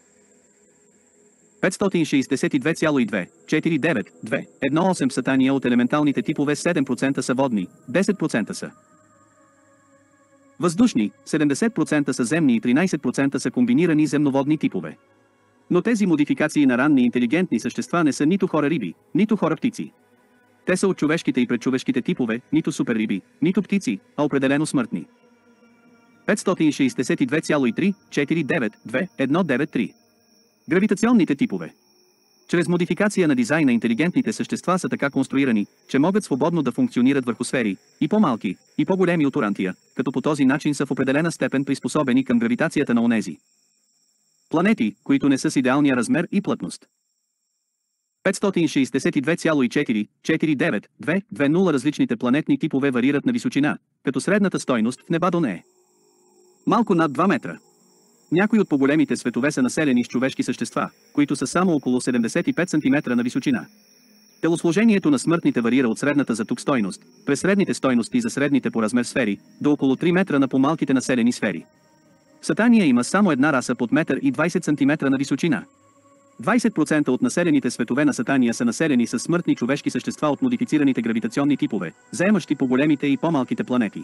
S2: 562,249,218 сътания от елементалните типове 7% са водни, 10% са въздушни, 70% са земни и 13% са комбинирани земноводни типове. Но тези модификации на ранни интелигентни същества не са нито хора-риби, нито хора-птици. Те са от човешките и предчовешките типове, нито суперриби, нито птици, а определено смъртни. 562,349,2,193. Гравитационните типове. Чрез модификация на дизайна интелигентните същества са така конструирани, че могат свободно да функционират върху сфери, и по-малки, и по-големи от Урантия, като по този начин са в определена степен приспособени към гравитацията на онези планети, които не са с идеалния размер и плътност. 562,449,220 различните планетни типове варират на височина, като средната стойност в небадон е малко над 2 метра. Някои от по-големите светове са населени с човешки същества, които са само около 75 см на височина. Телосложението на смъртните варира от средната за тук стойност, през средните стойности за средните по размер сфери, до около 3 метра на по-малките населени сфери. В Сатания има само една раса под 1,20 см на височина. 20% от населените светове на Сатания са населени с смъртни човешки същества от модифицираните гравитационни типове, заемащи по-големите и по-малките планети.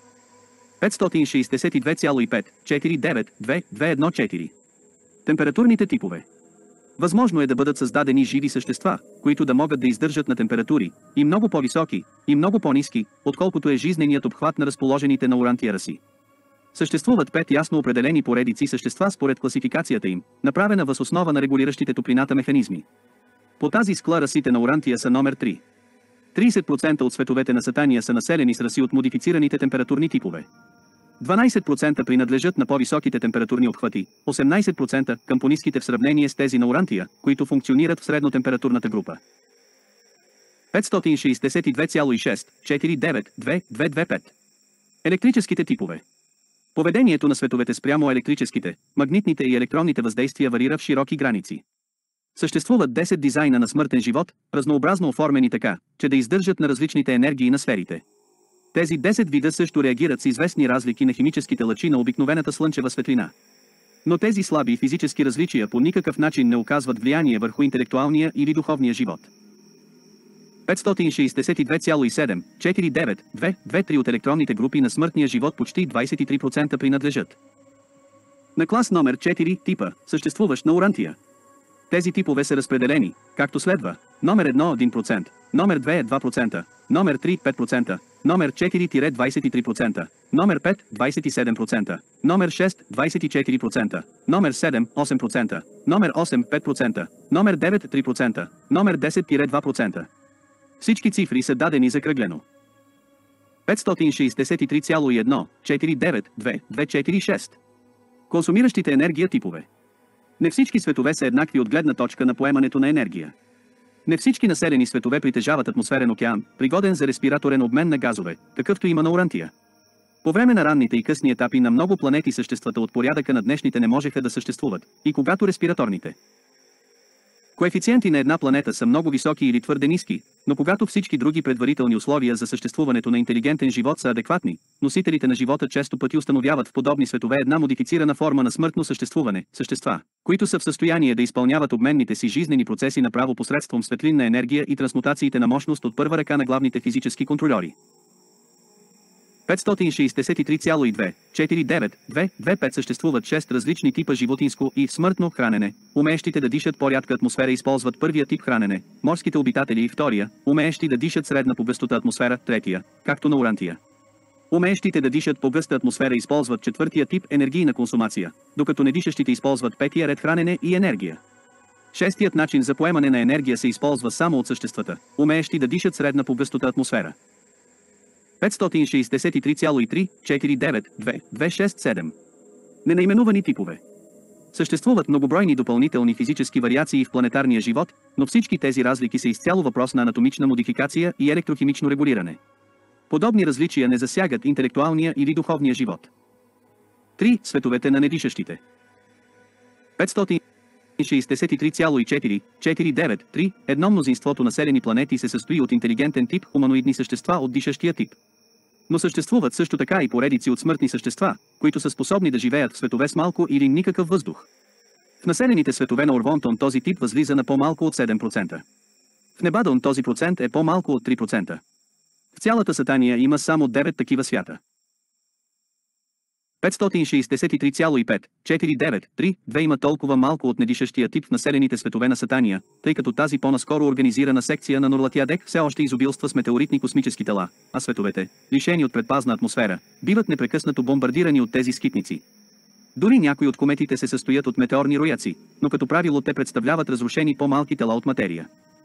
S2: 562,549,2,214. Температурните типове. Възможно е да бъдат създадени живи същества, които да могат да издържат на температури и много по-високи, и много по-ниски, отколкото е жизненият обхват на разположените на Урантия раси. Съществуват 5 ясно определени поредици същества според класификацията им, направена въз основа на регулиращите топлината механизми. По тази скла расите на Урантия са номер 3. 30% от световете на Сатания са населени с раси от модифицираните температурни типове. 12% принадлежат на по-високите температурни обхвати, 18% към по-ниските в сравнение с тези на Урантия, които функционират в среднотемпературната група. 562,649,2,225. Електрическите типове. Поведението на световете спрямо електрическите, магнитните и електронните въздействия варира в широки граници. Съществуват 10 дизайна на смъртен живот, разнообразно оформени така, че да издържат на различните енергии на сферите. Тези 10 вида също реагират с известни разлики на химическите лъчи на обикновената слънчева светлина. Но тези слаби физически различия по никакъв начин не оказват влияние върху интелектуалния или духовния живот. 562,749,223 от електронните групи на смъртния живот почти 23% принадлежат на клас номер 4 типа, съществуващ на Урантия. Тези типове са разпределени, както следва: номер 1 – 1%, номер 2 – 2%, номер 3 – 5%, номер 4 – 23%, номер 5 – 27%, номер 6 – 24%, номер 7 – 8%, номер 8 – 5%, номер 9 – 3%, номер 10 – 2%. Всички цифри са дадени закръглено. 563,149,2,246. Консумиращите енергия типове. Не всички светове са еднакви от гледна точка на поемането на енергия. Не всички населени светове притежават атмосферен океан, пригоден за респираторен обмен на газове, какъвто има на Урантия. По време на ранните и късни етапи на много планети съществата от порядъка на днешните не можеха да съществуват, и когато респираторните коефициенти на една планета са много високи или твърде ниски, но когато всички други предварителни условия за съществуването на интелигентен живот са адекватни, носителите на живота често пъти установяват в подобни светове една модифицирана форма на смъртно съществуване, същества, които са в състояние да изпълняват обменните си жизнени процеси направо посредством светлинна енергия и трансмутациите на мощност от първа ръка на главните физически контрольори. 563,249,225 съществуват 6 различни типа животинско и смъртно хранене. Умеещите да дишат по-рядка атмосфера използват първия тип хранене, морските обитатели и втория, умеещи да дишат средна по гъстота атмосфера, третия, както на Урантия. Умеещите да дишат по гъста атмосфера използват четвъртия тип енергийна консумация, докато недишащите използват петия ред хранене и енергия. Шестият начин за поемане на енергия се използва само от съществата, умеещи да дишат средна по гъстота атмосфера. 563,349,2,267. Ненаименувани типове. Съществуват многобройни допълнителни физически вариации в планетарния живот, но всички тези разлики са изцяло въпрос на анатомична модификация и електрохимично регулиране. Подобни различия не засягат интелектуалния или духовния живот. 3. Световете на недишащите. 563,449.3. Едно мнозинството населени планети се състои от интелигентен тип хуманоидни същества от дишащия тип. Но съществуват също така и поредици от смъртни същества, които са способни да живеят в светове с малко или никакъв въздух. В населените светове на Орвонтон този тип възлиза на по-малко от 7%. В Небадон този процент е по-малко от 3%. В цялата Сатания има само 9 такива свята. 563,549.3. Има толкова малко от недишащия тип в населените светове на Сатания, тъй като тази по-наскоро организирана секция на Норлатиадек все още изобилства с метеоритни космически тела, а световете, лишени от предпазна атмосфера, биват непрекъснато бомбардирани от тези скитници. Дори някои от кометите се състоят от метеорни рояци, но като правило те представляват разрушени по-малки тела от материя.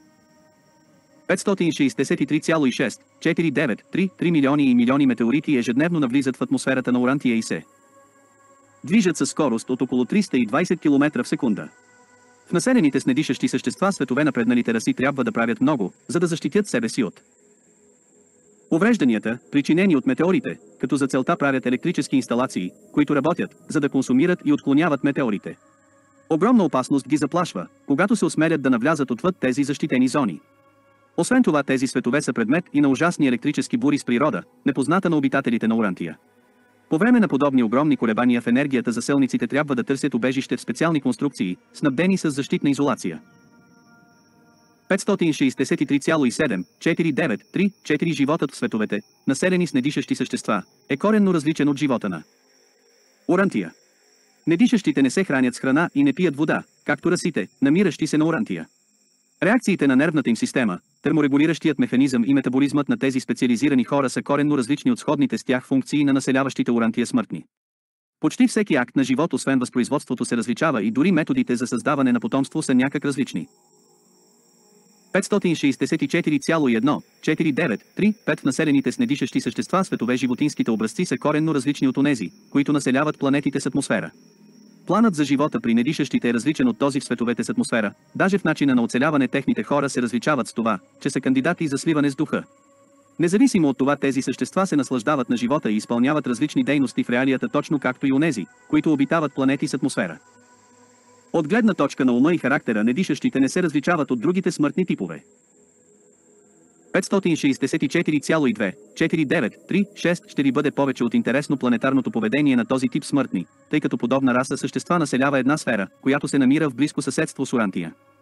S2: 563,649.3. 3 милиони и милиони метеорити ежедневно навлизат в атмосферата на Урантия и се движат със скорост от около 320 км в секунда. В населените с недишащи същества светове напредналите раси трябва да правят много, за да защитят себе си от уврежданията, причинени от метеорите, като за целта правят електрически инсталации, които работят, за да консумират и отклоняват метеорите. Огромна опасност ги заплашва, когато се осмелят да навлязат отвъд тези защитени зони. Освен това тези светове са предмет и на ужасни електрически бури с природа, непозната на обитателите на Урантия. По време на подобни огромни колебания в енергията заселниците трябва да търсят убежище в специални конструкции, снабдени с защитна изолация. 563,749.3. Животът в световете, населени с недишащи същества, е коренно различен от живота на Урантия. Недишащите не се хранят с храна и не пият вода, както расите, намиращи се на Урантия. Реакциите на нервната им система, терморегулиращият механизъм и метаболизмът на тези специализирани хора са коренно различни от сходните с тях функции на населяващите Урантия смъртни. Почти всеки акт на живот освен възпроизводството се различава и дори методите за създаване на потомство са някак различни. 564,149.3. В населените с недишащи същества светове животинските образци са коренно различни от онези, които населяват планетите с атмосфера. Планът за живота при недишащите е различен от този в световете с атмосфера, даже в начина на оцеляване техните хора се различават с това, че са кандидати за сливане с духа. Независимо от това тези същества се наслаждават на живота и изпълняват различни дейности в реалията точно както и онези, които обитават планети с атмосфера. От гледна точка на ума и характера недишащите не се различават от другите смъртни типове. 564,249.3. Ще ви бъде повече от интересно планетарното поведение на този тип смъртни, тъй като подобна раса същества населява една сфера, която се намира в близко съседство с Урантия.